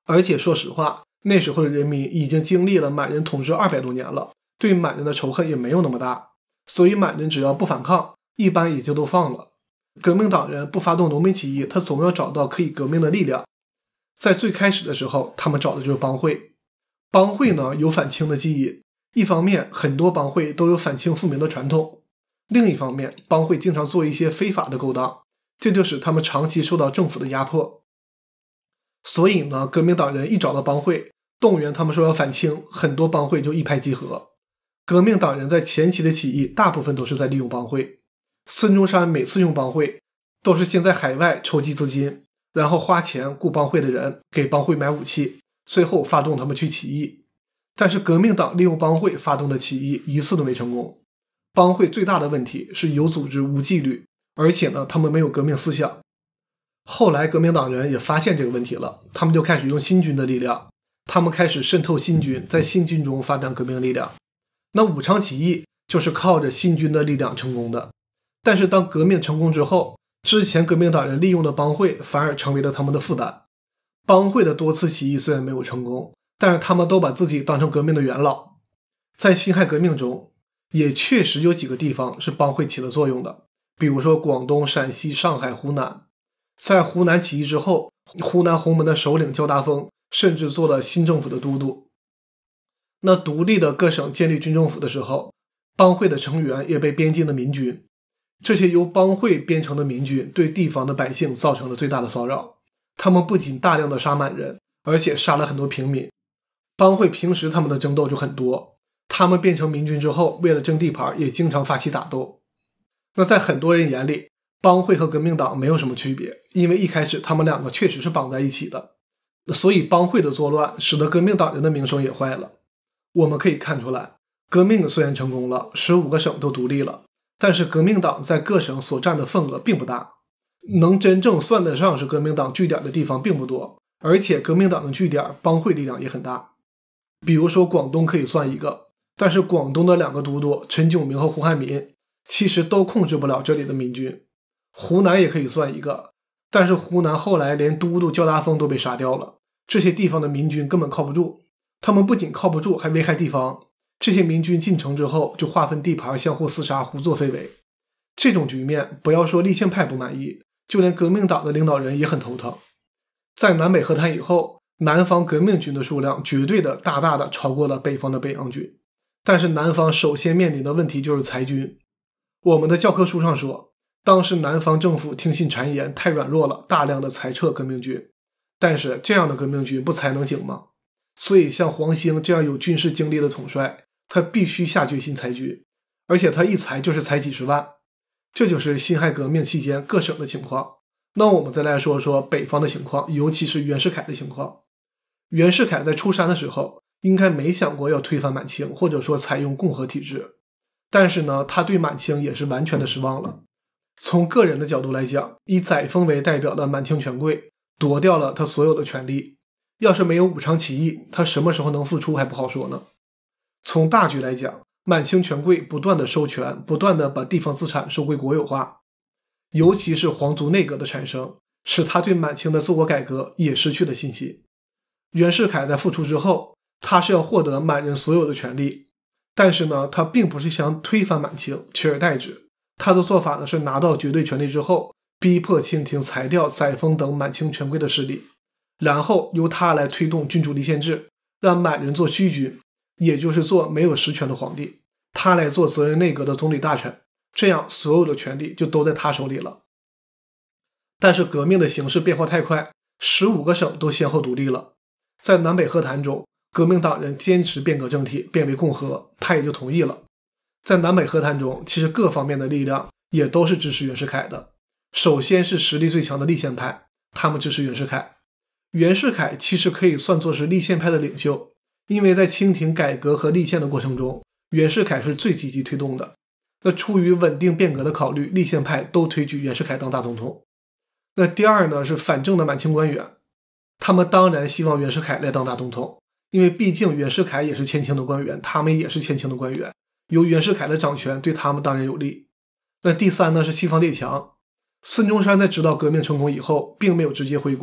而且说实话，那时候的人民已经经历了满人统治二百多年了，对满人的仇恨也没有那么大，所以满人只要不反抗，一般也就都放了。革命党人不发动农民起义，他总要找到可以革命的力量。在最开始的时候，他们找的就是帮会。帮会呢有反清的基因，一方面很多帮会都有反清复明的传统，另一方面帮会经常做一些非法的勾当，这就使他们长期受到政府的压迫。所以呢，革命党人一找到帮会，动员他们说要反清，很多帮会就一拍即合。革命党人在前期的起义大部分都是在利用帮会，孙中山每次用帮会都是先在海外筹集资金，然后花钱雇帮会的人，给帮会买武器，最后发动他们去起义。但是革命党利用帮会发动的起义一次都没成功。帮会最大的问题是有组织无纪律，而且呢，他们没有革命思想。后来革命党人也发现这个问题了，他们就开始用新军的力量，他们开始渗透新军，在新军中发展革命力量。那武昌起义就是靠着新军的力量成功的。但是当革命成功之后，之前革命党人利用的帮会反而成为了他们的负担。帮会的多次起义虽然没有成功，但是他们都把自己当成革命的元老。在辛亥革命中，也确实有几个地方是帮会起了作用的，比如说广东、陕西、上海、湖南。在湖南起义之后，湖南洪门的首领焦达峰甚至做了新政府的都督。那独立的各省建立军政府的时候，帮会的成员也被编进了民军。这些由帮会编成的民军对地方的百姓造成了最大的骚扰，他们不仅大量的杀满人，而且杀了很多平民。帮会平时他们的争斗就很多，他们变成民军之后，为了争地盘也经常发起打斗。那在很多人眼里，帮会和革命党没有什么区别，因为一开始他们两个确实是绑在一起的。所以帮会的作乱使得革命党人的名声也坏了。我们可以看出来，革命虽然成功了，十五个省都独立了，但是革命党在各省所占的份额并不大，能真正算得上是革命党据点的地方并不多，而且革命党的据点帮会力量也很大。比如说广东可以算一个，但是广东的两个都督陈炯明和胡汉民其实都控制不了这里的民军。湖南也可以算一个，但是湖南后来连都督焦达峰都被杀掉了，这些地方的民军根本靠不住，他们不仅靠不住，还危害地方。这些民军进城之后就划分地盘，相互厮杀，胡作非为。这种局面不要说立宪派不满意，就连革命党的领导人也很头疼。在南北和谈以后，南方革命军的数量绝对的大大的超过了北方的北洋军，但是南方首先面临的问题就是裁军。我们的教科书上说，当时南方政府听信谗言，太软弱了，大量的裁撤革命军。但是这样的革命军不裁能行吗？所以像黄兴这样有军事经历的统帅，他必须下决心裁军，而且他一裁就是裁几十万。这就是辛亥革命期间各省的情况。那我们再来说说北方的情况，尤其是袁世凯的情况。袁世凯在出山的时候应该没想过要推翻满清，或者说采用共和体制，但是呢，他对满清也是完全的失望了。从个人的角度来讲，以载沣为代表的满清权贵夺掉了他所有的权利，要是没有武昌起义，他什么时候能复出还不好说呢。从大局来讲，满清权贵不断的收权，不断的把地方资产收归国有化，尤其是皇族内阁的产生，使他对满清的自我改革也失去了信心。袁世凯在复出之后，他是要获得满人所有的权利，但是呢，他并不是想推翻满清，取而代之。他的做法呢是拿到绝对权力之后，逼迫清廷裁掉载沣等满清权贵的势力，然后由他来推动君主立宪制，让满人做虚君，也就是做没有实权的皇帝，他来做责任内阁的总理大臣，这样所有的权力就都在他手里了。但是革命的形势变化太快，十五个省都先后独立了。在南北和谈中，革命党人坚持变革政体，变为共和，他也就同意了。在南北和谈中，其实各方面的力量也都是支持袁世凯的。首先是实力最强的立宪派，他们支持袁世凯。袁世凯其实可以算作是立宪派的领袖，因为在清廷改革和立宪的过程中，袁世凯是最积极推动的。那出于稳定变革的考虑，立宪派都推举袁世凯当大总统。那第二呢，是反正的满清官员，他们当然希望袁世凯来当大总统，因为毕竟袁世凯也是前清的官员，他们也是前清的官员，由袁世凯的掌权对他们当然有利。那第三呢，是西方列强。孙中山在知道革命成功以后，并没有直接回国，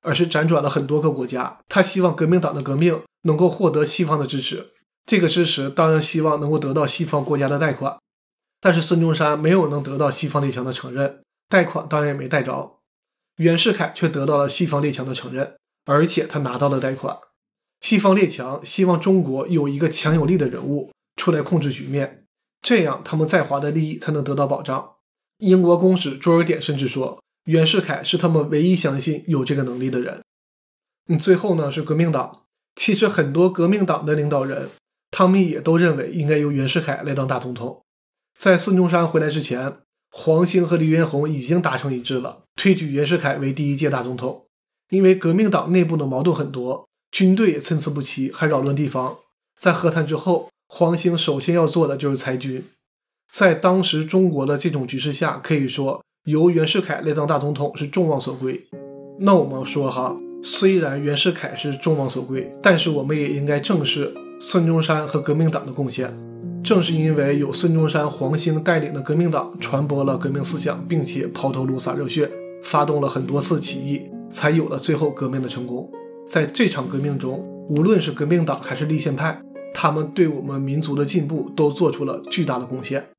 而是辗转了很多个国家。他希望革命党的革命能够获得西方的支持，这个支持当然希望能够得到西方国家的贷款，但是孙中山没有能得到西方列强的承认，贷款当然也没贷着。袁世凯却得到了西方列强的承认，而且他拿到了贷款。西方列强希望中国有一个强有力的人物出来控制局面，这样他们在华的利益才能得到保障。英国公使卓尔典甚至说，袁世凯是他们唯一相信有这个能力的人。嗯，最后呢是革命党。其实很多革命党的领导人，他们也都认为应该由袁世凯来当大总统。在孙中山回来之前，黄兴和黎元洪已经达成一致了，推举袁世凯为第一届大总统。因为革命党内部的矛盾很多，军队也参差不齐，还扰乱地方。在和谈之后，黄兴首先要做的就是裁军。在当时中国的这种局势下，可以说由袁世凯来当大总统是众望所归。那我们说哈，虽然袁世凯是众望所归，但是我们也应该正视孙中山和革命党的贡献。正是因为有孙中山、黄兴带领的革命党传播了革命思想，并且抛头颅洒热血，发动了很多次起义，才有了最后革命的成功。在这场革命中，无论是革命党还是立宪派，他们对我们民族的进步都做出了巨大的贡献。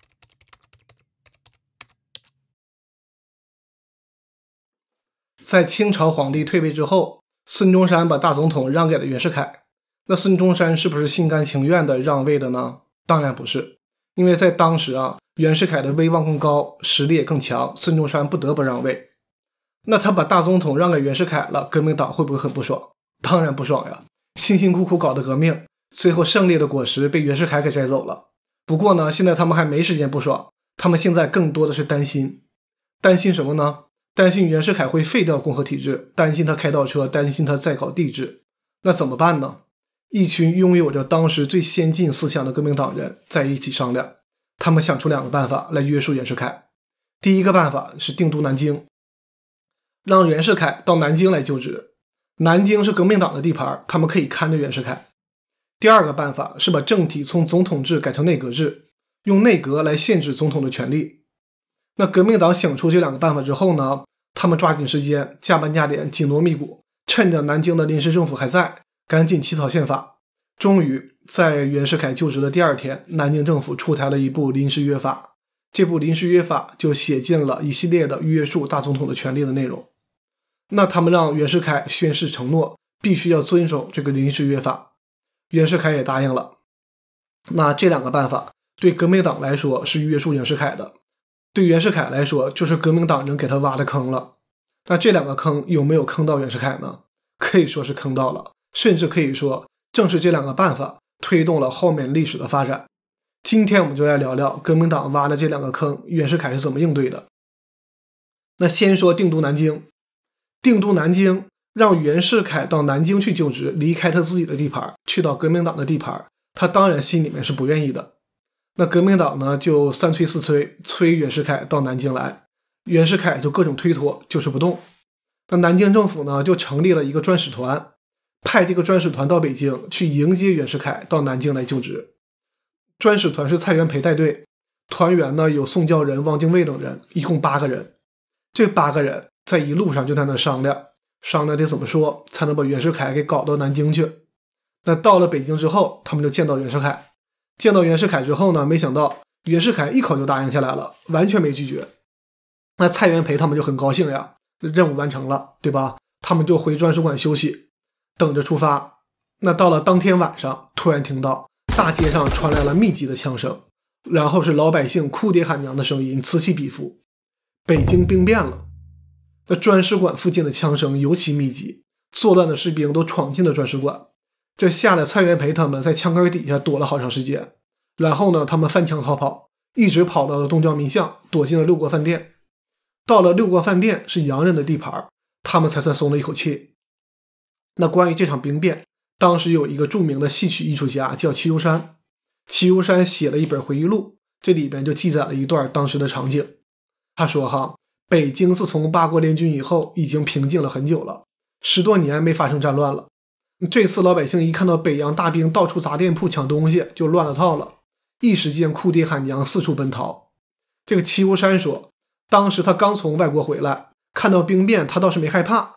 在清朝皇帝退位之后，孙中山把大总统让给了袁世凯。那孙中山是不是心甘情愿的让位的呢？当然不是，因为在当时啊，袁世凯的威望更高，实力也更强，孙中山不得不让位。那他把大总统让给袁世凯了，革命党会不会很不爽？当然不爽呀！辛辛苦苦搞的革命，最后胜利的果实被袁世凯给摘走了。不过呢，现在他们还没时间不爽，他们现在更多的是担心。担心什么呢？担心袁世凯会废掉共和体制，担心他开倒车，担心他再搞帝制。那怎么办呢？一群拥有着当时最先进思想的革命党人在一起商量，他们想出两个办法来约束袁世凯。第一个办法是定都南京，让袁世凯到南京来就职。南京是革命党的地盘，他们可以看着袁世凯。第二个办法是把政体从总统制改成内阁制，用内阁来限制总统的权力。那革命党想出这两个办法之后呢，他们抓紧时间，加班加点，紧锣密鼓，趁着南京的临时政府还在，赶紧起草宪法。终于在袁世凯就职的第二天，南京政府出台了一部临时约法。这部临时约法就写进了一系列的约束大总统的权利的内容。那他们让袁世凯宣誓承诺，必须要遵守这个临时约法。袁世凯也答应了。那这两个办法对革命党来说是约束袁世凯的，对袁世凯来说就是革命党人给他挖的坑了。那这两个坑有没有坑到袁世凯呢？可以说是坑到了，甚至可以说正是这两个办法推动了后面历史的发展。今天我们就来聊聊革命党挖的这两个坑，袁世凯是怎么应对的。那先说定都南京。定都南京让袁世凯到南京去就职，离开他自己的地盘，去到革命党的地盘，他当然心里面是不愿意的。那革命党呢就三催四催，催袁世凯到南京来，袁世凯就各种推脱，就是不动。那南京政府呢就成立了一个专使团，派这个专使团到北京去迎接袁世凯到南京来就职。专使团是蔡元培带队，团员呢有宋教仁、汪精卫等人，一共八个人。这八个人在一路上就在那商量，商量得怎么说才能把袁世凯给搞到南京去。那到了北京之后，他们就见到袁世凯。见到袁世凯之后呢，没想到袁世凯一口就答应下来了，完全没拒绝。那蔡元培他们就很高兴呀，任务完成了，对吧？他们就回专使馆休息，等着出发。那到了当天晚上，突然听到大街上传来了密集的枪声，然后是老百姓哭爹喊娘的声音，此起彼伏。北京兵变了。那专使馆附近的枪声尤其密集，作乱的士兵都闯进了专使馆。这吓得蔡元培他们在枪杆底下躲了好长时间，然后呢他们翻墙逃跑，一直跑到了东交民巷，躲进了六国饭店。到了六国饭店是洋人的地盘，他们才算松了一口气。那关于这场兵变，当时有一个著名的戏曲艺术家叫齐如山，齐如山写了一本回忆录，这里边就记载了一段当时的场景。他说哈，北京自从八国联军以后已经平静了很久了，十多年没发生战乱了。这次老百姓一看到北洋大兵到处砸店铺抢东西，就乱了套了，一时间哭爹喊娘，四处奔逃。这个齐如山说，当时他刚从外国回来，看到兵变他倒是没害怕，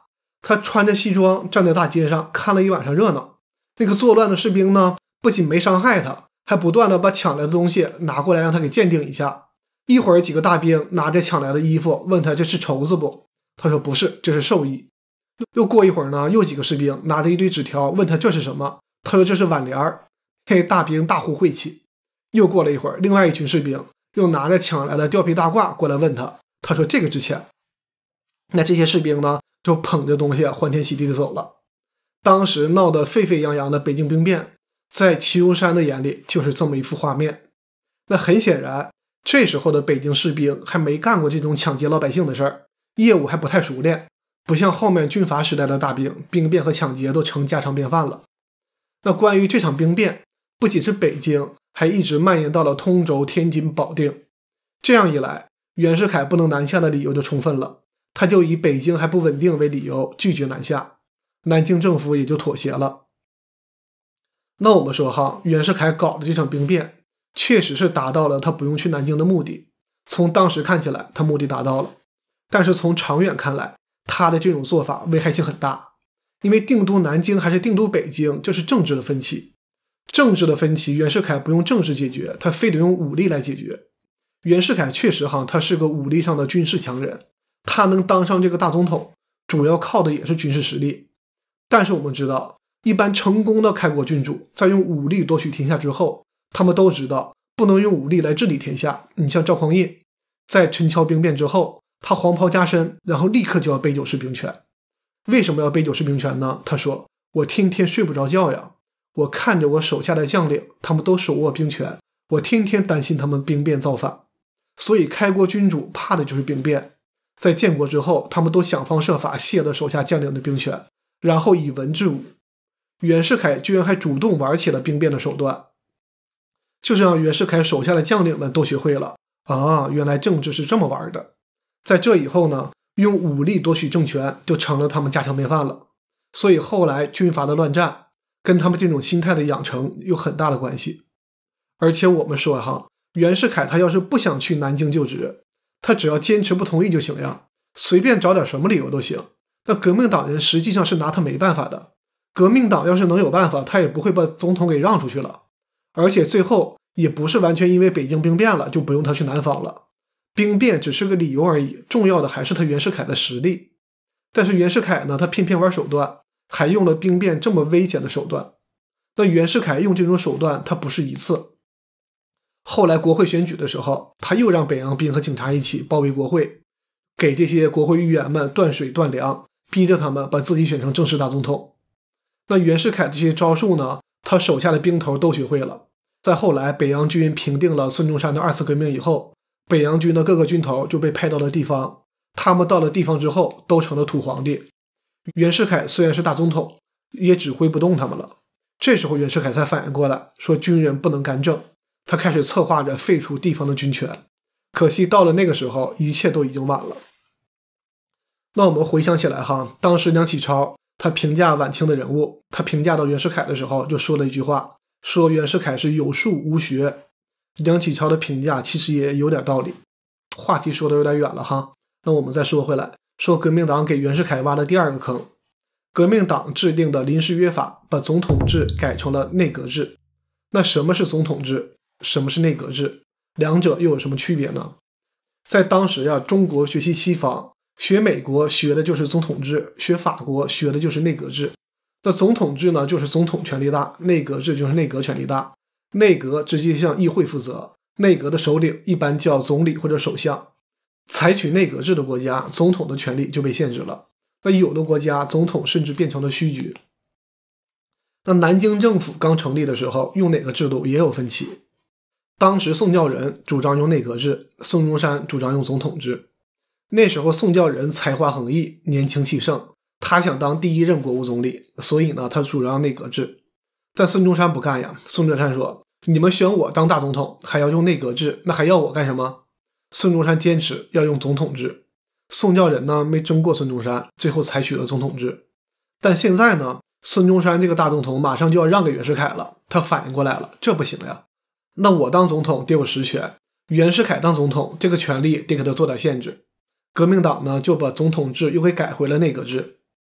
他穿着西装站在大街上看了一晚上热闹。那个作乱的士兵呢，不仅没伤害他，还不断的把抢来的东西拿过来让他给鉴定一下。一会儿几个大兵拿着抢来的衣服问他这是绸子不？他说不是，这是寿衣。又过一会儿呢，又几个士兵拿着一堆纸条问他这是什么？他说这是挽联儿。嘿，大兵大呼晦气。又过了一会儿，另外一群士兵又拿着抢来的貂皮大褂过来问他，他说这个值钱。那这些士兵呢，就捧着东西欢天喜地的走了。当时闹得沸沸扬扬的北京兵变，在齐如山的眼里就是这么一幅画面。那很显然，这时候的北京士兵还没干过这种抢劫老百姓的事儿，业务还不太熟练，不像后面军阀时代的大兵，兵变和抢劫都成家常便饭了。那关于这场兵变，不仅是北京，还一直蔓延到了通州、天津、保定。这样一来，袁世凯不能南下的理由就充分了，他就以北京还不稳定为理由拒绝南下，南京政府也就妥协了。那我们说哈，袁世凯搞的这场兵变确实是达到了他不用去南京的目的，从当时看起来他目的达到了，但是从长远看来，他的这种做法危害性很大。因为定都南京还是定都北京，这是政治的分歧。政治的分歧，袁世凯不用政治解决，他非得用武力来解决。袁世凯确实哈，他是个武力上的军事强人，他能当上这个大总统，主要靠的也是军事实力。但是我们知道，一般成功的开国君主在用武力夺取天下之后，他们都知道不能用武力来治理天下。你像赵匡胤，在陈桥兵变之后，他黄袍加身，然后立刻就要杯酒释兵权。为什么要杯酒释兵权呢？他说我天天睡不着觉呀，我看着我手下的将领他们都手握兵权，我天天担心他们兵变造反。所以开国君主怕的就是兵变。在建国之后，他们都想方设法卸了手下将领的兵权，然后以文治武。袁世凯居然还主动玩起了兵变的手段，就这样袁世凯手下的将领们都学会了啊，原来政治是这么玩的。在这以后呢，用武力夺取政权就成了他们家常便饭了。所以后来军阀的乱战跟他们这种心态的养成有很大的关系。而且我们说哈，袁世凯他要是不想去南京就职，他只要坚持不同意就行呀，随便找点什么理由都行。那革命党人实际上是拿他没办法的，革命党要是能有办法，他也不会把总统给让出去了。而且最后也不是完全因为北京兵变了就不用他去南方了，兵变只是个理由而已，重要的还是他袁世凯的实力。但是袁世凯呢，他偏偏玩手段，还用了兵变这么危险的手段。那袁世凯用这种手段他不是一次，后来国会选举的时候，他又让北洋兵和警察一起包围国会，给这些国会议员们断水断粮，逼着他们把自己选成正式大总统。那袁世凯这些招数呢，他手下的兵头都学会了。在后来北洋军平定了孙中山的二次革命以后，北洋军的各个军头就被派到了地方，他们到了地方之后都成了土皇帝。袁世凯虽然是大总统，也指挥不动他们了。这时候袁世凯才反应过来，说军人不能干政，他开始策划着废除地方的军权。可惜到了那个时候，一切都已经晚了。那我们回想起来哈，当时梁启超他评价晚清的人物，他评价到袁世凯的时候就说了一句话，说袁世凯是有术无学。梁启超的评价其实也有点道理。话题说的有点远了哈，那我们再说回来，说革命党给袁世凯挖了第二个坑。革命党制定的临时约法把总统制改成了内阁制。那什么是总统制？什么是内阁制？两者又有什么区别呢？在当时啊，中国学习西方，学美国学的就是总统制，学法国学的就是内阁制。那总统制呢，就是总统权力大，内阁制就是内阁权力大。内阁直接向议会负责，内阁的首领一般叫总理或者首相。采取内阁制的国家，总统的权力就被限制了。那有的国家总统甚至变成了虚举。那南京政府刚成立的时候，用哪个制度也有分歧。当时宋教仁主张用内阁制，孙中山主张用总统制。那时候宋教仁才华横溢，年轻气盛，他想当第一任国务总理，所以呢，他主张内阁制。但孙中山不干呀，孙中山说，你们选我当大总统还要用内阁制，那还要我干什么？孙中山坚持要用总统制。宋教仁呢没争过孙中山，最后采取了总统制。但现在呢，孙中山这个大总统马上就要让给袁世凯了，他反应过来了，这不行呀，那我当总统得有实权，袁世凯当总统这个权力得给他做点限制。革命党呢就把总统制又给改回了内阁制。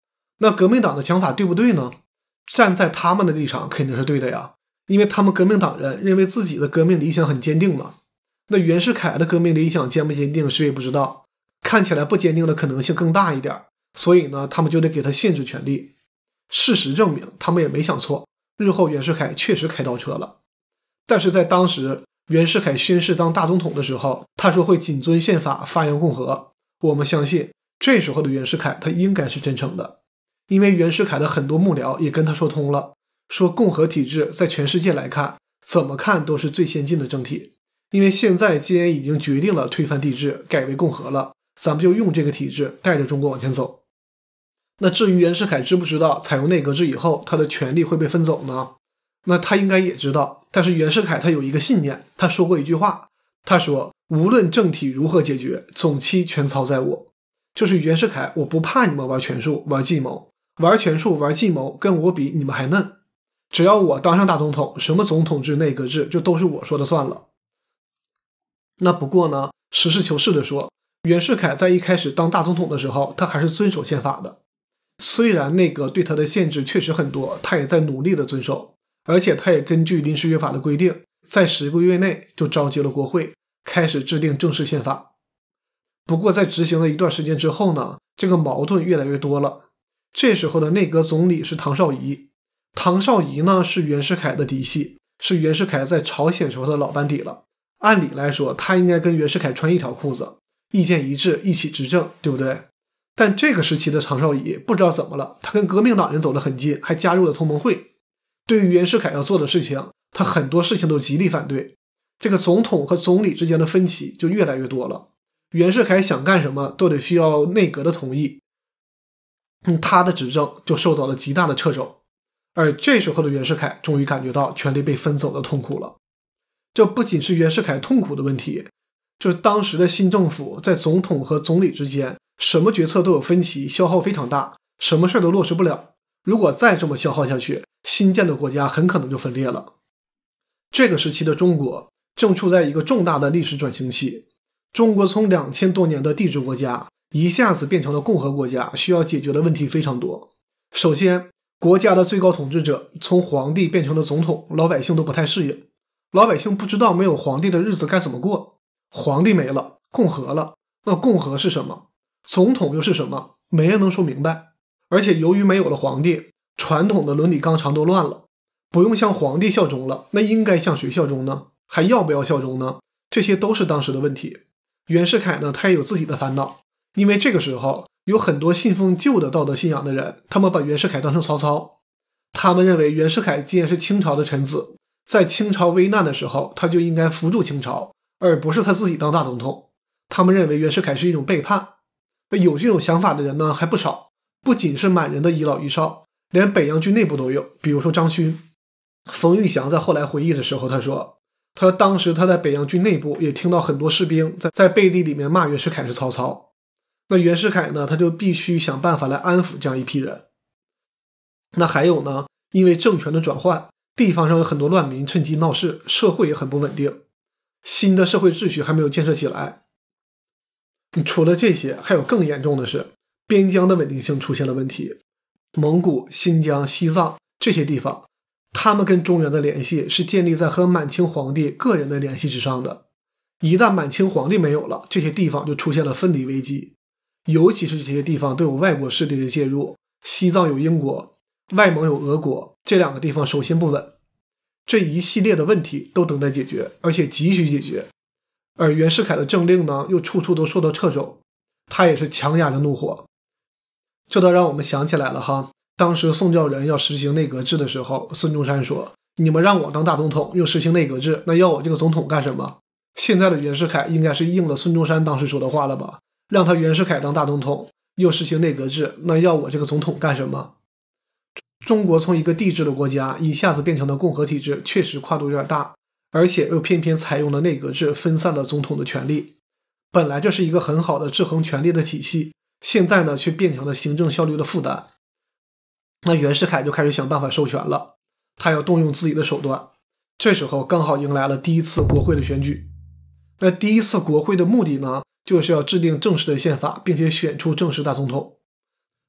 那革命党的想法对不对呢？站在他们的立场肯定是对的呀，因为他们革命党人认为自己的革命理想很坚定嘛。那袁世凯的革命理想坚不坚定谁也不知道，看起来不坚定的可能性更大一点，所以呢，他们就得给他限制权力。事实证明他们也没想错，日后袁世凯确实开倒车了。但是在当时袁世凯宣誓当大总统的时候，他说会谨遵宪法发扬共和，我们相信这时候的袁世凯他应该是真诚的，因为袁世凯的很多幕僚也跟他说通了，说共和体制在全世界来看怎么看都是最先进的政体，因为现在既然已经决定了推翻帝制改为共和了，咱们就用这个体制带着中国往前走。那至于袁世凯知不知道采用内阁制以后他的权力会被分走呢？那他应该也知道，但是袁世凯他有一个信念，他说过一句话，他说无论政体如何解决，总期全操在我。就是袁世凯，我不怕你们玩权术玩计谋，玩权术玩计谋跟我比你们还嫩，只要我当上大总统，什么总统制内阁制就都是我说的算了。那不过呢，实事求是的说，袁世凯在一开始当大总统的时候，他还是遵守宪法的，虽然内阁对他的限制确实很多，他也在努力的遵守，而且他也根据临时约法的规定，在十个月内就召集了国会，开始制定正式宪法。不过在执行了一段时间之后呢，这个矛盾越来越多了。这时候的内阁总理是唐绍仪，唐绍仪呢是袁世凯的嫡系，是袁世凯在朝鲜时候的老班底了。按理来说，他应该跟袁世凯穿一条裤子，意见一致，一起执政，对不对？但这个时期的唐绍仪不知道怎么了，他跟革命党人走得很近，还加入了同盟会。对于袁世凯要做的事情，他很多事情都极力反对，这个总统和总理之间的分歧就越来越多了。袁世凯想干什么都得需要内阁的同意，嗯，他的执政就受到了极大的掣肘。而这时候的袁世凯终于感觉到权力被分走的痛苦了。这不仅是袁世凯痛苦的问题，就是当时的新政府在总统和总理之间什么决策都有分歧，消耗非常大，什么事都落实不了。如果再这么消耗下去，新建的国家很可能就分裂了。这个时期的中国正处在一个重大的历史转型期，中国从两千多年的帝制国家一下子变成了共和国家，需要解决的问题非常多。首先，国家的最高统治者从皇帝变成了总统，老百姓都不太适应，老百姓不知道没有皇帝的日子该怎么过。皇帝没了，共和了，那共和是什么？总统又是什么？没人能说明白。而且由于没有了皇帝，传统的伦理纲常都乱了，不用向皇帝效忠了，那应该向谁效忠呢？还要不要效忠呢？这些都是当时的问题。袁世凯呢，他也有自己的烦恼，因为这个时候有很多信奉旧的道德信仰的人，他们把袁世凯当成曹操，他们认为袁世凯既然是清朝的臣子，在清朝危难的时候他就应该扶助清朝，而不是他自己当大总统。他们认为袁世凯是一种背叛。有这种想法的人呢还不少，不仅是满人的遗老遗少，连北洋军内部都有。比如说张勋，冯玉祥在后来回忆的时候他说，他当时他在北洋军内部也听到很多士兵在在背地里面骂袁世凯是曹操。那袁世凯呢，他就必须想办法来安抚这样一批人。那还有呢，因为政权的转换，地方上有很多乱民趁机闹事，社会也很不稳定，新的社会秩序还没有建设起来。除了这些，还有更严重的是边疆的稳定性出现了问题。蒙古、新疆、西藏这些地方，他们跟中原的联系是建立在和满清皇帝个人的联系之上的。一旦满清皇帝没有了，这些地方就出现了分离危机，尤其是这些地方都有外国势力的介入，西藏有英国，外蒙有俄国，这两个地方手心不稳。这一系列的问题都等待解决，而且急需解决。而袁世凯的政令呢，又处处都受到掣肘，他也是强压着怒火。这倒让我们想起来了哈，当时宋教仁要实行内阁制的时候，孙中山说，你们让我当大总统又实行内阁制，那要我这个总统干什么？现在的袁世凯应该是应了孙中山当时说的话了吧，让他袁世凯当大总统又实行内阁制，那要我这个总统干什么？中国从一个帝制的国家一下子变成了共和体制，确实跨度有点大，而且又偏偏采用了内阁制，分散了总统的权力。本来这是一个很好的制衡权力的体系，现在呢却变成了行政效率的负担。那袁世凯就开始想办法授权了，他要动用自己的手段。这时候刚好迎来了第一次国会的选举。那第一次国会的目的呢，就是要制定正式的宪法，并且选出正式大总统。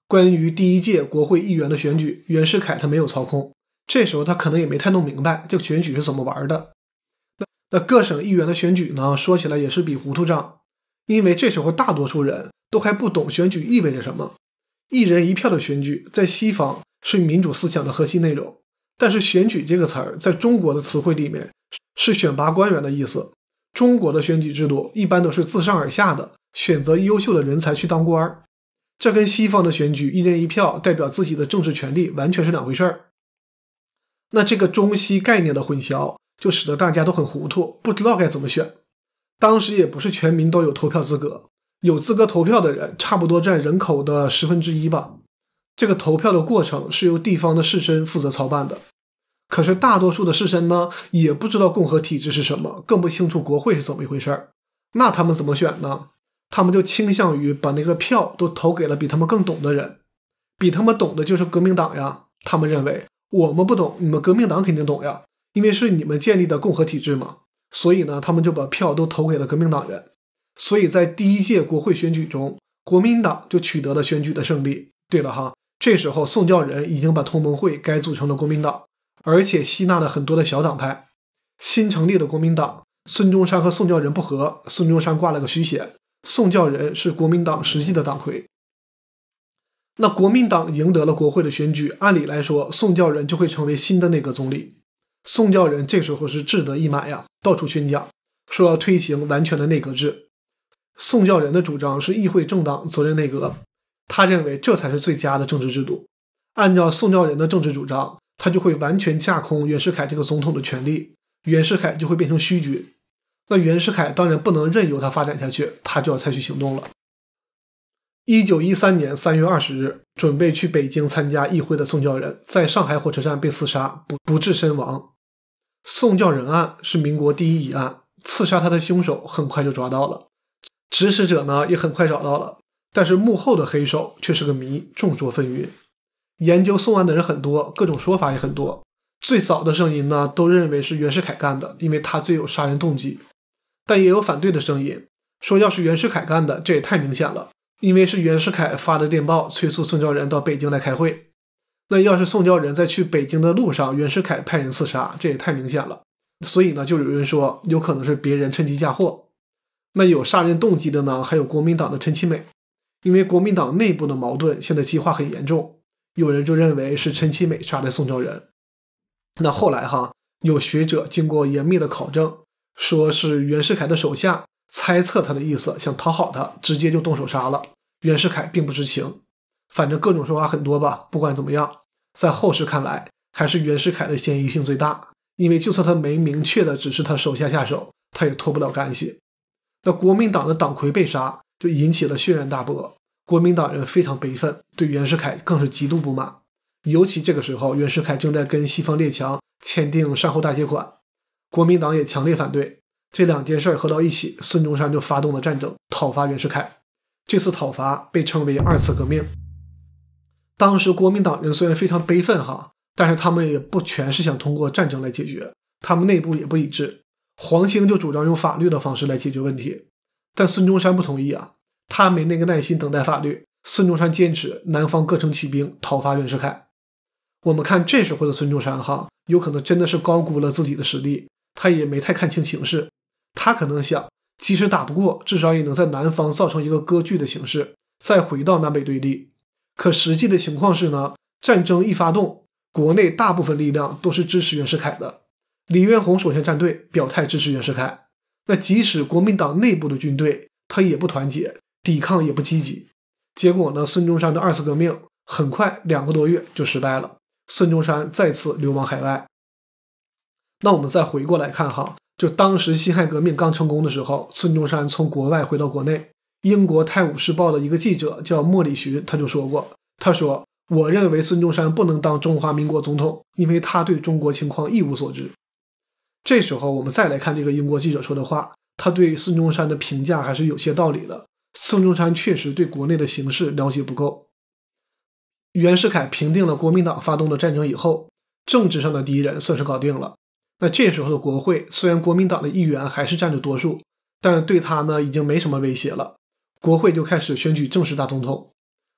关于第一届国会议员的选举，袁世凯他没有操控，这时候他可能也没太弄明白这个选举是怎么玩的。那那各省议员的选举呢，说起来也是笔糊涂账，因为这时候大多数人都还不懂选举意味着什么。一人一票的选举在西方是民主思想的核心内容，但是选举这个词儿在中国的词汇里面是选拔官员的意思。中国的选举制度一般都是自上而下的，选择优秀的人才去当官，这跟西方的选举一人一票代表自己的政治权利完全是两回事儿。那这个中西概念的混淆就使得大家都很糊涂，不知道该怎么选。当时也不是全民都有投票资格，有资格投票的人差不多占人口的十分之一吧。这个投票的过程是由地方的士绅负责操办的。可是大多数的士绅呢，也不知道共和体制是什么，更不清楚国会是怎么一回事。那他们怎么选呢？他们就倾向于把那个票都投给了比他们更懂的人。比他们懂的就是革命党呀，他们认为我们不懂，你们革命党肯定懂呀，因为是你们建立的共和体制嘛。所以呢，他们就把票都投给了革命党人。所以在第一届国会选举中，国民党就取得了选举的胜利。对了哈，这时候宋教仁已经把同盟会改组成了国民党，而且吸纳了很多的小党派。新成立的国民党，孙中山和宋教仁不和，孙中山挂了个虚衔，宋教仁是国民党实际的党魁。那国民党赢得了国会的选举，按理来说宋教仁就会成为新的内阁总理。宋教仁这时候是志得意满呀，到处宣讲说要推行完全的内阁制。宋教仁的主张是议会政党责任内阁，他认为这才是最佳的政治制度。按照宋教仁的政治主张，他就会完全架空袁世凯这个总统的权力，袁世凯就会变成虚君。那袁世凯当然不能任由他发展下去，他就要采取行动了。一九一三年三月二十日，准备去北京参加议会的宋教仁在上海火车站被刺杀，不不治身亡。宋教仁案是民国第一疑案，刺杀他的凶手很快就抓到了，指使者呢也很快找到了，但是幕后的黑手却是个谜，众说纷纭。研究宋案的人很多，各种说法也很多。最早的声音呢都认为是袁世凯干的，因为他最有杀人动机。但也有反对的声音，说要是袁世凯干的，这也太明显了，因为是袁世凯发的电报催促宋教仁到北京来开会。那要是宋教仁在去北京的路上，袁世凯派人刺杀，这也太明显了。所以呢，就有人说有可能是别人趁机嫁祸。那有杀人动机的呢，还有国民党的陈其美，因为国民党内部的矛盾现在激化很严重，有人就认为是陈其美杀的宋教仁。那后来哈，有学者经过严密的考证，说是袁世凯的手下猜测他的意思，想讨好他，直接就动手杀了。袁世凯并不知情。反正各种说法很多吧，不管怎么样，在后世看来，还是袁世凯的嫌疑性最大，因为就算他没明确的指示他手下下手，他也脱不了干系。那国民党的党魁被杀，就引起了轩然大波，国民党人非常悲愤，对袁世凯更是极度不满。尤其这个时候，袁世凯正在跟西方列强签订善后大借款，国民党也强烈反对。这两件事合到一起，孙中山就发动了战争，讨伐袁世凯。这次讨伐被称为二次革命。当时国民党人虽然非常悲愤哈，但是他们也不全是想通过战争来解决，他们内部也不一致。黄兴就主张用法律的方式来解决问题，但孙中山不同意啊，他没那个耐心等待法律。孙中山坚持南方各城起兵讨伐袁世凯。我们看这时候的孙中山哈，有可能真的是高估了自己的实力，他也没太看清形势。他可能想，即使打不过，至少也能在南方造成一个割据的形势，再回到南北对立。可实际的情况是呢，战争一发动，国内大部分力量都是支持袁世凯的。李渊洪首先站队表态支持袁世凯，那即使国民党内部的军队他也不团结，抵抗也不积极。结果呢，孙中山的二次革命很快两个多月就失败了，孙中山再次流亡海外。那我们再回过来看哈，就当时辛亥革命刚成功的时候，孙中山从国外回到国内，英国《泰晤士报》的一个记者叫莫里寻，他就说过，他说我认为孙中山不能当中华民国总统，因为他对中国情况一无所知。这时候我们再来看这个英国记者说的话，他对孙中山的评价还是有些道理的。孙中山确实对国内的形势了解不够。袁世凯平定了国民党发动的战争以后，政治上的敌人算是搞定了。那这时候的国会虽然国民党的议员还是占着多数，但是对他呢已经没什么威胁了。国会就开始选举正式大总统。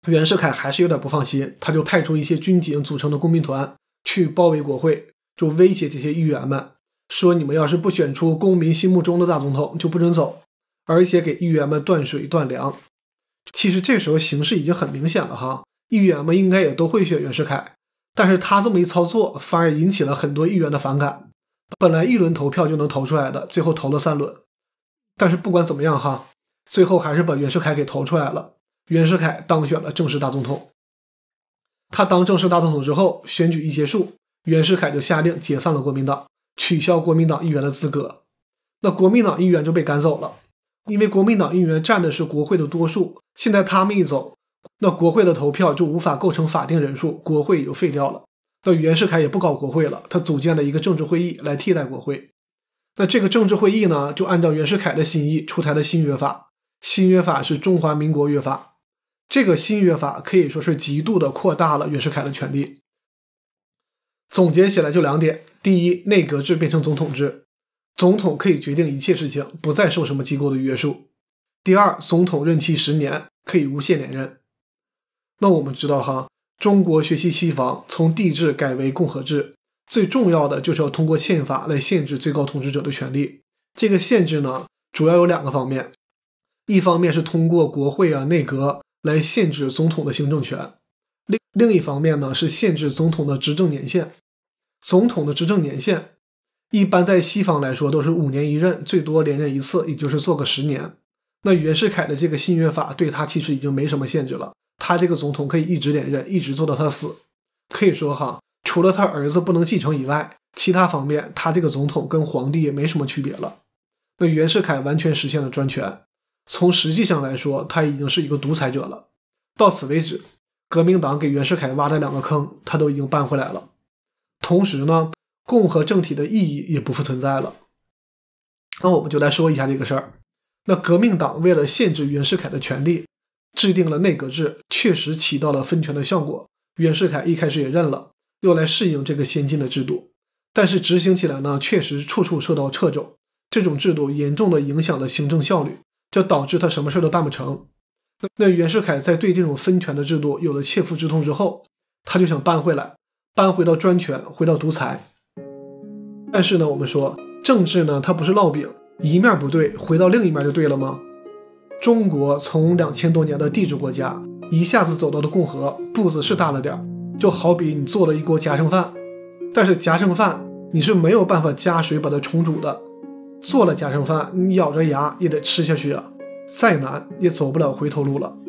袁世凯还是有点不放心，他就派出一些军警组成的工兵团去包围国会，就威胁这些议员们说，你们要是不选出公民心目中的大总统就不准走，而且给议员们断水断粮。其实这时候形势已经很明显了哈，议员们应该也都会选袁世凯，但是他这么一操作反而引起了很多议员的反感。本来一轮投票就能投出来的，最后投了三轮。但是不管怎么样哈，最后还是把袁世凯给投出来了，袁世凯当选了正式大总统。他当正式大总统之后，选举一结束，袁世凯就下令解散了国民党，取消国民党议员的资格。那国民党议员就被赶走了，因为国民党议员占的是国会的多数，现在他们一走，那国会的投票就无法构成法定人数，国会也就废掉了。那袁世凯也不搞国会了，他组建了一个政治会议来替代国会。那这个政治会议呢，就按照袁世凯的心意出台了新约法，新约法是中华民国约法。这个新约法可以说是极度的扩大了袁世凯的权力。总结起来就两点：第一，内阁制变成总统制，总统可以决定一切事情，不再受什么机构的约束。第二，总统任期十年，可以无限连任。那我们知道哈，中国学习西方，从帝制改为共和制，最重要的就是要通过宪法来限制最高统治者的权利。这个限制呢，主要有两个方面，一方面是通过国会啊、内阁来限制总统的行政权，另另一方面呢是限制总统的执政年限。总统的执政年限一般在西方来说都是五年一任，最多连任一次，也就是做个十年。那袁世凯的这个新约法对他其实已经没什么限制了，他这个总统可以一直连任，一直做到他死。可以说哈，除了他儿子不能继承以外，其他方面他这个总统跟皇帝也没什么区别了。那袁世凯完全实现了专权，从实际上来说他已经是一个独裁者了。到此为止，革命党给袁世凯挖的两个坑他都已经搬回来了，同时呢共和政体的意义也不复存在了。那我们就来说一下这个事儿。那革命党为了限制袁世凯的权力，制定了内阁制，确实起到了分权的效果。袁世凯一开始也认了，又来适应这个先进的制度，但是执行起来呢，确实处处受到掣肘。这种制度严重的影响了行政效率，这导致他什么事都办不成。那袁世凯在对这种分权的制度有了切肤之痛之后，他就想搬回来，搬回到专权，回到独裁。但是呢，我们说政治呢，它不是烙饼，一面不对，回到另一面就对了吗？中国从两千多年的帝制国家一下子走到了共和，步子是大了点，就好比你做了一锅夹生饭，但是夹生饭你是没有办法加水把它重煮的，做了夹生饭你咬着牙也得吃下去啊，再难也走不了回头路了。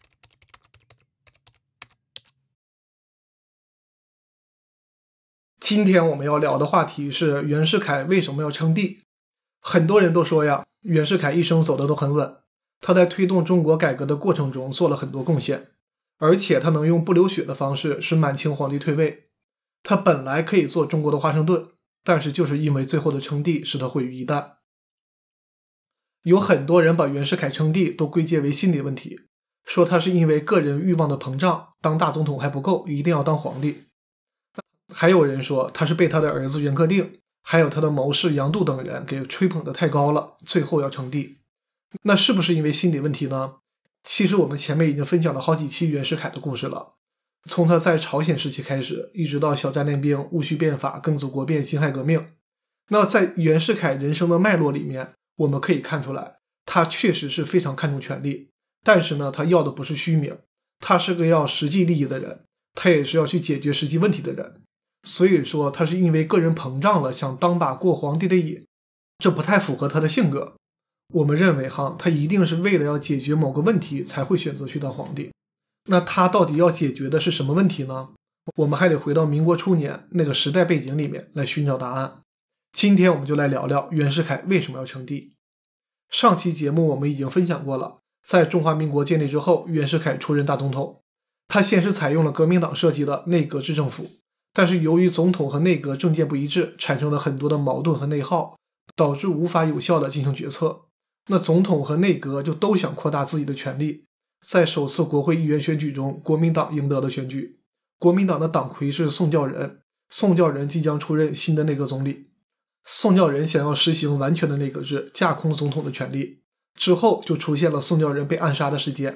今天我们要聊的话题是袁世凯为什么要称帝。很多人都说呀，袁世凯一生走的都很稳，他在推动中国改革的过程中做了很多贡献，而且他能用不流血的方式使满清皇帝退位。他本来可以做中国的华盛顿，但是就是因为最后的称帝使他毁于一旦。有很多人把袁世凯称帝都归结为心理问题，说他是因为个人欲望的膨胀，当大总统还不够，一定要当皇帝。还有人说他是被他的儿子袁克定还有他的谋士杨度等人给吹捧得太高了，最后要称帝。那是不是因为心理问题呢？其实我们前面已经分享了好几期袁世凯的故事了，从他在朝鲜时期开始，一直到小站练兵、戊戌变法、庚子国变、辛亥革命。那在袁世凯人生的脉络里面，我们可以看出来，他确实是非常看重权力，但是呢，他要的不是虚名，他是个要实际利益的人，他也是要去解决实际问题的人。所以说他是因为个人膨胀了，想当把过皇帝的瘾，这不太符合他的性格。我们认为哈，他一定是为了要解决某个问题才会选择去当皇帝。那他到底要解决的是什么问题呢？我们还得回到民国初年那个时代背景里面来寻找答案。今天我们就来聊聊袁世凯为什么要称帝。上期节目我们已经分享过了，在中华民国建立之后，袁世凯出任大总统，他先是采用了革命党设计的内阁制政府，但是由于总统和内阁政见不一致，产生了很多的矛盾和内耗，导致无法有效的进行决策。那总统和内阁就都想扩大自己的权力。在首次国会议员选举中，国民党赢得了选举，国民党的党魁是宋教仁，宋教仁即将出任新的内阁总理。宋教仁想要实行完全的内阁制，架空总统的权力，之后就出现了宋教仁被暗杀的事件，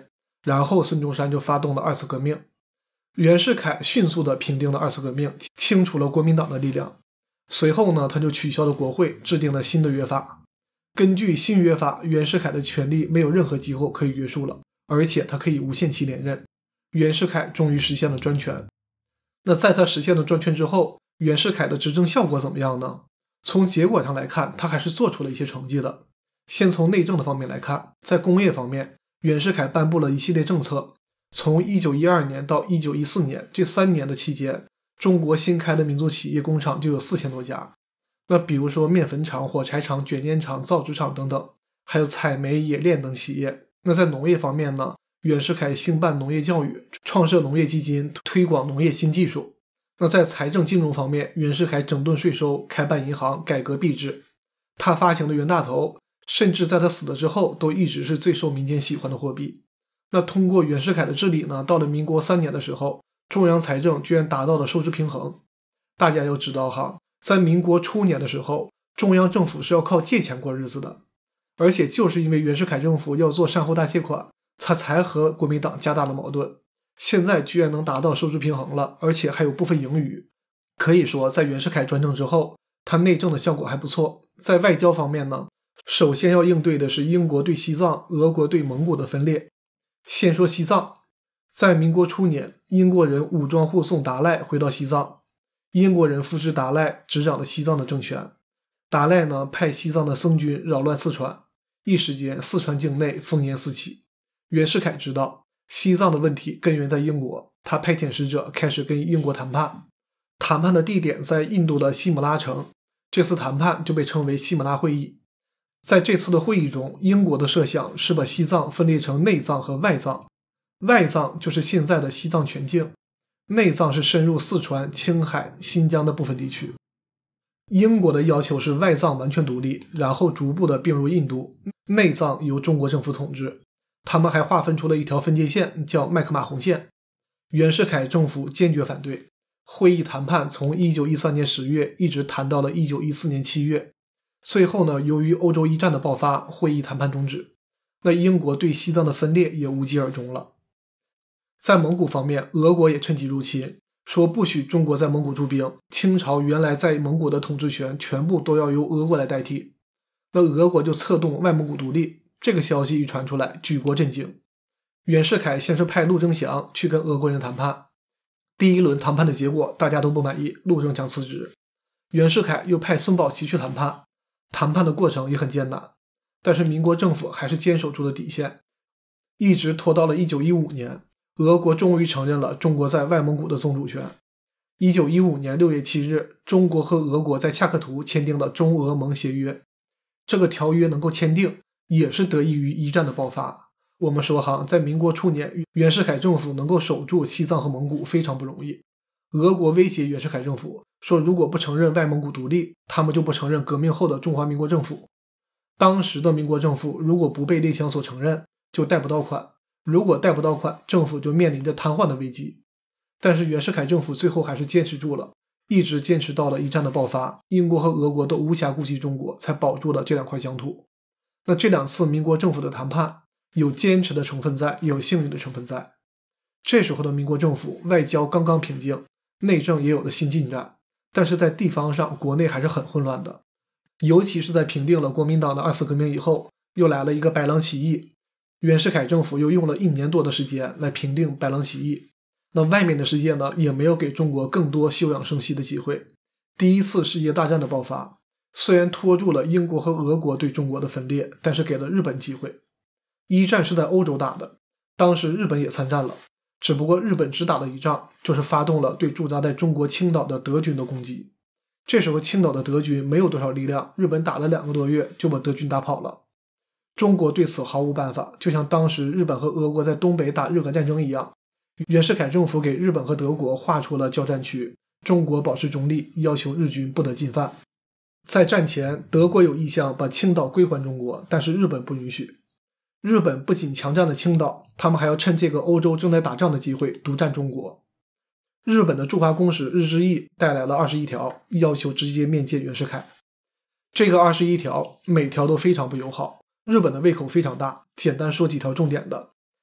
然后孙中山就发动了二次革命。袁世凯迅速地平定了二次革命，清除了国民党的力量。随后呢，他就取消了国会，制定了新的约法。根据新约法，袁世凯的权力没有任何机构可以约束了，而且他可以无限期连任。袁世凯终于实现了专权。那在他实现了专权之后，袁世凯的执政效果怎么样呢？从结果上来看，他还是做出了一些成绩的。先从内政的方面来看，在工业方面，袁世凯颁布了一系列政策。从一九一二年到一九一四年这三年的期间，中国新开的民族企业工厂就有四千多家。那比如说面粉厂、火柴厂、卷烟厂、造纸厂等等，还有采煤、冶炼等企业。那在农业方面呢，袁世凯兴办农业教育，创设农业基金，推广农业新技术。那在财政金融方面，袁世凯整顿税收，开办银行，改革币制。他发行的袁大头，甚至在他死了之后，都一直是最受民间喜欢的货币。那通过袁世凯的治理呢，到了民国三年的时候，中央财政居然达到了收支平衡。大家要知道哈，在民国初年的时候，中央政府是要靠借钱过日子的，而且就是因为袁世凯政府要做善后大借款，他才和国民党加大了矛盾。现在居然能达到收支平衡了，而且还有部分盈余。可以说在袁世凯专政之后，他内政的效果还不错。在外交方面呢，首先要应对的是英国对西藏、俄国对蒙古的分裂。先说西藏，在民国初年，英国人武装护送达赖回到西藏，英国人扶持达赖执掌了西藏的政权。达赖呢，派西藏的僧军扰乱四川，一时间四川境内烽烟四起。袁世凯知道西藏的问题根源在英国，他派遣使者开始跟英国谈判。谈判的地点在印度的西姆拉城，这次谈判就被称为西姆拉会议。在这次的会议中，英国的设想是把西藏分裂成内藏和外藏。外藏就是现在的西藏全境，内藏是深入四川、青海、新疆的部分地区。英国的要求是外藏完全独立，然后逐步的并入印度，内藏由中国政府统治。他们还划分出了一条分界线，叫麦克马洪线。袁世凯政府坚决反对。会议谈判从一九一三年十月一直谈到了一九一四年七月。最后呢，由于欧洲一战的爆发，会议谈判终止。那英国对西藏的分裂也无疾而终了。在蒙古方面，俄国也趁机入侵，说不许中国在蒙古驻兵，清朝原来在蒙古的统治权全部都要由俄国来代替。那俄国就策动外蒙古独立，这个消息一传出来，举国震惊。袁世凯先是派陆征祥去跟俄国人谈判，第一轮谈判的结果大家都不满意，陆征祥辞职。袁世凯又派孙宝琦去谈判，谈判的过程也很艰难，但是民国政府还是坚守住了底线，一直拖到了一九一五年，俄国终于承认了中国在外蒙古的宗主权。一九一五年六月七日，中国和俄国在恰克图签订了中俄盟协约。这个条约能够签订，也是得益于一战的爆发。我们说哈，在民国初年，袁世凯政府能够守住西藏和蒙古非常不容易。俄国威胁袁世凯政府说，如果不承认外蒙古独立，他们就不承认革命后的中华民国政府。当时的民国政府如果不被列强所承认，就贷不到款，如果贷不到款，政府就面临着瘫痪的危机。但是袁世凯政府最后还是坚持住了，一直坚持到了一战的爆发，英国和俄国都无暇顾及中国，才保住了这两块疆土。那这两次民国政府的谈判，有坚持的成分在，也有幸运的成分在。这时候的民国政府外交刚刚平静，内政也有了新进展，但是在地方上国内还是很混乱的。尤其是在平定了国民党的二次革命以后，又来了一个白狼起义，袁世凯政府又用了一年多的时间来平定白狼起义。那外面的世界呢，也没有给中国更多休养生息的机会。第一次世界大战的爆发，虽然拖住了英国和俄国对中国的分裂，但是给了日本机会。一战是在欧洲打的，当时日本也参战了，只不过日本只打了一仗，就是发动了对驻扎在中国青岛的德军的攻击。这时候青岛的德军没有多少力量，日本打了两个多月就把德军打跑了。中国对此毫无办法，就像当时日本和俄国在东北打日俄战争一样。袁世凯政府给日本和德国划出了交战区，中国保持中立，要求日军不得进犯。在战前，德国有意向把青岛归还中国，但是日本不允许。日本不仅强占了青岛，他们还要趁这个欧洲正在打仗的机会独占中国。日本的驻华公使日之义带来了二十一条，要求直接面见袁世凯。这个二十一条每条都非常不友好，日本的胃口非常大，简单说几条重点的。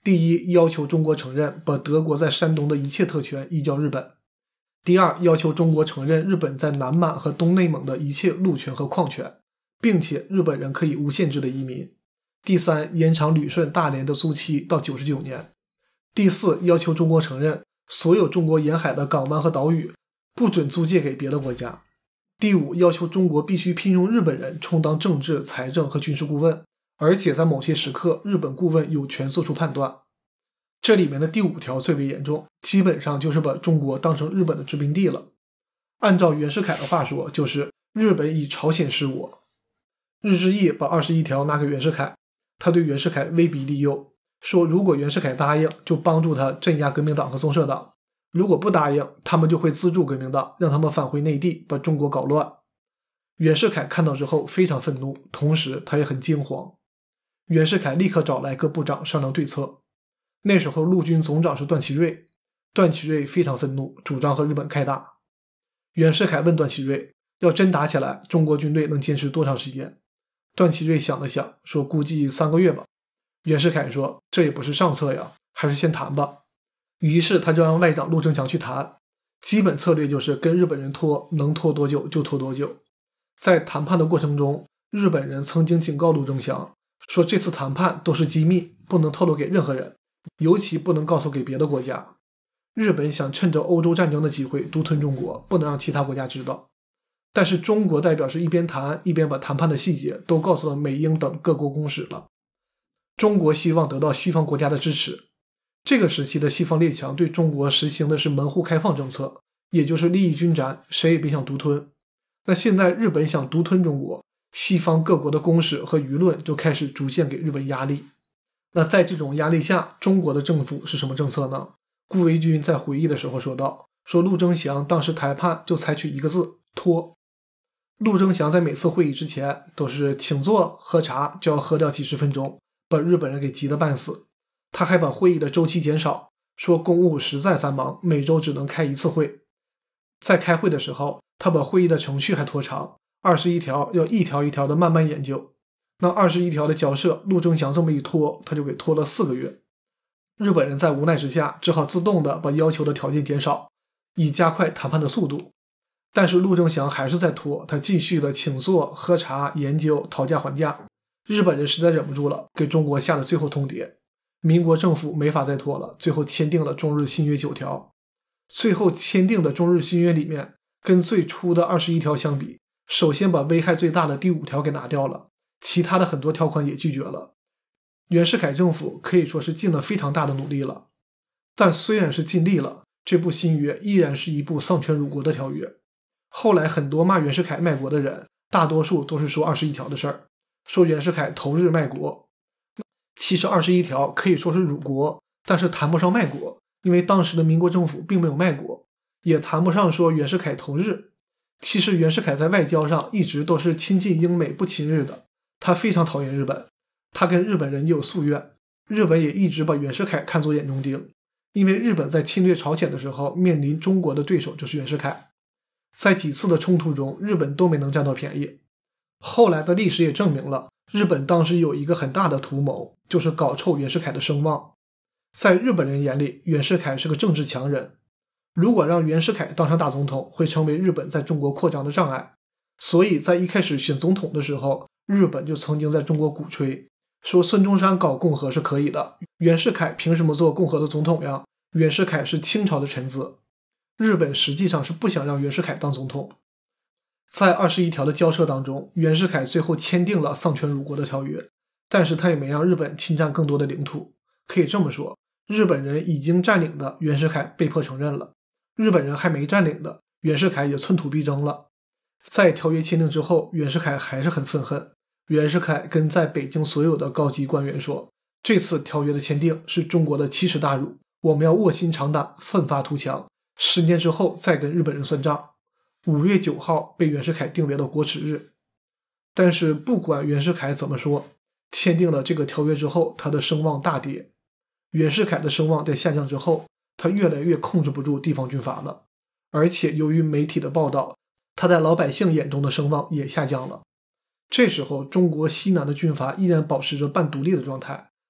第一，要求中国承认把德国在山东的一切特权移交日本；第二，要求中国承认日本在南满和东内蒙的一切陆权和矿权，并且日本人可以无限制的移民；第三，延长旅顺、大连的租期到九十九年；第四，要求中国承认所有中国沿海的港湾和岛屿不准租借给别的国家；第五，要求中国必须聘用日本人充当政治、财政和军事顾问，而且在某些时刻日本顾问有权做出判断。这里面的第五条最为严重，基本上就是把中国当成日本的殖民地了。按照袁世凯的话说，就是日本以朝鲜示我。日之义把二十一条拿给袁世凯，他对袁世凯威逼利诱，说如果袁世凯答应，就帮助他镇压革命党和宗社党，如果不答应，他们就会资助革命党，让他们返回内地，把中国搞乱。袁世凯看到之后非常愤怒，同时他也很惊慌。袁世凯立刻找来各部长商量对策。那时候陆军总长是段祺瑞，段祺瑞非常愤怒，主张和日本开打。袁世凯问段祺瑞，要真打起来，中国军队能坚持多长时间？段祺瑞想了想，说估计三个月吧。袁世凯说，这也不是上策呀，还是先谈吧。于是他就让外长陆征祥去谈，基本策略就是跟日本人拖，能拖多久就拖多久。在谈判的过程中，日本人曾经警告陆征祥，说这次谈判都是机密，不能透露给任何人，尤其不能告诉给别的国家。日本想趁着欧洲战争的机会独吞中国，不能让其他国家知道。但是中国代表是一边谈一边把谈判的细节都告诉了美英等各国公使了。中国希望得到西方国家的支持。这个时期的西方列强对中国实行的是门户开放政策，也就是利益均沾，谁也别想独吞。那现在日本想独吞中国，西方各国的公使和舆论就开始逐渐给日本压力。那在这种压力下，中国的政府是什么政策呢？顾维钧在回忆的时候说道，说陆征祥当时谈判就采取一个字，拖。陆征祥在每次会议之前都是请坐喝茶，就要喝掉几十分钟，把日本人给急得半死。他还把会议的周期减少，说公务实在繁忙，每周只能开一次会。在开会的时候，他把会议的程序还拖长，二十一条要一条一条的慢慢研究。那二十一条的交涉，陆征祥这么一拖，他就给拖了四个月。日本人在无奈之下，只好自动的把要求的条件减少，以加快谈判的速度。但是陆征祥还是在拖，他继续的请坐、喝茶、研究、讨价还价。日本人实在忍不住了，给中国下了最后通牒。民国政府没法再拖了，最后签订了中日新约九条。最后签订的中日新约里面，跟最初的二十一条相比，首先把危害最大的第五条给拿掉了，其他的很多条款也拒绝了。袁世凯政府可以说是尽了非常大的努力了，但虽然是尽力了，这部新约依然是一部丧权辱国的条约。后来很多骂袁世凯卖国的人，大多数都是说二十一条的事儿，说袁世凯投日卖国。其实二十一条可以说是辱国，但是谈不上卖国，因为当时的民国政府并没有卖国，也谈不上说袁世凯投日。其实袁世凯在外交上一直都是亲近英美不亲日的，他非常讨厌日本，他跟日本人也有夙愿，日本也一直把袁世凯看作眼中钉，因为日本在侵略朝鲜的时候面临中国的对手就是袁世凯，在几次的冲突中日本都没能占到便宜。后来的历史也证明了，日本当时有一个很大的图谋，就是搞臭袁世凯的声望。在日本人眼里，袁世凯是个政治强人，如果让袁世凯当上大总统，会成为日本在中国扩张的障碍。所以在一开始选总统的时候，日本就曾经在中国鼓吹，说孙中山搞共和是可以的，袁世凯凭什么做共和的总统呀？袁世凯是清朝的臣子。日本实际上是不想让袁世凯当总统。在二十一条的交涉当中，袁世凯最后签订了丧权辱国的条约，但是他也没让日本侵占更多的领土。可以这么说，日本人已经占领的袁世凯被迫承认了，日本人还没占领的袁世凯也寸土必争了。在条约签订之后，袁世凯还是很愤恨。袁世凯跟在北京所有的高级官员说，这次条约的签订是中国的奇耻大辱，我们要卧薪尝胆，奋发图强，十年之后再跟日本人算账。五月九号被袁世凯定为了国耻日。但是不管袁世凯怎么说，签订了这个条约之后，他的声望大跌。袁世凯的声望在下降之后，他越来越控制不住地方军阀了，而且由于媒体的报道，他在老百姓眼中的声望也下降了。这时候中国西南的军阀依然保持着半独立的状态，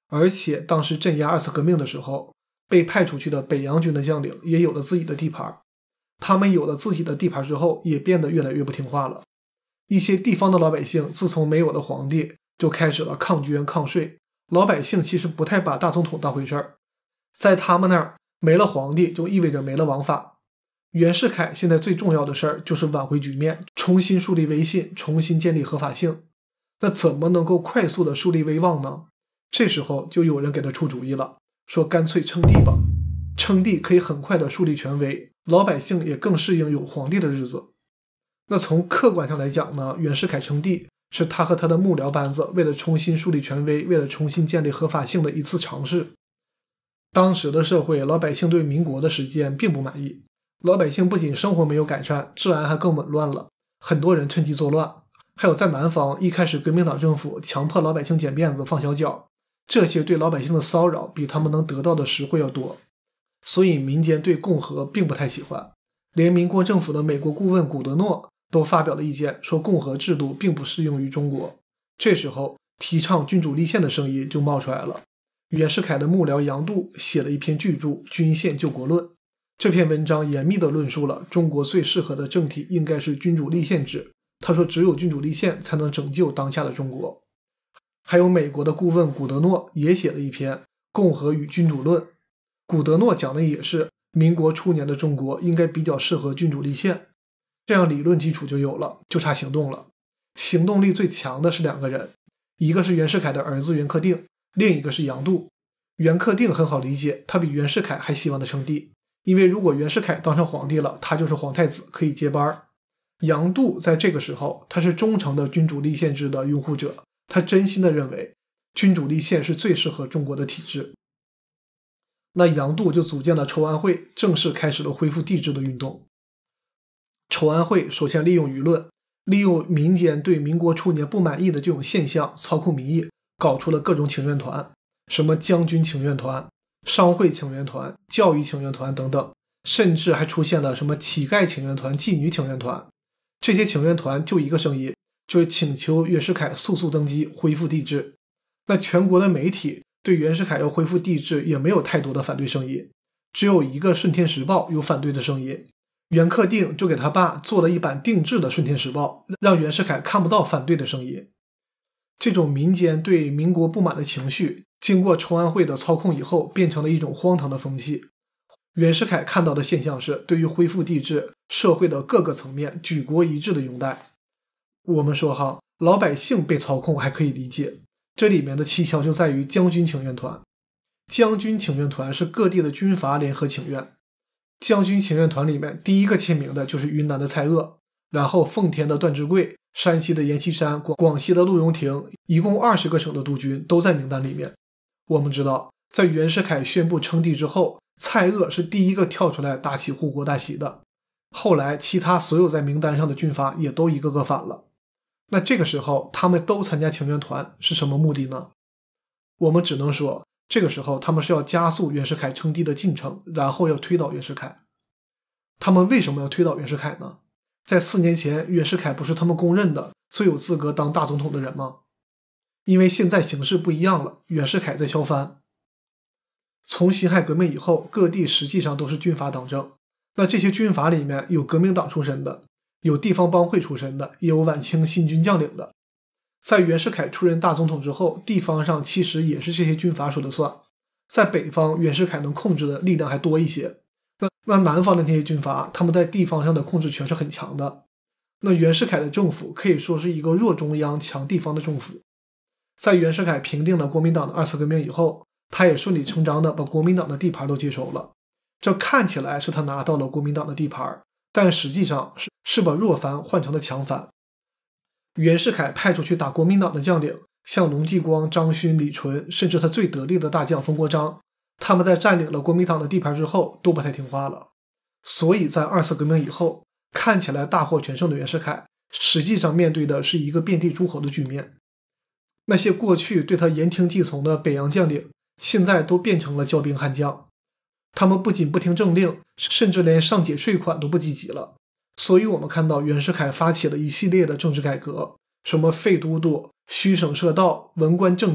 而且当时镇压二次革命的时候，被派出去的北洋军的将领也有了自己的地盘，他们有了自己的地盘之后，也变得越来越不听话了。一些地方的老百姓自从没有了皇帝，就开始了抗捐抗税。老百姓其实不太把大总统当回事儿，在他们那儿没了皇帝就意味着没了王法。袁世凯现在最重要的事儿就是挽回局面，重新树立威信，重新建立合法性。那怎么能够快速的树立威望呢？这时候就有人给他出主意了，说干脆称帝吧，称帝可以很快的树立权威，老百姓也更适应有皇帝的日子。那从客观上来讲呢，袁世凯称帝是他和他的幕僚班子为了重新树立权威，为了重新建立合法性的一次尝试。当时的社会，老百姓对民国的实践并不满意，老百姓不仅生活没有改善，治安还更紊乱了，很多人趁机作乱。还有在南方，一开始国民党政府强迫老百姓剪辫子放小脚，这些对老百姓的骚扰比他们能得到的实惠要多，所以民间对共和并不太喜欢。连民国政府的美国顾问古德诺都发表了意见，说共和制度并不适用于中国。这时候提倡君主立宪的声音就冒出来了。袁世凯的幕僚杨度写了一篇巨著《君宪救国论》，这篇文章严密地论述了中国最适合的政体应该是君主立宪制。他说只有君主立宪才能拯救当下的中国。还有美国的顾问古德诺也写了一篇《共和与君主论》，古德诺讲的也是民国初年的中国应该比较适合君主立宪，这样理论基础就有了，就差行动了。行动力最强的是两个人，一个是袁世凯的儿子袁克定，另一个是杨度。袁克定很好理解，他比袁世凯还希望的称帝，因为如果袁世凯当上皇帝了，他就是皇太子，可以接班。杨度在这个时候，他是忠诚的君主立宪制的拥护者，他真心的认为君主立宪是最适合中国的体制。那杨度就组建了筹安会，正式开始了恢复帝制的运动。筹安会首先利用舆论，利用民间对民国初年不满意的这种现象操控民意，搞出了各种请愿团，什么将军请愿团、商会请愿团、教育请愿团等等，甚至还出现了什么乞丐请愿团、妓女请愿团。这些请愿团就一个声音，就是请求袁世凯速速登基，恢复帝制。那全国的媒体对袁世凯要恢复帝制也没有太多的反对声音，只有一个《顺天时报》有反对的声音。袁克定就给他爸做了一版定制的《顺天时报》，让袁世凯看不到反对的声音。这种民间对民国不满的情绪，经过筹安会的操控以后，变成了一种荒唐的风气。袁世凯看到的现象是，对于恢复帝制，社会的各个层面举国一致的拥戴。我们说哈，老百姓被操控还可以理解，这里面的蹊跷就在于将军请愿团。将军请愿团是各地的军阀联合请愿。将军请愿团里面第一个签名的就是云南的蔡锷，然后奉天的段志贵、山西的阎锡山、广西的陆荣廷，一共二十个省的督军都在名单里面。我们知道，在袁世凯宣布称帝之后，蔡锷是第一个跳出来打起护国大旗的，后来其他所有在名单上的军阀也都一个个反了。那这个时候他们都参加请愿团是什么目的呢？我们只能说，这个时候他们是要加速袁世凯称帝的进程，然后要推倒袁世凯。他们为什么要推倒袁世凯呢？在四年前，袁世凯不是他们公认的最有资格当大总统的人吗？因为现在形势不一样了，袁世凯在削藩。从辛亥革命以后，各地实际上都是军阀当政。那这些军阀里面有革命党出身的，有地方帮会出身的，也有晚清新军将领的。在袁世凯出任大总统之后，地方上其实也是这些军阀说了算。在北方，袁世凯能控制的力量还多一些。那那南方的那些军阀，他们在地方上的控制权是很强的。那袁世凯的政府可以说是一个弱中央强地方的政府。在袁世凯平定了国民党的二次革命以后，他也顺理成章的把国民党的地盘都接收了。这看起来是他拿到了国民党的地盘，但实际上是是把弱藩换成了强藩。袁世凯派出去打国民党的将领，像龙继光、张勋、李纯，甚至他最得力的大将冯国璋，他们在占领了国民党的地盘之后都不太听话了。所以在二次革命以后，看起来大获全胜的袁世凯，实际上面对的是一个遍地诸侯的局面。那些过去对他言听计从的北洋将领，现在都变成了骄兵悍将。他们不仅不听政令，甚至连上缴税款都不积极了。所以我们看到袁世凯发起了一系列的政治改革，什么废都督、虚省摄道、文官政治、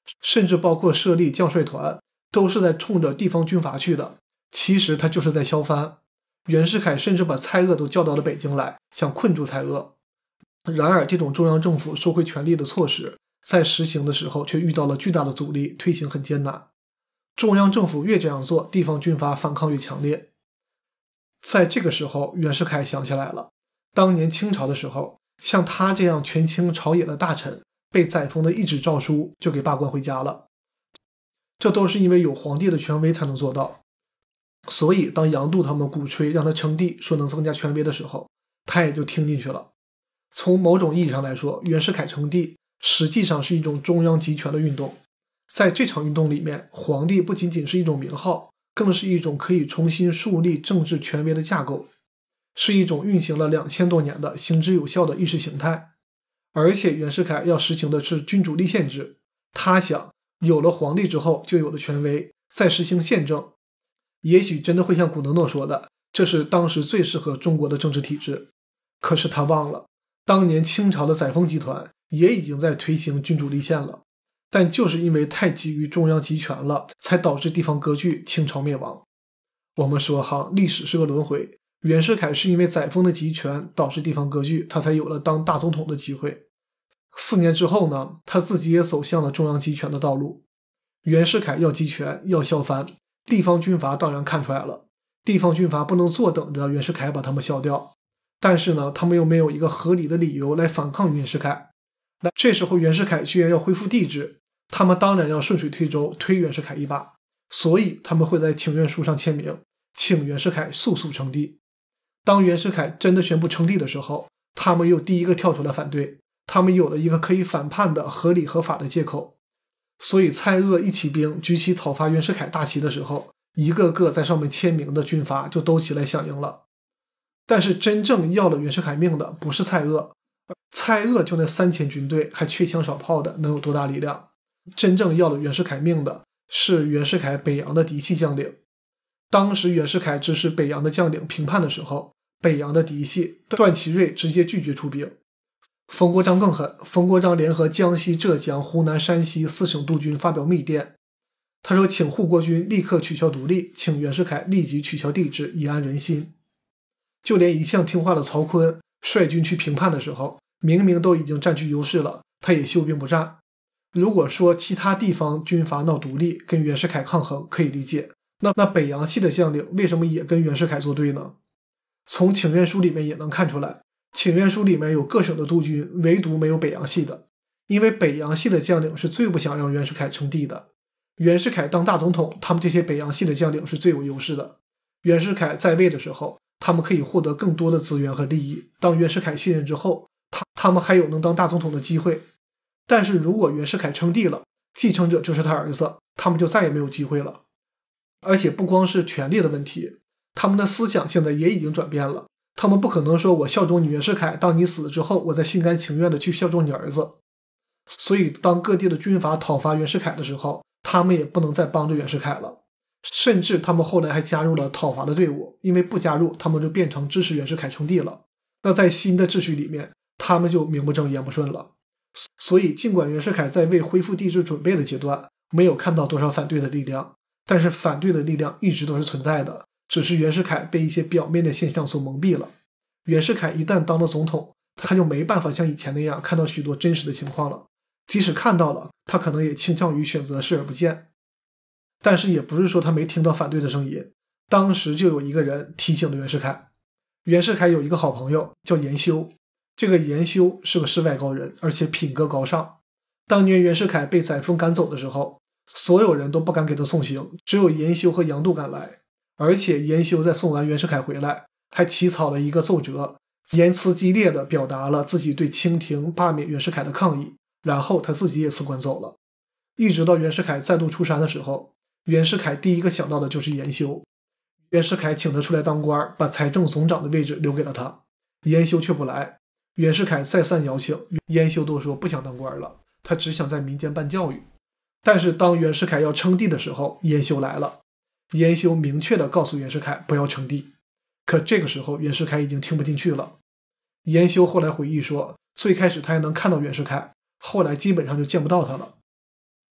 甚至包括设立将帅团，都是在冲着地方军阀去的。其实他就是在削藩。袁世凯甚至把蔡锷都叫到了北京来，想困住蔡锷。然而，这种中央政府收回权力的措施，在实行的时候却遇到了巨大的阻力，推行很艰难。中央政府越这样做，地方军阀反抗越强烈。在这个时候，袁世凯想起来了，当年清朝的时候，像他这样权倾朝野的大臣，被载沣的一纸诏书就给罢官回家了。这都是因为有皇帝的权威才能做到。所以当杨度他们鼓吹让他称帝，说能增加权威的时候，他也就听进去了。从某种意义上来说，袁世凯称帝实际上是一种中央集权的运动。在这场运动里面，皇帝不仅仅是一种名号，更是一种可以重新树立政治权威的架构，是一种运行了两千多年的行之有效的意识形态。而且袁世凯要实行的是君主立宪制，他想有了皇帝之后就有了权威，再实行宪政，也许真的会像古德诺说的，这是当时最适合中国的政治体制。可是他忘了，当年清朝的载沣集团也已经在推行君主立宪了，但就是因为太急于中央集权了，才导致地方割据，清朝灭亡。我们说哈，历史是个轮回，袁世凯是因为载沣的集权导致地方割据，他才有了当大总统的机会。四年之后呢，他自己也走向了中央集权的道路。袁世凯要集权，要削藩，地方军阀当然看出来了，地方军阀不能坐等着袁世凯把他们削掉，但是呢，他们又没有一个合理的理由来反抗袁世凯。那这时候袁世凯居然要恢复帝制，他们当然要顺水推舟，推袁世凯一把，所以他们会在请愿书上签名，请袁世凯速速称帝。当袁世凯真的宣布称帝的时候，他们又第一个跳出来反对，他们有了一个可以反叛的合理合法的借口。所以蔡锷一起兵举起讨伐袁世凯大旗的时候，一个个在上面签名的军阀就都起来响应了。但是真正要了袁世凯命的不是蔡锷，蔡锷就那三千军队还缺枪少炮的，能有多大力量？真正要了袁世凯命的是袁世凯北洋的嫡系将领。当时袁世凯指使北洋的将领平叛的时候，北洋的嫡系段祺瑞直接拒绝出兵。冯国璋更狠，冯国璋联合江西、浙江、湖南、山西四省督军发表密电，他说请护国军立刻取消独立，请袁世凯立即取消帝制，以安人心。就连一向听话的曹锟率军去平叛的时候，明明都已经占据优势了，他也休兵不战。如果说其他地方军阀闹独立跟袁世凯抗衡可以理解，那那北洋系的将领为什么也跟袁世凯作对呢？从请愿书里面也能看出来，请愿书里面有各省的督军，唯独没有北洋系的，因为北洋系的将领是最不想让袁世凯称帝的。袁世凯当大总统，他们这些北洋系的将领是最有优势的。袁世凯在位的时候，他们可以获得更多的资源和利益，当袁世凯卸任之后，他他们还有能当大总统的机会。但是如果袁世凯称帝了，继承者就是他儿子，他们就再也没有机会了。而且不光是权力的问题，他们的思想现在也已经转变了，他们不可能说我效忠你袁世凯，当你死之后，我再心甘情愿的去效忠你儿子。所以当各地的军阀讨伐袁世凯的时候，他们也不能再帮着袁世凯了，甚至他们后来还加入了讨伐的队伍，因为不加入，他们就变成支持袁世凯称帝了。那在新的秩序里面，他们就名不正言不顺了。所以尽管袁世凯在为恢复帝制准备的阶段没有看到多少反对的力量，但是反对的力量一直都是存在的，只是袁世凯被一些表面的现象所蒙蔽了。袁世凯一旦当了总统，他就没办法像以前那样看到许多真实的情况了，即使看到了，他可能也倾向于选择视而不见。但是也不是说他没听到反对的声音，当时就有一个人提醒了袁世凯。袁世凯有一个好朋友叫严修，这个严修是个世外高人，而且品格高尚。当年袁世凯被载沣赶走的时候，所有人都不敢给他送行，只有严修和杨度赶来。而且严修在送完袁世凯回来，还起草了一个奏折，言辞激烈地表达了自己对清廷罢免袁世凯的抗议，然后他自己也辞官走了。一直到袁世凯再度出山的时候，袁世凯第一个想到的就是严修。袁世凯请他出来当官，把财政总长的位置留给了他，严修却不来。袁世凯再三邀请，严修都说不想当官了，他只想在民间办教育。但是当袁世凯要称帝的时候，严修来了。严修明确地告诉袁世凯不要称帝，可这个时候袁世凯已经听不进去了。严修后来回忆说，最开始他还能看到袁世凯，后来基本上就见不到他了。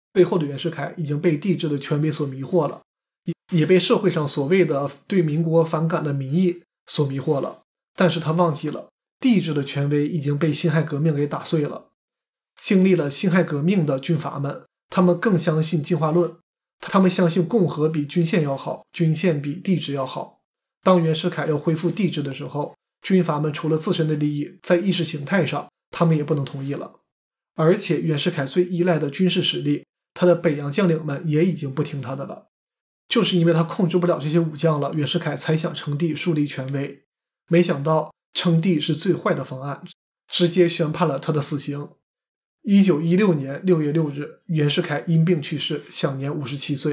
最后的袁世凯已经被帝制的权威所迷惑了，也被社会上所谓的对民国反感的民意所迷惑了。但是他忘记了，帝制的权威已经被辛亥革命给打碎了。经历了辛亥革命的军阀们，他们更相信进化论，他们相信共和比均宪要好，均宪比帝制要好。当袁世凯要恢复帝制的时候，军阀们除了自身的利益，在意识形态上他们也不能同意了。而且袁世凯最依赖的军事实力，他的北洋将领们也已经不听他的了。就是因为他控制不了这些武将了，袁世凯才想称帝树立权威。没想到称帝是最坏的方案，直接宣判了他的死刑。一九一六年六月六日，袁世凯因病去世，享年五十七岁。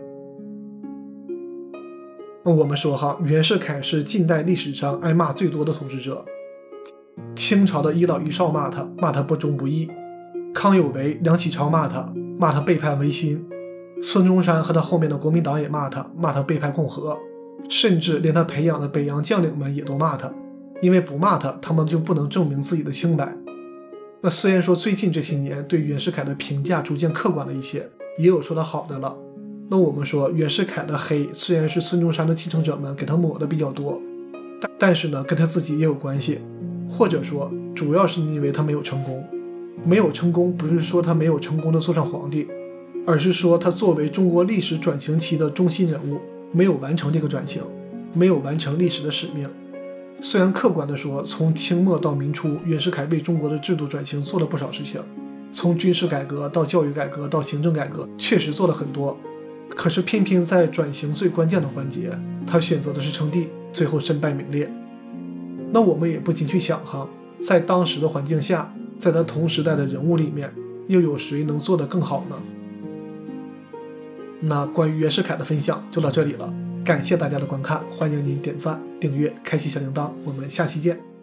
我们说哈，袁世凯是近代历史上挨骂最多的统治者。清朝的一老一少骂他，骂他不忠不义；康有为、梁启超骂他，骂他背叛维新；孙中山和他后面的国民党也骂他，骂他背叛共和，甚至连他培养的北洋将领们也都骂他，因为不骂他，他们就不能证明自己的清白。那虽然说最近这些年对袁世凯的评价逐渐客观了一些，也有说他好的了。那我们说袁世凯的黑虽然是孙中山的继承者们给他抹的比较多，但但是呢跟他自己也有关系，或者说主要是因为他没有成功。没有成功不是说他没有成功的坐上皇帝，而是说他作为中国历史转型期的中心人物，没有完成这个转型，没有完成历史的使命。虽然客观的说，从清末到民初，袁世凯为中国的制度转型做了不少事情，从军事改革到教育改革到行政改革，确实做了很多。可是偏偏在转型最关键的环节，他选择的是称帝，最后身败名裂。那我们也不禁去想哈，在当时的环境下，在他同时代的人物里面，又有谁能做得更好呢？那关于袁世凯的分享就到这里了，感谢大家的观看，欢迎您点赞、订阅、开启小铃铛，我们下期见。